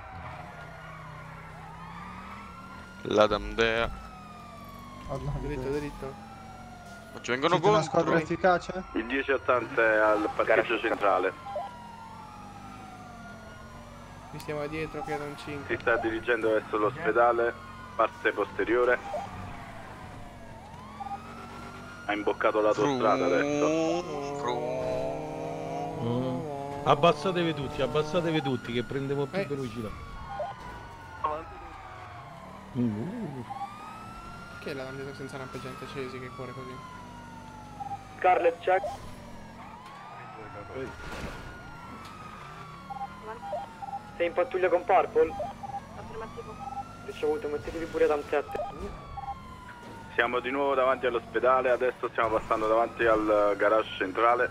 [SPEAKER 14] L'Adam Dea.
[SPEAKER 1] Dritto, dritto.
[SPEAKER 14] Ma ci vengono
[SPEAKER 13] Siete una
[SPEAKER 14] contro.
[SPEAKER 13] squadra efficace?
[SPEAKER 24] Il 1080 è al parcheggio centrale.
[SPEAKER 1] Mi stiamo dietro qui ad un 5.
[SPEAKER 24] Si sta dirigendo verso l'ospedale, parte posteriore. Ha imboccato l'autostrada adesso.
[SPEAKER 11] Abbassatevi tutti che prendiamo più velocità.
[SPEAKER 1] Che è la lampada senza lampeggianti accesi che corre così?
[SPEAKER 19] Scarlet, check. Sei in pattuglia con Purple?
[SPEAKER 17] Affermativo.
[SPEAKER 19] Ricevuto, mettetevi pure Adam 7.
[SPEAKER 24] Siamo di nuovo davanti all'ospedale, adesso stiamo passando davanti al garage centrale.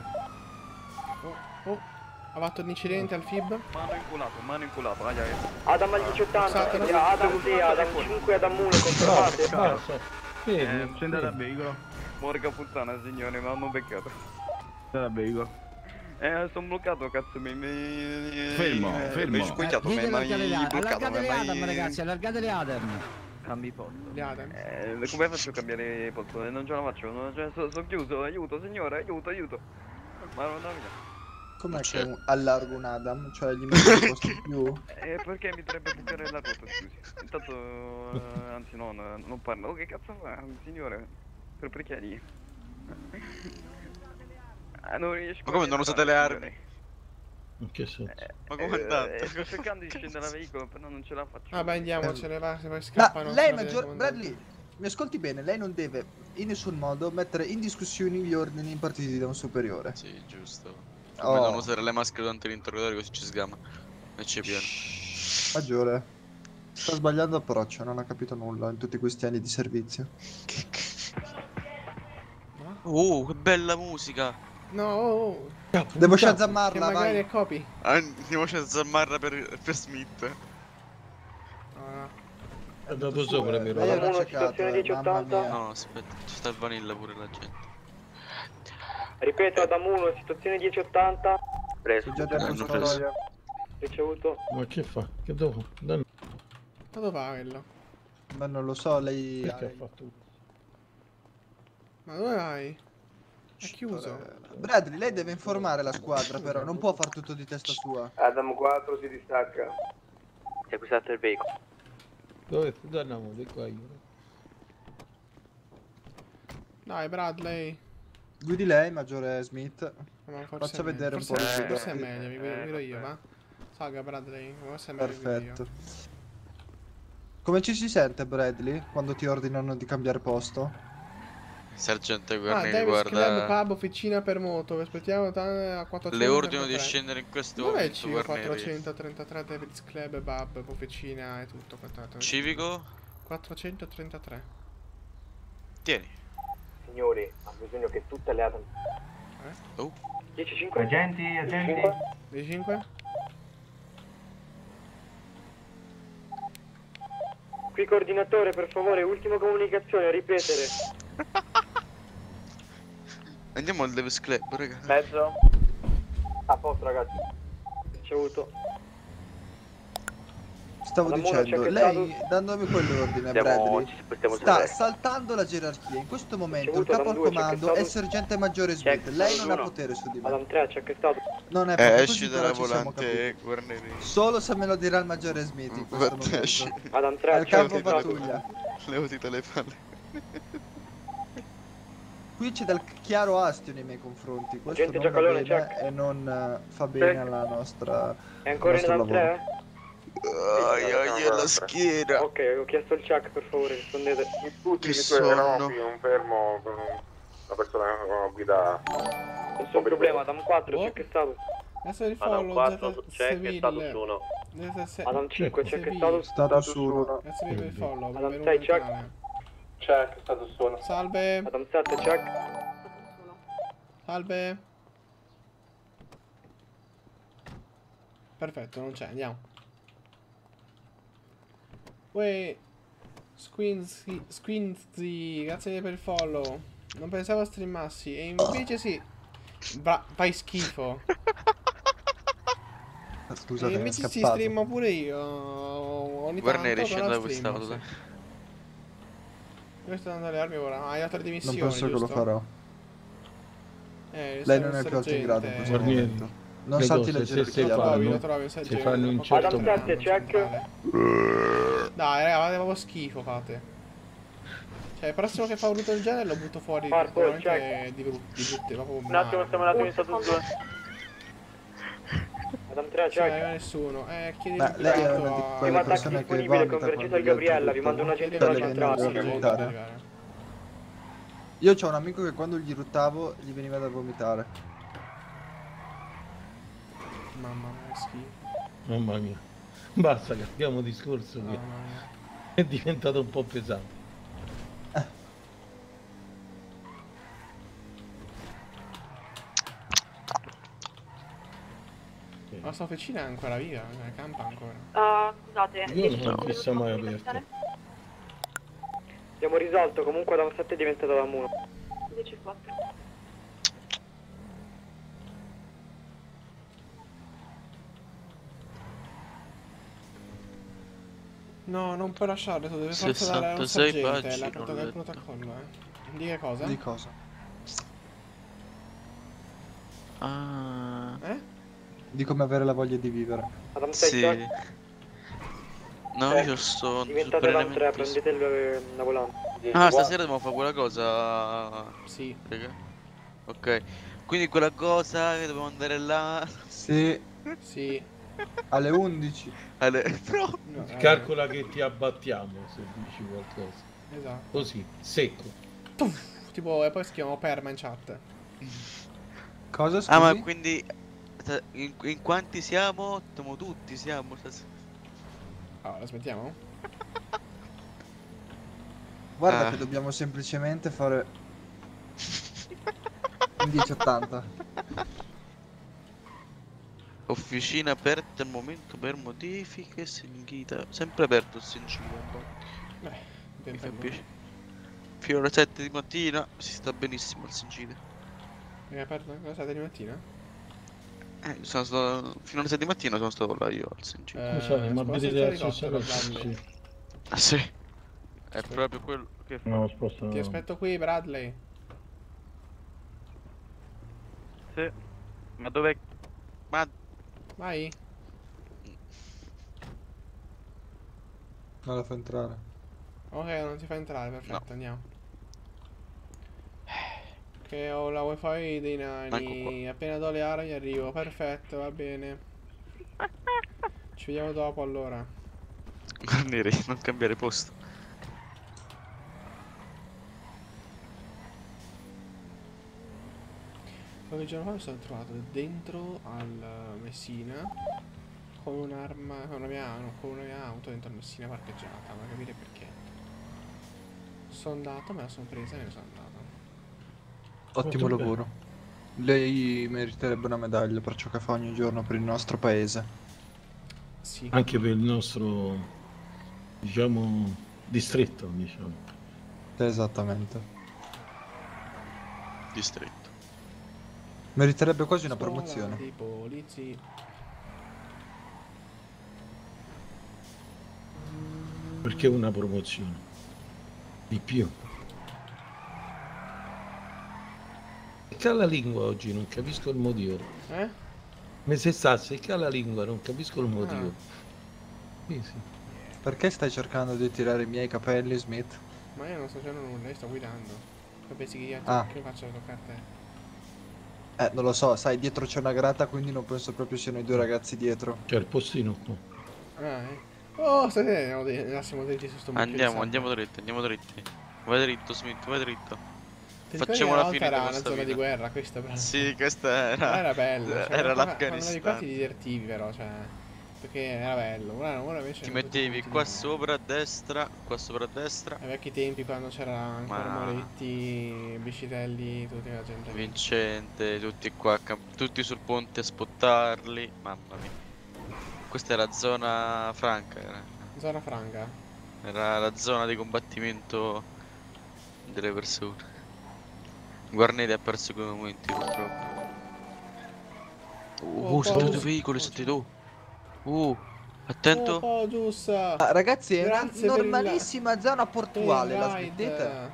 [SPEAKER 1] Ha fatto un incidente al FIB?
[SPEAKER 24] Mano inculato, vai.
[SPEAKER 19] Adam al 1080, Adam D, Adam 5, Adam 1, confermate.
[SPEAKER 24] Scendete dal veicolo. Morga puttana signore, ma hanno beccato. Scendete dal veicolo. Sono bloccato, cazzo,
[SPEAKER 6] Fermo.
[SPEAKER 14] Mi hai squicchiato, mi hai bloccato.
[SPEAKER 6] Allargate le Adam, ragazzi, allargate le Adam.
[SPEAKER 14] Cambi posto.
[SPEAKER 1] Le Adam.
[SPEAKER 24] Come faccio a cambiare posto? Non ce la faccio, sono chiuso, aiuto signore, aiuto. Ma non da via.
[SPEAKER 13] Com'è che allargo un Adam? Cioè gli metto un posto in più?
[SPEAKER 24] Perché mi dovrebbe bucare la ruota, scusi. Intanto, anzi no, non parlo. Oh, che cazzo fa, signore? Perché lì? Non riesco.
[SPEAKER 14] Ma come non usate le armi?
[SPEAKER 11] In che senso?
[SPEAKER 14] Ma come andate?
[SPEAKER 24] Sto cercando di scendere dal veicolo, però non ce la faccio.
[SPEAKER 1] Vabbè, andiamo, ce ne va, se poi
[SPEAKER 13] Ma
[SPEAKER 1] scappano.
[SPEAKER 13] lei,
[SPEAKER 1] se no vediamo
[SPEAKER 13] Bradley, mi ascolti bene, lei non deve in nessun modo mettere in discussione gli ordini impartiti da un superiore.
[SPEAKER 14] Sì, giusto. Come non usare le maschere durante l'interrogatorio così ci sgama. E c'è pieno.
[SPEAKER 13] Maggiore. Sta sbagliando approccio, non ha capito nulla in tutti questi anni di servizio.
[SPEAKER 14] Che bella musica!
[SPEAKER 1] No!
[SPEAKER 13] Devo sciazzammarla,
[SPEAKER 1] che magari
[SPEAKER 13] vai.
[SPEAKER 1] è copy.
[SPEAKER 14] Andiamo a sciazzammarla per Smith.
[SPEAKER 11] È andato sopra, mi
[SPEAKER 13] Lei era
[SPEAKER 19] situazione
[SPEAKER 13] ciecato,
[SPEAKER 19] 1080.
[SPEAKER 14] No, aspetta, ci sta il vanilla pure la gente.
[SPEAKER 19] Ripeto, Adam 1, situazione 1080.
[SPEAKER 4] Preso.
[SPEAKER 13] Già tempo
[SPEAKER 14] hanno
[SPEAKER 13] storia.
[SPEAKER 19] Ricevuto.
[SPEAKER 11] Ma che fa? Che dopo?
[SPEAKER 1] Ma dove va quello?
[SPEAKER 13] Ma non lo so, lei...
[SPEAKER 11] Perché ha fatto?
[SPEAKER 1] Ma dove vai? È chiuso.
[SPEAKER 13] Bradley, lei deve informare la squadra però, non può far tutto di testa sua.
[SPEAKER 19] Adam 4 si distacca.
[SPEAKER 4] Si è acquistato il veicolo.
[SPEAKER 11] Dove andiamo? Di qua io.
[SPEAKER 1] Dai, Bradley.
[SPEAKER 13] Guidi lei, maggiore Smith.
[SPEAKER 1] Ma
[SPEAKER 13] Faccia vedere un po'
[SPEAKER 1] forse,
[SPEAKER 13] di
[SPEAKER 1] forse è meglio, mi guido io, va? Salga Bradley, come sembra.
[SPEAKER 13] Perfetto. Come ci si sente, Bradley, quando ti ordinano di cambiare posto?
[SPEAKER 14] Sergente Guarneri,
[SPEAKER 1] Davis Club,
[SPEAKER 14] guarda.
[SPEAKER 1] pub, officina per moto. Aspettiamo a 433.
[SPEAKER 14] Le ordino di scendere in questo
[SPEAKER 1] Dov'è il
[SPEAKER 14] momento,
[SPEAKER 1] civico
[SPEAKER 14] Guarneri.
[SPEAKER 1] 433 Davis Club, pub, officina e tutto.
[SPEAKER 14] Civico?
[SPEAKER 1] 433.
[SPEAKER 14] Tieni.
[SPEAKER 19] Signori, ha bisogno che tutte le altre...
[SPEAKER 14] Oh.
[SPEAKER 19] 10-5.
[SPEAKER 7] Agenti.
[SPEAKER 1] 15?
[SPEAKER 19] Qui coordinatore, per favore, ultima comunicazione, ripetere.
[SPEAKER 14] Andiamo al Davis Club, raga.
[SPEAKER 19] Mezzo. A posto, ragazzi. Ricevuto.
[SPEAKER 13] Stavo dicendo, lei, dandomi quell'ordine, Bradley, sta saltando la gerarchia. In questo momento il capo al comando è il sergente maggiore Smith. Lei non ha potere su di me.
[SPEAKER 19] Adam 3, c'è che stato.
[SPEAKER 13] Non è proprio
[SPEAKER 14] esci
[SPEAKER 13] così,
[SPEAKER 14] dalla
[SPEAKER 13] però ci siamo
[SPEAKER 14] volante,
[SPEAKER 13] capiti.
[SPEAKER 14] Guarneri.
[SPEAKER 13] Solo se me lo dirà il maggiore Smith in questo momento.
[SPEAKER 19] Adam 3,
[SPEAKER 13] È il capo pattuglia.
[SPEAKER 14] Levati dalle palle.
[SPEAKER 13] Qui c'è del chiaro astio nei miei confronti. Questo
[SPEAKER 19] Agente
[SPEAKER 13] non va
[SPEAKER 19] Giacalone,
[SPEAKER 13] bene
[SPEAKER 19] check.
[SPEAKER 13] e non fa bene alla nostra.
[SPEAKER 19] È ancora in
[SPEAKER 13] al nostro
[SPEAKER 19] Adam 3?
[SPEAKER 13] lavoro.
[SPEAKER 14] Ai, la schiena.
[SPEAKER 19] Ok, ho chiesto il check, per favore, rispondete.
[SPEAKER 14] Che sonno.
[SPEAKER 19] un fermo con una persona con una guida. Nessun problema, Adam 4, check è stato.
[SPEAKER 1] Adesso il
[SPEAKER 19] Adam
[SPEAKER 1] follow,
[SPEAKER 19] 4, check è status 1. Adam 5, check è status.
[SPEAKER 13] Status 1.
[SPEAKER 1] Grazie mille per il follow.
[SPEAKER 19] Adam
[SPEAKER 1] benvenuto
[SPEAKER 19] 6,
[SPEAKER 1] nel
[SPEAKER 19] check.
[SPEAKER 1] canale.
[SPEAKER 19] Check, status 1.
[SPEAKER 1] Salve.
[SPEAKER 19] Adam 7, check.
[SPEAKER 1] Salve. Perfetto, non c'è, andiamo. Uè. Squinzy, grazie mille per il follow. Non pensavo streamassi. E invece sì. Fai schifo.
[SPEAKER 13] Scusate,
[SPEAKER 1] E
[SPEAKER 13] mi è
[SPEAKER 1] invece si
[SPEAKER 13] scappato.
[SPEAKER 1] streamo pure io. Ogni
[SPEAKER 14] Guarneri,
[SPEAKER 1] tanto
[SPEAKER 14] scendo
[SPEAKER 1] però
[SPEAKER 14] da quest'auto,
[SPEAKER 1] streamo,
[SPEAKER 14] dai.
[SPEAKER 1] sì. Io sto andando alle armi ora. Ah, hai dato le dimissioni,
[SPEAKER 13] Non penso che lo
[SPEAKER 1] giusto?
[SPEAKER 13] farò.
[SPEAKER 1] Lei
[SPEAKER 13] Lei non è più alto in grado in questo momento. Non salti la gerarchia.
[SPEAKER 1] Lo trovi un
[SPEAKER 11] se fanno un certo
[SPEAKER 19] Adam 7, check.
[SPEAKER 1] Dai, raga, fate proprio schifo, fate. Cioè, il prossimo che fa un brutto del genere lo butto fuori
[SPEAKER 19] Marco,
[SPEAKER 1] veramente di brutte, proprio
[SPEAKER 19] Un attimo, stiamo un attimo in status 2. Adam 3,
[SPEAKER 1] Cioè,
[SPEAKER 19] check.
[SPEAKER 1] nessuno. Chiedi
[SPEAKER 13] Beh, lei è una di
[SPEAKER 1] a...
[SPEAKER 13] quelle persone che
[SPEAKER 19] disponibile,
[SPEAKER 13] vomita
[SPEAKER 19] convergito
[SPEAKER 13] quando
[SPEAKER 19] al
[SPEAKER 13] gli altri
[SPEAKER 19] Gabriella, vi
[SPEAKER 13] ruttano.
[SPEAKER 19] mando un agente
[SPEAKER 13] Quelle
[SPEAKER 19] dalla
[SPEAKER 13] che
[SPEAKER 19] centrale.
[SPEAKER 13] non devono vomitare. Io c'ho un amico che quando gli ruttavo gli veniva da vomitare.
[SPEAKER 1] Mamma mia, schifo.
[SPEAKER 11] Mamma mia. Basta, cambiamo discorso che è diventato un po' pesante.
[SPEAKER 1] La sua officina è ancora viva, campa ancora.
[SPEAKER 8] Scusate,
[SPEAKER 11] Io non l'ho vista mai aperta.
[SPEAKER 19] Abbiamo risolto, comunque Adam 7 è diventato Adam 1.
[SPEAKER 8] 10-4.
[SPEAKER 1] No, non puoi lasciarle, tu devi forse dare a un
[SPEAKER 14] 66
[SPEAKER 1] sergente,
[SPEAKER 14] pagine,
[SPEAKER 1] la
[SPEAKER 14] l'ho
[SPEAKER 1] carta del
[SPEAKER 14] letto.
[SPEAKER 1] protocollo, Di che cosa?
[SPEAKER 13] Di cosa?
[SPEAKER 14] Ah.
[SPEAKER 13] Di come avere la voglia di vivere.
[SPEAKER 19] Adam 6,
[SPEAKER 14] Sì.
[SPEAKER 19] check.
[SPEAKER 14] No, io sto
[SPEAKER 19] Diventate
[SPEAKER 14] super
[SPEAKER 19] Adam 3,
[SPEAKER 14] elementi.
[SPEAKER 19] prendete la volante.
[SPEAKER 14] Ah, stasera dobbiamo fare quella cosa.
[SPEAKER 1] Sì.
[SPEAKER 14] Raga. Ok. Quindi quella cosa che dobbiamo andare là.
[SPEAKER 13] Sì.
[SPEAKER 1] Sì.
[SPEAKER 13] Alle 11.
[SPEAKER 14] No.
[SPEAKER 11] Calcola che ti abbattiamo se dici qualcosa.
[SPEAKER 1] Esatto.
[SPEAKER 11] Così, secco.
[SPEAKER 1] Puff, tipo, e poi scriviamo perma in chat.
[SPEAKER 13] Cosa scusi?
[SPEAKER 14] Ah, ma quindi in quanti siamo? Siamo tutti, siamo stasera.
[SPEAKER 1] Allora, aspettiamo.
[SPEAKER 13] Guarda che dobbiamo semplicemente fare un 1080.
[SPEAKER 14] Officina aperta al momento per modifiche, Singita. Sempre aperto il Singita. Mi fa piacere. Fino alle 7 di mattina si sta benissimo al Singita.
[SPEAKER 1] È aperto alle 7 di mattina?
[SPEAKER 14] Sono stato, fino alle 7 di mattina sono stato là io al Singita.
[SPEAKER 11] Lo so, ma vedete la stessa cosa? Sì.
[SPEAKER 14] Ah, sì. È proprio quello che fa.
[SPEAKER 11] No, sposta.
[SPEAKER 1] Ti aspetto qui, Bradley.
[SPEAKER 14] Sì. Ma dov'è? Ma
[SPEAKER 1] Vai.
[SPEAKER 13] Non la fa entrare.
[SPEAKER 1] Ok, non ti fa entrare, perfetto, andiamo. Ok, ho la wifi dei nani. Appena do le armi arrivo, perfetto, va bene. Ci vediamo dopo allora.
[SPEAKER 14] Guarnieri, non cambiare posto.
[SPEAKER 1] Qualche giorno fa mi sono trovato dentro al Messina con un'arma, con una mia auto dentro al Messina parcheggiata, ma capire perché. Sono andato, me la sono presa e me ne sono andato.
[SPEAKER 13] Ottimo lavoro. Lei meriterebbe una medaglia per ciò che fa ogni giorno per il nostro paese.
[SPEAKER 1] Sì.
[SPEAKER 11] Anche per il nostro, diciamo, distretto, diciamo.
[SPEAKER 13] Esattamente.
[SPEAKER 14] Distretto.
[SPEAKER 13] Meriterebbe quasi una
[SPEAKER 1] Scuola
[SPEAKER 13] promozione.
[SPEAKER 1] di polizia.
[SPEAKER 11] Perché una promozione? Di più. Secca la lingua oggi, non capisco il motivo. Mi si sta a seccare la lingua, non capisco il motivo. Sì, sì.
[SPEAKER 13] Perché stai cercando di tirare i miei capelli, Smith?
[SPEAKER 1] Ma io non sto facendo nulla, io sto guidando. Ma pensi che io che faccio toccare a te?
[SPEAKER 13] Non lo so, sai, dietro c'è una grata, quindi non penso proprio siano i due ragazzi dietro.
[SPEAKER 11] C'è il postino qua.
[SPEAKER 1] Oh, state andiamo dritti su sto mucchio.
[SPEAKER 14] Andiamo dritti. Vai dritto, Smith, vai dritto.
[SPEAKER 1] Ti
[SPEAKER 14] Facciamo la fine
[SPEAKER 1] era
[SPEAKER 14] di
[SPEAKER 1] una
[SPEAKER 14] questa
[SPEAKER 1] zona
[SPEAKER 14] vita.
[SPEAKER 1] di guerra, questa però.
[SPEAKER 14] Sì, questa era
[SPEAKER 1] bello. Cioè,
[SPEAKER 14] era
[SPEAKER 1] Quando
[SPEAKER 14] l'Afghanistan.
[SPEAKER 1] qua ti divertivi però, cioè. Perché era bello. Ora invece
[SPEAKER 14] Ti mettevi qua sopra a destra, qua sopra a destra.
[SPEAKER 1] Ai vecchi tempi quando c'era ancora Moretti, Biscitelli, tutta la gente.
[SPEAKER 14] Vincente, tutti qua, tutti sul ponte a spottarli. Mamma mia. Questa era zona franca, era.
[SPEAKER 1] Zona franca?
[SPEAKER 14] Era la zona di combattimento delle persone. Guarneri ha perso quei momenti purtroppo. Senti due veicoli, senti tu. Attento.
[SPEAKER 1] Oh, giusta.
[SPEAKER 13] Ragazzi, è una
[SPEAKER 1] Grazie per
[SPEAKER 13] normalissima zona portuale,
[SPEAKER 1] per
[SPEAKER 13] la
[SPEAKER 1] il ride.
[SPEAKER 13] smettete?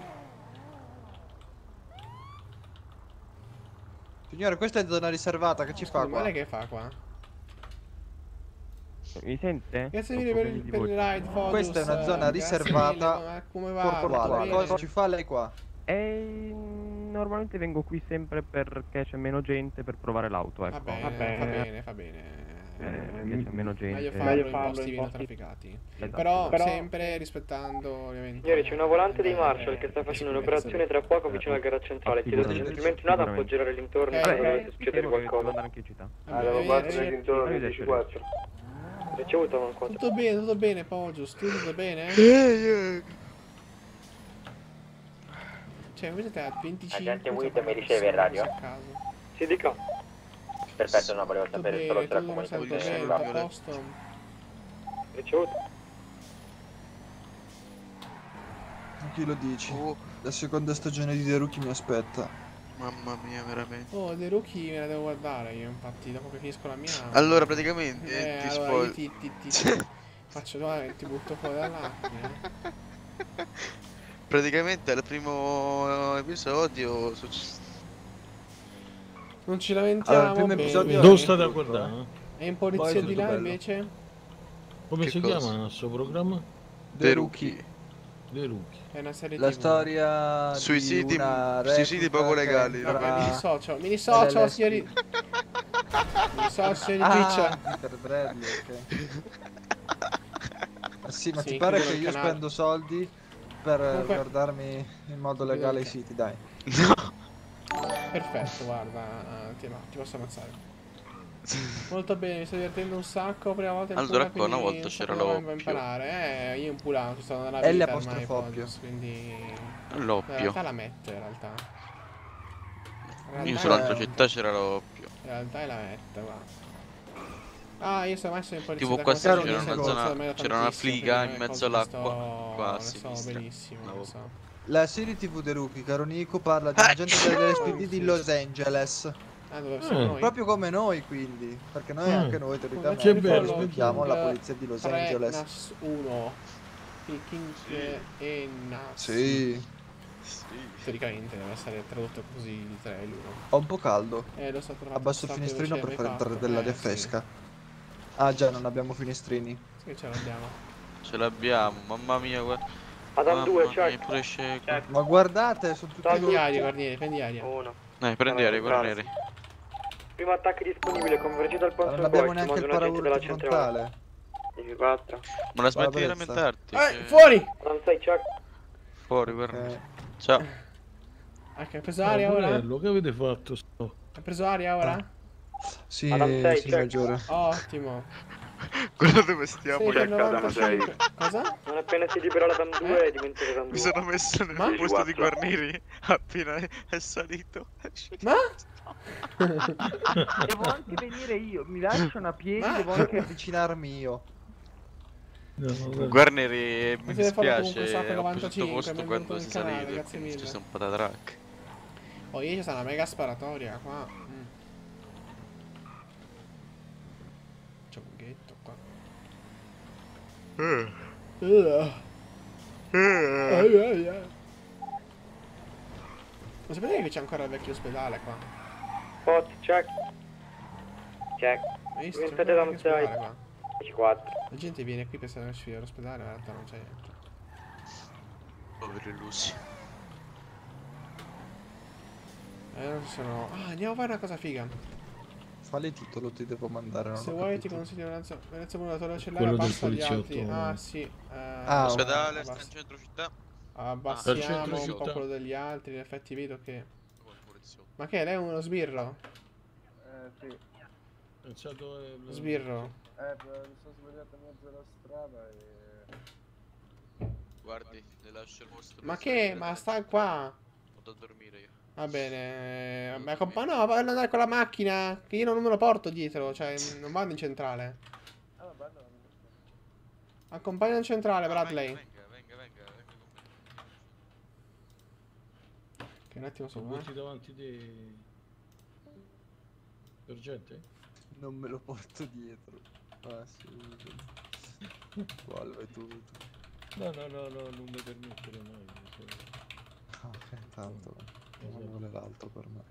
[SPEAKER 13] Signore, questa è zona riservata, che ci fa qua?
[SPEAKER 1] Ma lei che fa qua?
[SPEAKER 15] Mi sente?
[SPEAKER 1] Grazie mille per il ride, Fodus.
[SPEAKER 13] Questa è una zona riservata
[SPEAKER 1] come va?
[SPEAKER 13] portuale. Cosa ci fa lei qua?
[SPEAKER 15] Normalmente vengo qui sempre perché c'è meno gente per provare l'auto, ecco.
[SPEAKER 1] Va bene.
[SPEAKER 15] C'è meno gente.
[SPEAKER 1] Meglio farlo in posti meno trafficati.
[SPEAKER 15] Esatto.
[SPEAKER 1] Però sempre rispettando ovviamente.
[SPEAKER 4] Signori, c'è una volante dei Marshall che sta facendo un'operazione tra poco vicino alla gara centrale. Chiedete gentilmente un attimo a girare l'intorno se dovesse succedere qualcosa.
[SPEAKER 15] Andare anche in città.
[SPEAKER 4] Allora, guarda l'intorno 14. Ricevuto un quattro.
[SPEAKER 1] Tutto bene, Poggius, tutto bene? Cioè, vedete a 25.
[SPEAKER 16] Agente Witt mi riceve il radio?
[SPEAKER 1] A caso.
[SPEAKER 4] Si dica.
[SPEAKER 16] Perfetto, no, volevo sapere solo se la
[SPEAKER 1] tutto
[SPEAKER 16] comunicazione
[SPEAKER 1] bene, a posto.
[SPEAKER 4] Ricevuto.
[SPEAKER 13] Chi lo dici? La seconda stagione di The Rookie mi aspetta.
[SPEAKER 14] Mamma mia, veramente.
[SPEAKER 1] Oh, The Rookie me la devo guardare io, infatti, dopo che finisco la mia.
[SPEAKER 14] Allora, praticamente ti
[SPEAKER 1] allora,
[SPEAKER 14] spoil.
[SPEAKER 1] faccio ti butto fuori dall'acqua.
[SPEAKER 14] Praticamente al primo episodio
[SPEAKER 1] non ci lamentiamo.
[SPEAKER 13] Allora, il primo episodio
[SPEAKER 11] Dove state a guardare?
[SPEAKER 1] E in polizia di là invece?
[SPEAKER 11] Come
[SPEAKER 14] Che
[SPEAKER 11] si
[SPEAKER 14] cosa?
[SPEAKER 11] chiama il suo programma?
[SPEAKER 13] The Rookie.
[SPEAKER 11] The Rookie.
[SPEAKER 1] È una serie
[SPEAKER 13] La
[SPEAKER 1] TV.
[SPEAKER 13] storia
[SPEAKER 14] Suicidi
[SPEAKER 13] di una
[SPEAKER 14] poco legali.
[SPEAKER 1] Mi dissocio, signori. Mi dissocio di Twitch.
[SPEAKER 13] Peter Bradley, ok. Sì, ma
[SPEAKER 1] Sì,
[SPEAKER 13] ti pare
[SPEAKER 1] chiudo
[SPEAKER 13] che
[SPEAKER 1] il
[SPEAKER 13] io
[SPEAKER 1] canale.
[SPEAKER 13] spendo soldi per
[SPEAKER 1] Comunque-
[SPEAKER 13] guardarmi in modo legale i siti, dai.
[SPEAKER 1] Perfetto, guarda, ti posso ammazzare. Molto bene, mi sto divertendo un sacco. Prima volta in
[SPEAKER 14] Allora,
[SPEAKER 1] pula,
[SPEAKER 14] una
[SPEAKER 1] quindi
[SPEAKER 14] volta
[SPEAKER 1] non so
[SPEAKER 14] c'era
[SPEAKER 1] come
[SPEAKER 14] l'oppio.
[SPEAKER 1] imparare. Io in pula ci sto dando la
[SPEAKER 13] L
[SPEAKER 1] vita
[SPEAKER 13] apostrofo
[SPEAKER 1] ormai,
[SPEAKER 13] oppio.
[SPEAKER 1] Poggius, quindi
[SPEAKER 14] L'oppio.
[SPEAKER 1] in realtà la metto in realtà.
[SPEAKER 14] Io sull'altra città c'era l'oppio.
[SPEAKER 1] In realtà la metto, guarda. Ah, io sono messo in polizia.
[SPEAKER 14] Tipo
[SPEAKER 1] da
[SPEAKER 14] qua
[SPEAKER 1] quando
[SPEAKER 14] c'era
[SPEAKER 1] sono
[SPEAKER 14] una
[SPEAKER 1] messo,
[SPEAKER 14] zona,
[SPEAKER 1] me lo
[SPEAKER 14] c'era una
[SPEAKER 1] tantissimo,
[SPEAKER 14] fliga
[SPEAKER 1] perché
[SPEAKER 14] in
[SPEAKER 1] me
[SPEAKER 14] mezzo
[SPEAKER 1] Poggius
[SPEAKER 14] all'acqua. Qua a
[SPEAKER 1] ne so
[SPEAKER 14] sinistra.
[SPEAKER 1] benissimo, lo so.
[SPEAKER 13] La serie TV The Rookie, caro Nico, parla di un agente dell'SPD di Los Angeles.
[SPEAKER 1] Ah, dove siamo noi?
[SPEAKER 13] Proprio come noi, quindi. Perché noi, anche noi,
[SPEAKER 11] Che
[SPEAKER 13] teoricamente,
[SPEAKER 11] bello,
[SPEAKER 13] rispettiamo la polizia di Los Angeles.
[SPEAKER 1] Nas 1. Picking e Nas.
[SPEAKER 13] Sì.
[SPEAKER 1] Teoricamente deve essere tradotto così il 3 e l'1.
[SPEAKER 13] Ho un po' caldo.
[SPEAKER 1] Lo so, trovato
[SPEAKER 13] Abbasso il
[SPEAKER 1] stato
[SPEAKER 13] finestrino
[SPEAKER 1] invece
[SPEAKER 13] per far
[SPEAKER 1] hai
[SPEAKER 13] entrare
[SPEAKER 1] fatto.
[SPEAKER 13] dell'aria
[SPEAKER 1] Sì.
[SPEAKER 13] fresca. Ah già, non abbiamo finestrini.
[SPEAKER 1] Sì, ce l'abbiamo.
[SPEAKER 14] Ce l'abbiamo, mamma mia, guarda.
[SPEAKER 4] Adam 2,
[SPEAKER 14] Mamma mia,
[SPEAKER 4] check.
[SPEAKER 14] pure scecco.
[SPEAKER 13] Ma guardate, sono tutti
[SPEAKER 1] Prendi aria, guardiere, prendi aria.
[SPEAKER 4] Uno.
[SPEAKER 14] Dai, prendi aria,
[SPEAKER 4] Allora,
[SPEAKER 14] guarnieri.
[SPEAKER 4] Primo attacco disponibile, convergito al ponte
[SPEAKER 13] Non abbiamo neanche il paraurto frontale.
[SPEAKER 4] 4.
[SPEAKER 14] Ma la smetti di lamentarti?
[SPEAKER 1] Fuori!
[SPEAKER 4] Non sai, check.
[SPEAKER 14] Fuori, guarda. Ciao.
[SPEAKER 1] Ok, hai preso aria ora?
[SPEAKER 11] Bello, che avete fatto sto?
[SPEAKER 1] Hai preso aria ora?
[SPEAKER 13] Sì, sì, maggiore.
[SPEAKER 1] Ottimo.
[SPEAKER 14] Quello dove stiamo?
[SPEAKER 1] Sei per 95. Cosa?
[SPEAKER 4] Non appena si libera la DAM 2 diventa la DAM 2.
[SPEAKER 14] Mi sono messo nel posto di Guarneri appena è salito.
[SPEAKER 1] Ma?
[SPEAKER 13] Devo anche venire io, mi lascio una piedi, devo anche avvicinarmi io.
[SPEAKER 14] Guarneri, mi
[SPEAKER 1] Potete farlo comunque
[SPEAKER 14] dispiace,
[SPEAKER 1] Sape
[SPEAKER 14] ho preso il tuo
[SPEAKER 1] 95,
[SPEAKER 14] posto
[SPEAKER 1] benvenuto
[SPEAKER 14] quando
[SPEAKER 1] nel
[SPEAKER 14] sei
[SPEAKER 1] canale,
[SPEAKER 14] salito,
[SPEAKER 1] grazie
[SPEAKER 14] quindi
[SPEAKER 1] mille.
[SPEAKER 14] ci sono un po' da track.
[SPEAKER 1] Oh, ieri c'è una mega sparatoria qua. C'è un ghetto qua. Ma sapete che c'è ancora il vecchio ospedale qua?
[SPEAKER 4] Spot, check. Check.
[SPEAKER 1] Hai visto?
[SPEAKER 4] Diventate
[SPEAKER 1] C'è
[SPEAKER 4] DAM
[SPEAKER 1] ancora il vecchio
[SPEAKER 4] 6.
[SPEAKER 1] ospedale qua.
[SPEAKER 4] 4.
[SPEAKER 1] La gente viene qui per stare all'ospedale, in realtà non c'è niente.
[SPEAKER 14] Poveri illusi.
[SPEAKER 1] Non ci sono... Ah, andiamo a fare una cosa figa.
[SPEAKER 13] Quale titolo ti devo mandare? Non
[SPEAKER 1] Se
[SPEAKER 13] ho
[SPEAKER 1] vuoi
[SPEAKER 13] capito.
[SPEAKER 1] ti consiglio Venezia Muratore Cellare,
[SPEAKER 11] Quello del
[SPEAKER 1] abbassa gli altri.
[SPEAKER 11] poliziotto.
[SPEAKER 1] Ah sì.
[SPEAKER 14] Ospedale, sta in centro città.
[SPEAKER 1] Abbassiamo
[SPEAKER 11] centro
[SPEAKER 1] un
[SPEAKER 11] città.
[SPEAKER 1] po' quello degli altri, in effetti vedo che... Ma che, lei è uno sbirro?
[SPEAKER 13] Sì.
[SPEAKER 11] Pensato
[SPEAKER 1] Sbirro.
[SPEAKER 13] Mi sono svegliato in mezzo alla strada e...
[SPEAKER 14] Guardi, le lascio il mostro.
[SPEAKER 1] Ma che? Ma sta qua!
[SPEAKER 14] Vado a dormire io.
[SPEAKER 1] Va bene, ma no, voglio andare con la macchina, che io non me lo porto dietro, cioè non vado in centrale. Accompagna in centrale, Bradley.
[SPEAKER 14] Venga con me.
[SPEAKER 1] Che un attimo
[SPEAKER 11] Sono
[SPEAKER 1] solo,
[SPEAKER 11] venuti davanti di... Sergente?
[SPEAKER 13] Non me lo porto dietro. Ah sì. Quale tu?
[SPEAKER 11] No, non mi permettere mai.
[SPEAKER 13] Ok, tanto. Non vuole l'altro per me.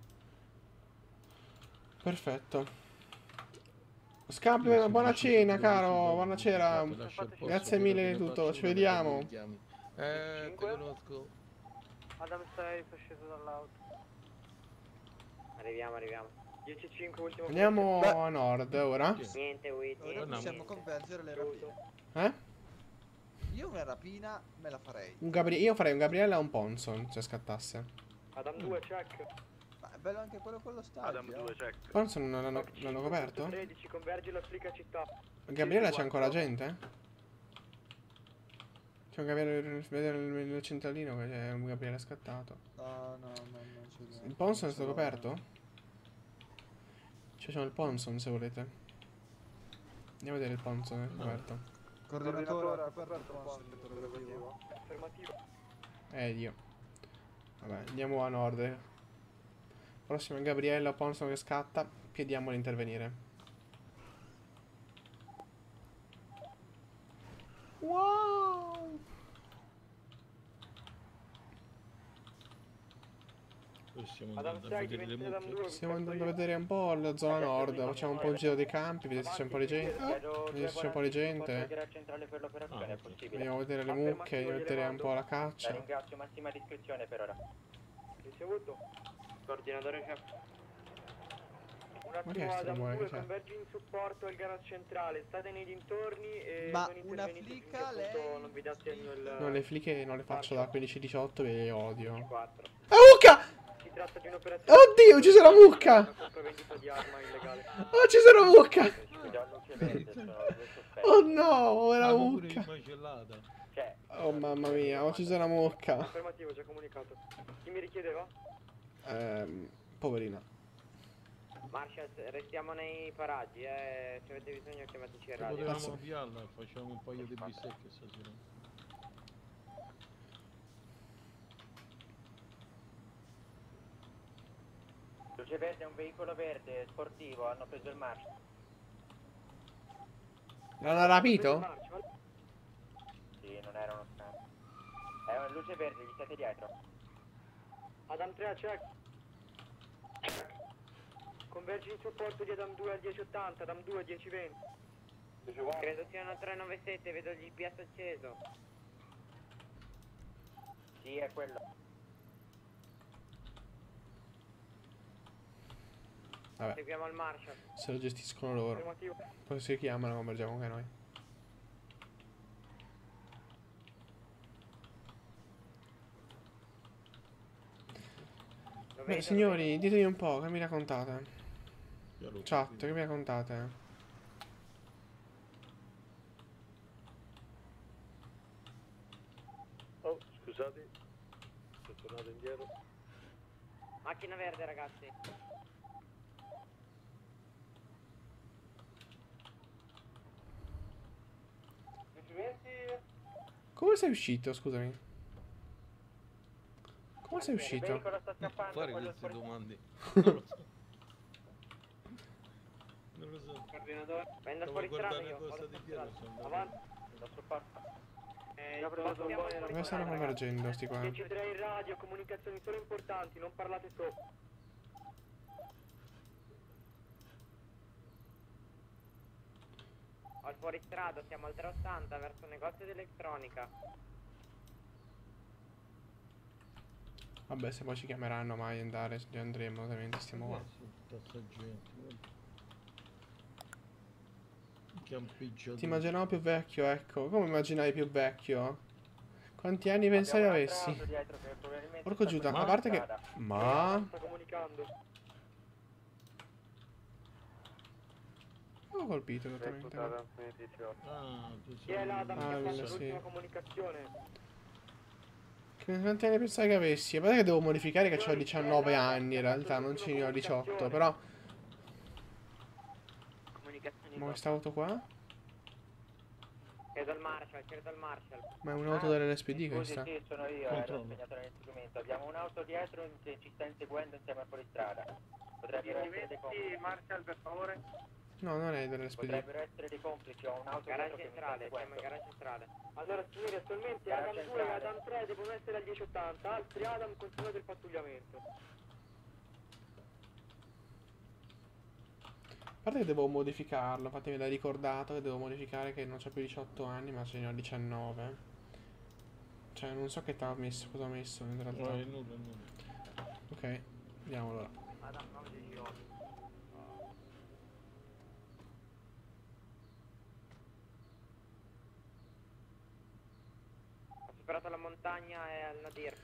[SPEAKER 1] Perfetto. Scambio, buona cena, caro, buona cena. Grazie mille di tutto, ci vediamo.
[SPEAKER 11] Ti conosco.
[SPEAKER 4] Adam 6, sono sceso dall'auto. Arriviamo. 10-5, ultimo.
[SPEAKER 1] Andiamo a nord ora.
[SPEAKER 4] Niente, wait.
[SPEAKER 13] Ora possiamo convergere le rapine.
[SPEAKER 1] Eh?
[SPEAKER 13] Io una rapina me la farei.
[SPEAKER 1] Io farei un Gabriele e un Ponson, se scattasse.
[SPEAKER 4] Adam 2, check.
[SPEAKER 13] Ma è bello anche quello con lo stadio.
[SPEAKER 24] Adam 2, check.
[SPEAKER 1] Ponson non l'hanno coperto?
[SPEAKER 4] 13, convergi l'Africa città.
[SPEAKER 1] Gabriele c'è ancora gente? C'è un Gabriele, vedere nel centralino che c'è un Gabriele scattato.
[SPEAKER 13] No, non c'è.
[SPEAKER 1] Il Ponson è stato coperto? C'è il Ponson se volete. Andiamo a vedere il Ponson è coperto.
[SPEAKER 13] Coordinatore,
[SPEAKER 4] Affermativo.
[SPEAKER 1] Dio. Vabbè, andiamo a nord. Prossimo è Gabriella Ponson che scatta. Chiediamo di intervenire. Wow!
[SPEAKER 11] Stiamo andando a vedere le mucche.
[SPEAKER 1] Stiamo andando a vedere un po' la zona nord. Facciamo un po' il giro dei campi, vedete se c'è un po' di gente. Vedete se c'è un po' di gente. Andiamo a vedere le mucche, andiamo a vedere un po' la caccia.
[SPEAKER 4] Ringrazio, massima discrezione per ora. Ricevuto. Coordinatore chef. Un attimo Adam 2, convergi in supporto al garage centrale, state nei dintorni e
[SPEAKER 13] ma
[SPEAKER 4] non
[SPEAKER 13] una
[SPEAKER 4] intervenite
[SPEAKER 13] flica
[SPEAKER 4] finché appunto
[SPEAKER 13] lei
[SPEAKER 4] non vi dà segno il...
[SPEAKER 1] No, le fliche non le faccio da 15-18 e le odio.
[SPEAKER 4] 4.
[SPEAKER 1] Ah, mucca!
[SPEAKER 4] Si tratta di un'operazione...
[SPEAKER 1] Oddio, ci sono la mucca!
[SPEAKER 4] Una compravendita di arma illegale.
[SPEAKER 1] Oh, ci sono la mucca! Oh no, povera mucca! Oh mamma mia, oh ci sono la mucca!
[SPEAKER 4] Affermativo, già comunicato. Chi mi richiedeva?
[SPEAKER 1] Poverina.
[SPEAKER 4] Marshall, restiamo nei paraggi, se avete bisogno chiamateci in radio.
[SPEAKER 11] Potevamo avviarla, facciamo un paio di bistecche stasera.
[SPEAKER 4] Luce verde è un veicolo verde sportivo, hanno preso il Marshall.
[SPEAKER 1] L'hanno rapito?
[SPEAKER 4] Sì, non era uno scambio. È una luce verde, gli state dietro. Adam 3 check. Convergi in supporto di Adam 2 al 1080, Adam 2 al 1020. Credo siano 397, vedo il GPS acceso. Sì, è quello.
[SPEAKER 1] Vabbè,
[SPEAKER 4] Seguiamo al Marshall.
[SPEAKER 1] se lo gestiscono loro.
[SPEAKER 4] Affermativo.
[SPEAKER 1] Poi si chiamano, convergiamo anche noi. Beh, signori, ditemi un po', che mi raccontate? Chat, che mi raccontate?
[SPEAKER 11] Oh, scusate, sono tornato indietro.
[SPEAKER 2] Macchina verde, ragazzi.
[SPEAKER 1] Come sei uscito, scusami? Come sei uscito?
[SPEAKER 11] Fare queste domande. Non lo so. Non lo so.
[SPEAKER 4] Coordinatore.
[SPEAKER 2] Prendo
[SPEAKER 11] Stavo
[SPEAKER 2] fuori strada
[SPEAKER 11] guardando
[SPEAKER 2] io.
[SPEAKER 11] cosa di dietro, sono andato.
[SPEAKER 4] Avanti.
[SPEAKER 2] Da sul parco.
[SPEAKER 1] Dove stanno convergendo sti qua?
[SPEAKER 4] Decidere in radio, comunicazioni solo importanti, non parlate sopra.
[SPEAKER 2] Al fuoristrada, siamo al 380 verso negozio di elettronica.
[SPEAKER 1] Vabbè, se poi ci chiameranno mai andare, ci andremo, ovviamente stiamo qua. Ti immaginavo più vecchio, ecco. Come immaginavi più vecchio? Quanti anni pensavi avessi? Porco Giuda, a parte che... Ma...
[SPEAKER 4] Sta comunicando.
[SPEAKER 1] Ho colpito esattamente.
[SPEAKER 4] Chi è l'Adam che ha fatto
[SPEAKER 1] sì.
[SPEAKER 4] l'ultima comunicazione?
[SPEAKER 1] Quanti anni pensavi che avessi? A parte che devo modificare che ho 19 anni in realtà, non ce ne ho 18, però... Ma questa auto qua?
[SPEAKER 2] Chiedo al Marshall, chiedo al Marshall.
[SPEAKER 1] Ma è un'auto dell'SPD questa?
[SPEAKER 7] Sì, sono io,
[SPEAKER 1] Controllo.
[SPEAKER 7] segnatore del strumento. Abbiamo un'auto dietro che ci sta inseguendo insieme al fuoristrada. Potrebbero essere dei complici.
[SPEAKER 4] Marshall, per favore.
[SPEAKER 1] No, non è dell'SPD.
[SPEAKER 7] Potrebbero essere dei complici, ho un'auto
[SPEAKER 2] Garage
[SPEAKER 7] dietro che mi sta
[SPEAKER 2] centrale, siamo in
[SPEAKER 7] inseguendo.
[SPEAKER 2] garage centrale.
[SPEAKER 4] Allora signori, attualmente
[SPEAKER 7] Garage
[SPEAKER 4] Adam 2 e
[SPEAKER 7] centrale.
[SPEAKER 4] Adam 3 devono essere al 1080, altri Adam continuate il pattugliamento.
[SPEAKER 1] A parte che devo modificarlo, infatti me l'hai ricordato che devo modificare che non c'ho più 18 anni ma ce ne ho 19. Cioè non so che t'ha messo, cosa ho messo in realtà.
[SPEAKER 11] No, è nulla, è nulla.
[SPEAKER 1] Ok, andiamo allora.
[SPEAKER 2] Adam 918. Ho superato la montagna e al Nadir.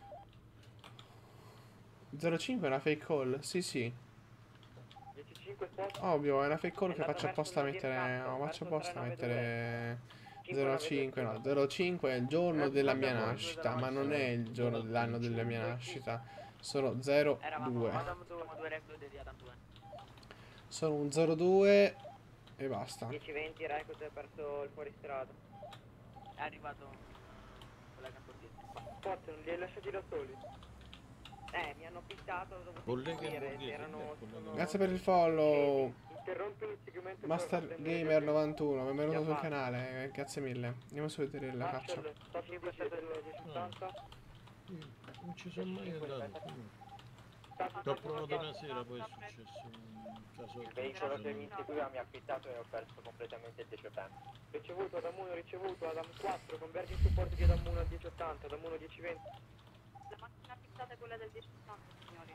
[SPEAKER 1] 05 è una fake call? Sì, sì.
[SPEAKER 4] 15 spot.
[SPEAKER 1] Ovvio, è una fake call che
[SPEAKER 2] Andato
[SPEAKER 1] faccio apposta a
[SPEAKER 2] verso il
[SPEAKER 1] mettere...
[SPEAKER 2] Nadir
[SPEAKER 1] No,
[SPEAKER 2] Santo,
[SPEAKER 1] faccio apposta a
[SPEAKER 2] verso
[SPEAKER 1] mettere...
[SPEAKER 2] 392.
[SPEAKER 1] 05, no, 05 è il giorno della mia nascita, ma non è il giorno dell'anno della mia nascita. Sono 02.
[SPEAKER 2] Adam 2 reclute di Adam 2.
[SPEAKER 1] Sono un 02 e basta.
[SPEAKER 2] 1020 reclute verso il fuoristrada. È arrivato collega Borghese.
[SPEAKER 4] Spot, non li hai lasciati da soli.
[SPEAKER 2] Mi hanno pittato, dovevo
[SPEAKER 11] Collega
[SPEAKER 2] seguire,
[SPEAKER 11] Borghese,
[SPEAKER 2] erano...
[SPEAKER 1] Grazie per il follow.
[SPEAKER 4] Interrompi il seguimento.
[SPEAKER 1] Master Gamer 91, benvenuto sul canale, grazie mille. Andiamo su a vedere la caccia.
[SPEAKER 4] Marshall, sta sul 1080.
[SPEAKER 11] Non ci sono mai andato. L'ho provato una sera, poi è successo un caso.
[SPEAKER 7] Il veicolo che mi inseguiva mi ha affittato e ho perso completamente il 1080.
[SPEAKER 4] Ricevuto, Adam 1 ricevuto, Adam 4, convergi in supporto di Adam 1 al 1080, Adam 1 1020.
[SPEAKER 20] La macchina fissata è quella del 1080, signori.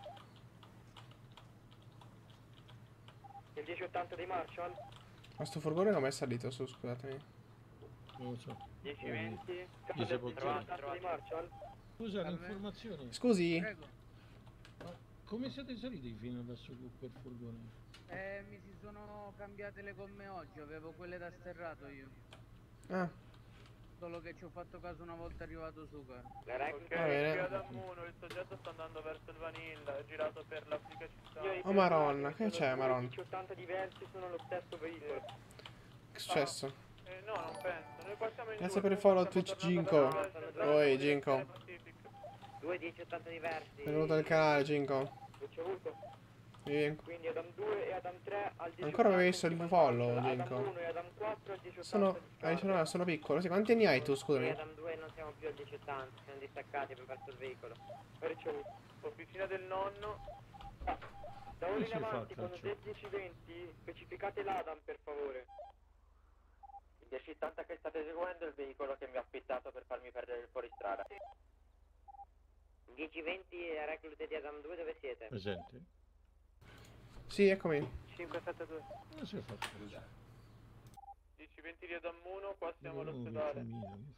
[SPEAKER 4] Il 1080 dei Marshall.
[SPEAKER 1] Ma sto furgone come è salito su, scusatemi.
[SPEAKER 11] Non lo so.
[SPEAKER 4] 1020.
[SPEAKER 11] Gli si può chiedere.
[SPEAKER 4] dei Marshall.
[SPEAKER 11] Scusa, un'informazione.
[SPEAKER 1] Scusi?
[SPEAKER 11] Ma come siete saliti fino adesso con quel furgone?
[SPEAKER 8] Mi si sono cambiate le gomme oggi, avevo quelle da sterrato io.
[SPEAKER 1] Ah,
[SPEAKER 8] Solo che ci ho fatto caso una volta arrivato su, caro.
[SPEAKER 1] va bene.
[SPEAKER 5] Il soggetto sta andando verso il Vanilla, è girato per l'Africa città.
[SPEAKER 1] Oh maronna, che c'è maronna?
[SPEAKER 4] 1080 diversi sono lo stesso veicolo.
[SPEAKER 1] Che è successo?
[SPEAKER 5] No, non penso. Noi passiamo in
[SPEAKER 1] Grazie per il follow Twitch Ginko. Oi Ginko.
[SPEAKER 2] 2 1080 diversi.
[SPEAKER 1] Benvenuto al canale Ginko.
[SPEAKER 4] Ricevuto.
[SPEAKER 1] Vieni.
[SPEAKER 4] Quindi Adam 2 e Adam 3 al 1080.
[SPEAKER 1] Ancora avevi visto il follow
[SPEAKER 4] Adam
[SPEAKER 1] Ginko?
[SPEAKER 4] 1 e Adam 4 al 1080.
[SPEAKER 1] Sono piccolo, sì, quanti anni hai tu, scusami?
[SPEAKER 2] Adam 2 non siamo più al 1080, siamo distaccati, abbiamo perso il veicolo.
[SPEAKER 4] Ho ricevuto.
[SPEAKER 5] Officina del nonno.
[SPEAKER 4] Da ora in avanti, quando del 1020, specificate l'Adam per favore.
[SPEAKER 7] Il 1080 che state eseguendo è il veicolo che mi ha affittato per farmi perdere il fuoristrada.
[SPEAKER 2] 1020 reclute di Adam 2, dove siete?
[SPEAKER 11] Presente?
[SPEAKER 1] Sì, eccomi.
[SPEAKER 2] 572.
[SPEAKER 11] Non si è fatto
[SPEAKER 2] 10-20 via Dammuno, qua siamo all'ospedale.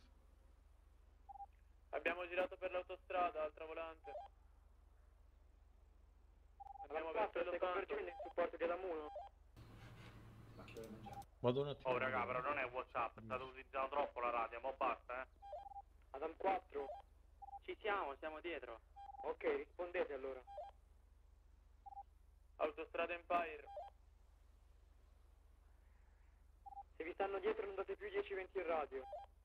[SPEAKER 2] Abbiamo girato per l'autostrada, altra volante. Andiamo verso il Santo.
[SPEAKER 4] in supporto di Adamuno.
[SPEAKER 11] Vado un attimo.
[SPEAKER 9] Oh raga, però non è WhatsApp, state utilizzando troppo la radio, ma basta,
[SPEAKER 4] Adam 4.
[SPEAKER 2] Ci siamo dietro.
[SPEAKER 4] Ok, rispondete allora.
[SPEAKER 2] Autostrada Empire.
[SPEAKER 4] Se vi stanno dietro non date più 10-20 in radio.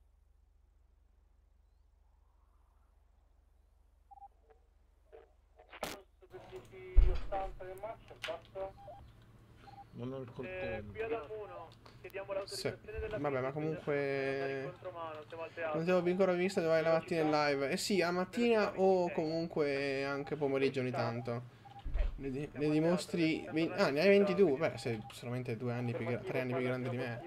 [SPEAKER 11] Non ho il coltello.
[SPEAKER 2] Qui ad Ammuno, chiediamo
[SPEAKER 1] Sì.
[SPEAKER 2] l'autorizzazione della
[SPEAKER 1] Vabbè, ma
[SPEAKER 2] pista,
[SPEAKER 1] comunque...
[SPEAKER 2] contromano, siamo al
[SPEAKER 1] Non
[SPEAKER 2] teatro.
[SPEAKER 1] ti avevo ancora visto dove vai la mattina in live. Eh sì, a mattina o comunque anche pomeriggio ogni tanto. Ne dimostri... Ah, ne hai 22. Beh, sei solamente 2 anni più 3 anni più grande di me.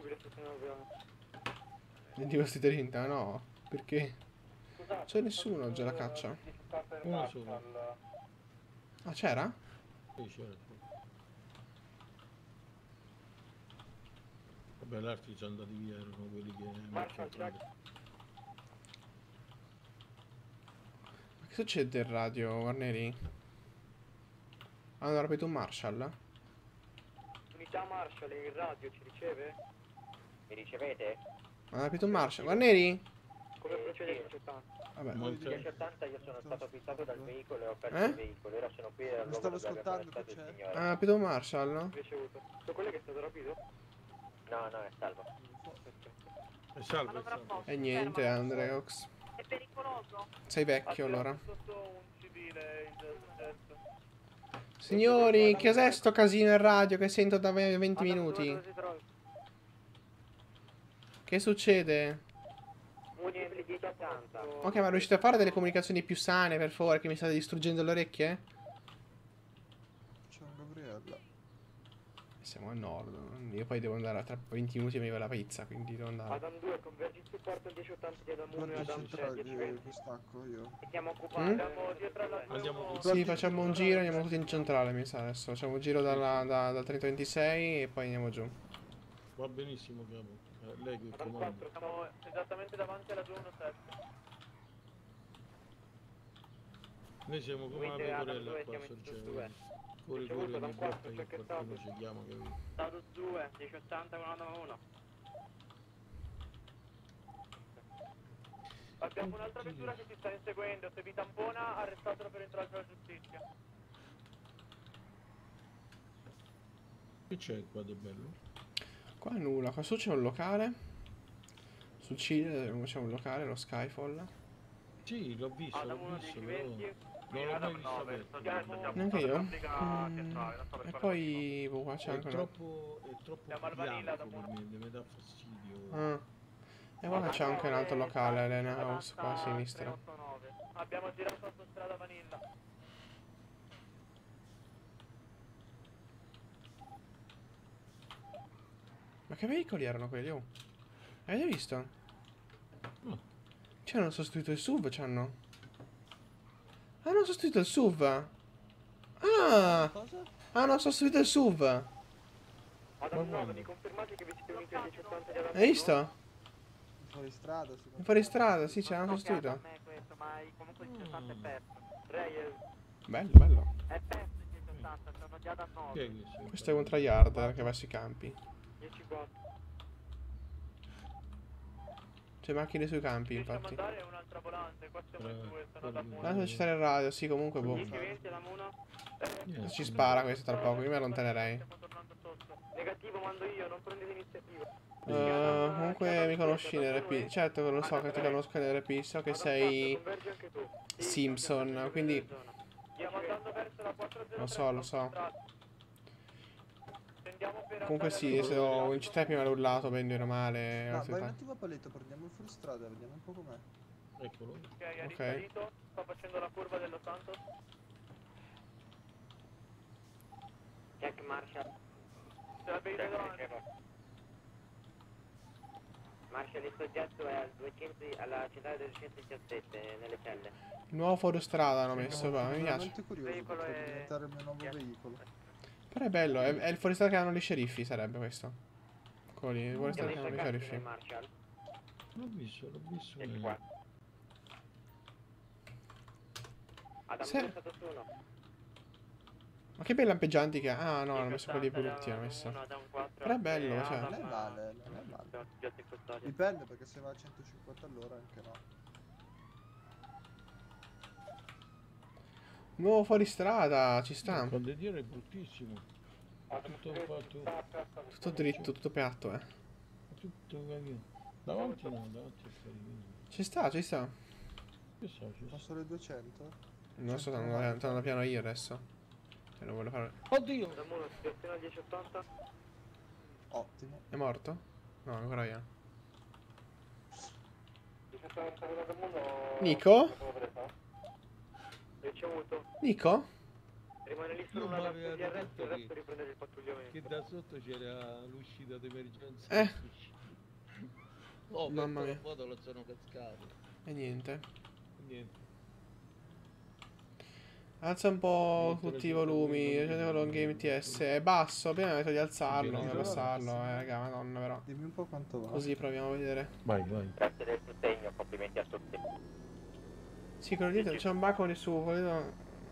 [SPEAKER 1] Ne dimostri 30, no? Perché? C'è nessuno già la caccia.
[SPEAKER 11] Uno solo.
[SPEAKER 1] Ah, c'era?
[SPEAKER 11] Sì, c'era. Vabbè, gli altri sono andati via, erano quelli che hanno incontrato.
[SPEAKER 1] Ma che succede in radio, Guarneri? Hanno rapito un Marshall?
[SPEAKER 4] Unità Marshall in radio ci riceve?
[SPEAKER 7] Mi ricevete?
[SPEAKER 1] Hanno rapito un Marshall. Guarneri?
[SPEAKER 4] Come procede il 1080?
[SPEAKER 1] Vabbè.
[SPEAKER 7] 1080 io sono stato fissato dal veicolo e ho perso il veicolo, ora sono qui al luogo dove abbiamo arrestato il signore.
[SPEAKER 1] Hanno rapito un Marshall?
[SPEAKER 4] Ricevuto. Sono quello che è stato rapito?
[SPEAKER 7] No, è salvo.
[SPEAKER 11] È salvo, è salvo.
[SPEAKER 1] E niente, Andreox.
[SPEAKER 17] È pericoloso.
[SPEAKER 1] Sei vecchio allora.
[SPEAKER 2] Sotto un civile il soggetto.
[SPEAKER 1] Signori, che cos'è sto casino in radio che sento da 20 minuti? Che succede?
[SPEAKER 7] Niente, 1080.
[SPEAKER 1] Ok, ma riuscite a fare delle comunicazioni più sane, per favore, che mi state distruggendo le orecchie?
[SPEAKER 13] Ciao Gabriella.
[SPEAKER 1] Siamo a nord. Io poi devo andare tra 20 minuti e mi arriva la pizza, quindi devo andare.
[SPEAKER 4] Adam 2, convergi in supporto al 1080 di Adamuno e
[SPEAKER 13] Guarda,
[SPEAKER 4] Adam 3,
[SPEAKER 13] centrale
[SPEAKER 4] 10-20.
[SPEAKER 13] di stacco io.
[SPEAKER 4] Siamo occupati.
[SPEAKER 2] Siamo dietro alla
[SPEAKER 11] Andiamo
[SPEAKER 1] Sì, facciamo un giro, andiamo tutti in centrale, mi sa adesso. Facciamo un giro dal 3026 e poi andiamo giù.
[SPEAKER 11] Va benissimo, capo. Lei che comanda.
[SPEAKER 2] Siamo esattamente davanti alla 217.
[SPEAKER 11] Noi siamo come una pecorella qua, Sorgeo. Corri, ogni volta che qualcuno ci chiama, capito?
[SPEAKER 2] Status 2, 1080 con Adam 1. Abbiamo un'altra vettura che ci sta inseguendo, se vi tampona arrestatelo per intralcio alla giustizia.
[SPEAKER 11] Che c'è qua di bello?
[SPEAKER 1] Qua nulla, qua su c'è un locale. Sul Cile c'è un locale, lo Skyfall.
[SPEAKER 11] Sì, l'ho visto, però non l'ho mai visto aperto.
[SPEAKER 1] Neanche io. E poi boh, qua c'è
[SPEAKER 11] È
[SPEAKER 1] anche
[SPEAKER 11] troppo bianco per me, mi dà fastidio.
[SPEAKER 1] E qua c'è anche un altro locale, Elena House, qua a sinistra.
[SPEAKER 2] Abbiamo girato autostrada Vanilla.
[SPEAKER 1] Ma che veicoli erano quelli? Oh? Avete visto? Ci hanno sostituito il SUV, c'hanno. Hanno sostituito il SUV. Ah! Hanno sostituito il SUV.
[SPEAKER 4] Adam 9, mi confermate che vi siete uniti al 1080 di Adam 1?
[SPEAKER 1] Hai visto?
[SPEAKER 13] Fuori strada,
[SPEAKER 1] In fuori strada, sì, ci hanno sostituito.
[SPEAKER 2] Comunque il 1080 è perso.
[SPEAKER 1] Bello, bello.
[SPEAKER 2] È perso il 1080, sono già da 9.
[SPEAKER 1] Questo è un tryhard che va sui campi.
[SPEAKER 4] 10-4.
[SPEAKER 1] C'è macchine sui campi, infatti.
[SPEAKER 2] Mandare un'altra volante, qua siamo in due, sono da
[SPEAKER 1] Lascia citare il radio, sì, comunque boh.
[SPEAKER 4] 10-20 Adam 1.
[SPEAKER 1] Ci spara questo tra poco, io mi allontanerei.
[SPEAKER 4] Negativo, mando io, non prendete iniziativa.
[SPEAKER 1] Comunque mi conosci in RP. Certo, lo so che ti conosco in RP. So che sei Simpson, quindi lo so, lo so. Comunque sì, se ho in città prima l'ho urlato, bene o male.
[SPEAKER 13] Ma vai un attimo a paletto, prendiamo il fuori strada, vediamo un po' com'è.
[SPEAKER 11] Eccolo.
[SPEAKER 2] Ok, è risalito, sta facendo la curva dello Santos.
[SPEAKER 7] Jack Marshall. Marshall, il soggetto è alla centrale del 217 nelle celle.
[SPEAKER 1] Il nuovo fuoristrada hanno messo qua, mi piace.
[SPEAKER 13] Veramente curioso, potrebbe diventare il mio nuovo veicolo.
[SPEAKER 1] Però è bello, è il fuoristrada che hanno gli sceriffi, sarebbe questo. Quello lì, il fuoristrada che hanno gli sceriffi.
[SPEAKER 11] L'ho visto.
[SPEAKER 1] Ma che bei lampeggianti che ha. Ah no, hanno messo quelli brutti, hanno messo. Però è bello, cioè.
[SPEAKER 13] Non è male. Dipende, perché se va a 150 all'ora anche no.
[SPEAKER 1] Nuovo fuoristrada, ci sta.
[SPEAKER 11] Il condottiero è bruttissimo. Tutto fatto.
[SPEAKER 1] Tutto dritto, tutto piatto,
[SPEAKER 11] Tutto davanti no, davanti è carino.
[SPEAKER 1] Ci sta.
[SPEAKER 13] Posso le 200?
[SPEAKER 1] Non so, stanno andando piano io adesso. Non voglio fare.
[SPEAKER 11] Oddio!
[SPEAKER 4] Situazione al 1080.
[SPEAKER 13] Ottimo.
[SPEAKER 1] È morto? No, ancora io. Nico?
[SPEAKER 4] Ricevuto.
[SPEAKER 1] Nico?
[SPEAKER 4] Rimane lì solo una lampada di arresto, il resto riprende il pattugliamento.
[SPEAKER 11] Che da sotto c'era l'uscita d'emergenza. Oh,
[SPEAKER 1] mamma mia.
[SPEAKER 11] foto lo sono cascato.
[SPEAKER 1] E niente. Alza un po' tutti i volumi. Con Game TS. È basso, abbiamo detto di alzarlo. Di abbassarlo, raga, madonna però.
[SPEAKER 13] Dimmi un po' quanto va.
[SPEAKER 1] Così proviamo a vedere.
[SPEAKER 11] Vai.
[SPEAKER 7] Grazie del sostegno, complimenti a tutti.
[SPEAKER 1] Sì, quello dietro c'è un bacco di su. Quello...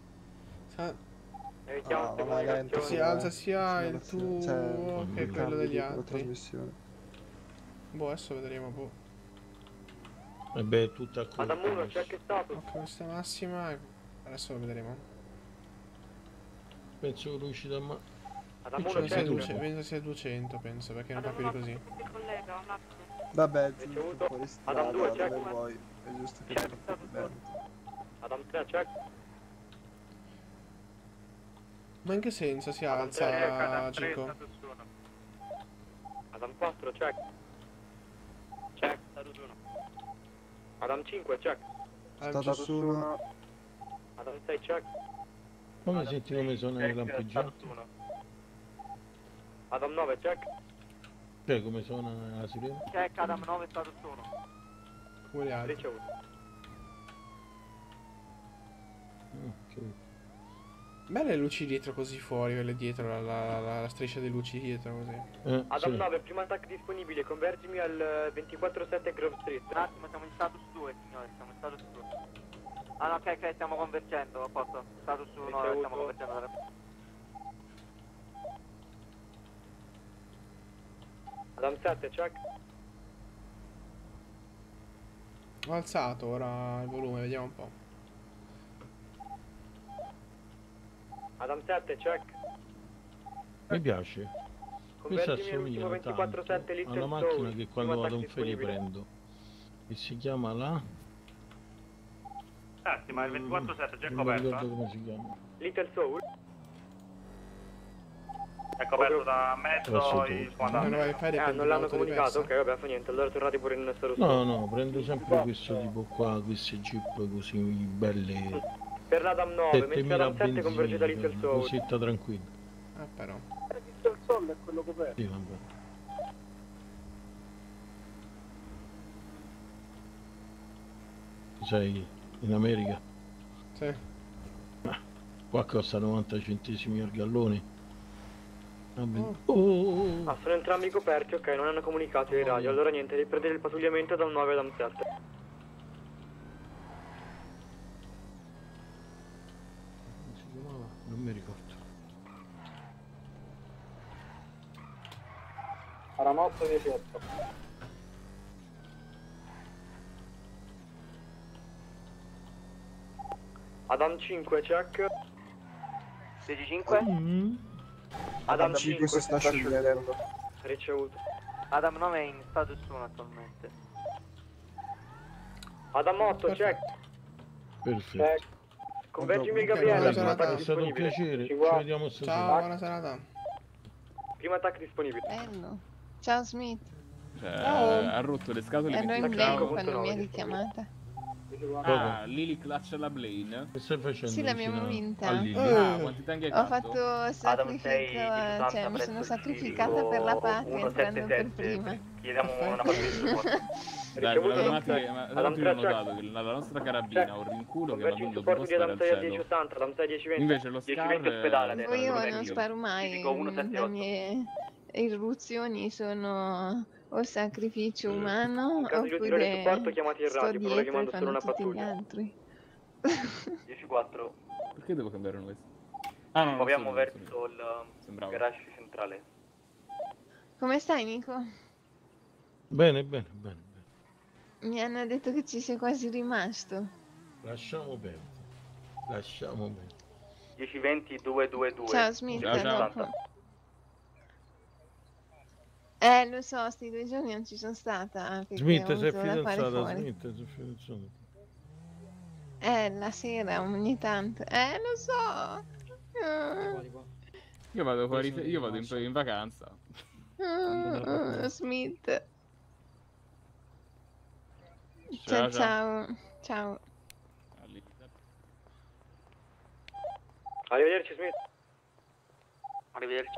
[SPEAKER 1] Si alza sia il tuo che quello degli altri. Boh, adesso vedremo.
[SPEAKER 11] Beh, tutta a
[SPEAKER 4] Adam 1, check status.
[SPEAKER 1] Ok, questa massima. Adesso lo vedremo.
[SPEAKER 11] Penso che l'uscita ma...
[SPEAKER 1] Penso sia 200, penso, perché non fa più di così.
[SPEAKER 13] Vabbè, giusto fuori strada, dove vuoi. È giusto che ti bene.
[SPEAKER 4] Adam 3, check.
[SPEAKER 1] Ma in che senso si alza, Gico?
[SPEAKER 4] Adam 4, check. Check, status 1. Adam 5, check.
[SPEAKER 13] Status 1.
[SPEAKER 4] Adam 6, check.
[SPEAKER 11] Come senti come sono i lampeggianti?
[SPEAKER 4] Adam 9, check.
[SPEAKER 11] Cioè, come suona la sirena?
[SPEAKER 4] Check, Adam 9, status 1.
[SPEAKER 1] Come gli altri.
[SPEAKER 4] Ricevuto.
[SPEAKER 11] Ok.
[SPEAKER 1] Belle le luci dietro così fuori, quelle dietro, la striscia di luci dietro così.
[SPEAKER 4] Adam 9, primo attacco disponibile, convergimi al 24-7 Grove Street. Un attimo, siamo in status 2, signore, siamo in status 2. Ah no, ok, stiamo convergendo, a posto. Status 1, stiamo convergendo. Adam 7, check.
[SPEAKER 1] Ho alzato ora il volume, vediamo un po'.
[SPEAKER 4] Adam 7, check.
[SPEAKER 11] Mi piace. Questa assomiglia tanto alla macchina che quando vado in ferie prendo. E si chiama la...
[SPEAKER 9] ma il 24-7 già è
[SPEAKER 11] non mi
[SPEAKER 9] coperto.
[SPEAKER 11] ricordo come si chiama.
[SPEAKER 4] Little Soul.
[SPEAKER 9] È coperto da mezzo il comandante.
[SPEAKER 4] Non l'hanno comunicato, ok, vabbè, fa niente, allora tornate pure in status.
[SPEAKER 11] No, prendo sempre questo tipo qua, queste jeep così belle.
[SPEAKER 4] Per l'Adam 9, mentre Adam 7 converge da Little Soul.
[SPEAKER 11] Cosetta tranquilla.
[SPEAKER 1] Però.
[SPEAKER 4] Little Soul è quello coperto.
[SPEAKER 11] Sì, vabbè. Sei in America?
[SPEAKER 1] Sì.
[SPEAKER 11] Qua costa 90 centesimi al gallone.
[SPEAKER 4] Sono entrambi coperti, ok, non hanno comunicato ai radio, allora niente, riprendere il pattugliamento da un 9 e da un 7.
[SPEAKER 11] Come si chiamava? Non mi ricordo.
[SPEAKER 4] Aramotto 18. Adam 5, check. 16-5. Adam 5 si sta sciogliendo. Ricevuto. Adam 9 è in status 1 attualmente. Adam 8, check.
[SPEAKER 11] Perfetto.
[SPEAKER 4] Check. Convergimi il Gabriele.
[SPEAKER 11] È stato un piacere. Ci vediamo stasera.
[SPEAKER 1] Ciao, buona serata.
[SPEAKER 4] Primo attacco disponibile.
[SPEAKER 10] Bello. Ciao Smith.
[SPEAKER 12] Cioè, ha rotto le scatole.
[SPEAKER 10] Ero in blanco quando mi ha richiamata.
[SPEAKER 12] Ah, Lily Clutch alla Blaine.
[SPEAKER 11] Che stai facendo?
[SPEAKER 10] Sì, l'abbiamo vinta.
[SPEAKER 12] Ah, quanti tanti hai
[SPEAKER 10] Ho
[SPEAKER 12] fatto?
[SPEAKER 10] fatto sacrificio, cioè mi sono sacrificata per la patria entrando per prima.
[SPEAKER 9] Chiediamo una partita.
[SPEAKER 12] Dai, con l'automatica, ma io ho notato che la nostra carabina ha un rinculo che va dando più posto al cielo. Invece lo scar
[SPEAKER 10] Io non sparo mai, le mie irruzioni sono o sacrificio umano oppure sto dietro e fanno tutti gli altri.
[SPEAKER 24] 10-4.
[SPEAKER 12] Perché devo cambiare questo? Ah, no,
[SPEAKER 24] Ci muoviamo verso il garage centrale.
[SPEAKER 10] Come stai, Nico?
[SPEAKER 11] Bene, bene, bene.
[SPEAKER 10] Mi hanno detto che ci sei quasi rimasto.
[SPEAKER 11] Lasciamo perdere. Lasciamo perdere.
[SPEAKER 24] 10-20, 2-2-2.
[SPEAKER 10] Ciao Smith, dopo. Lo so, sti 2 giorni non ci sono stata.
[SPEAKER 11] Smith, sei
[SPEAKER 10] fidanzata,
[SPEAKER 11] Smith, sei fidanzata.
[SPEAKER 10] La sera ogni tanto. Lo so.
[SPEAKER 12] Io vado fuori, io vado in vacanza.
[SPEAKER 10] Smith.
[SPEAKER 12] Ciao,
[SPEAKER 10] ciao. Ciao.
[SPEAKER 24] Arrivederci Smith. Arrivederci.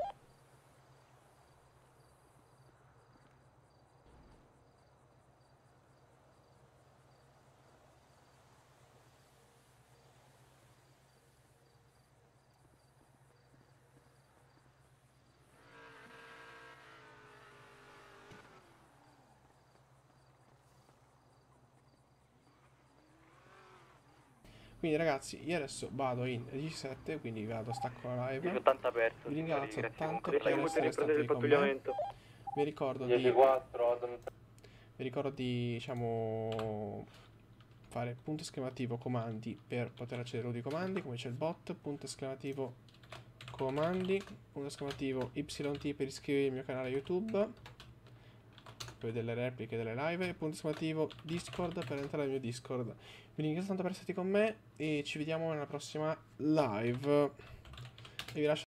[SPEAKER 1] Quindi ragazzi, io adesso vado in 17, quindi vado, stacco la live.
[SPEAKER 24] 80 perso.
[SPEAKER 1] Vi ringrazio tanto
[SPEAKER 24] per
[SPEAKER 1] essere stati con me. Vi ricordo di diciamo fare punto esclamativo comandi per poter accedere a tutti i comandi, come c'è il bot, punto esclamativo comandi, punto esclamativo YT per iscrivervi al mio canale YouTube per delle repliche delle live, e punto esclamativo Discord per entrare nel mio Discord. Vi ringrazio tanto per essere stati con me e ci vediamo nella prossima live. E vi lascio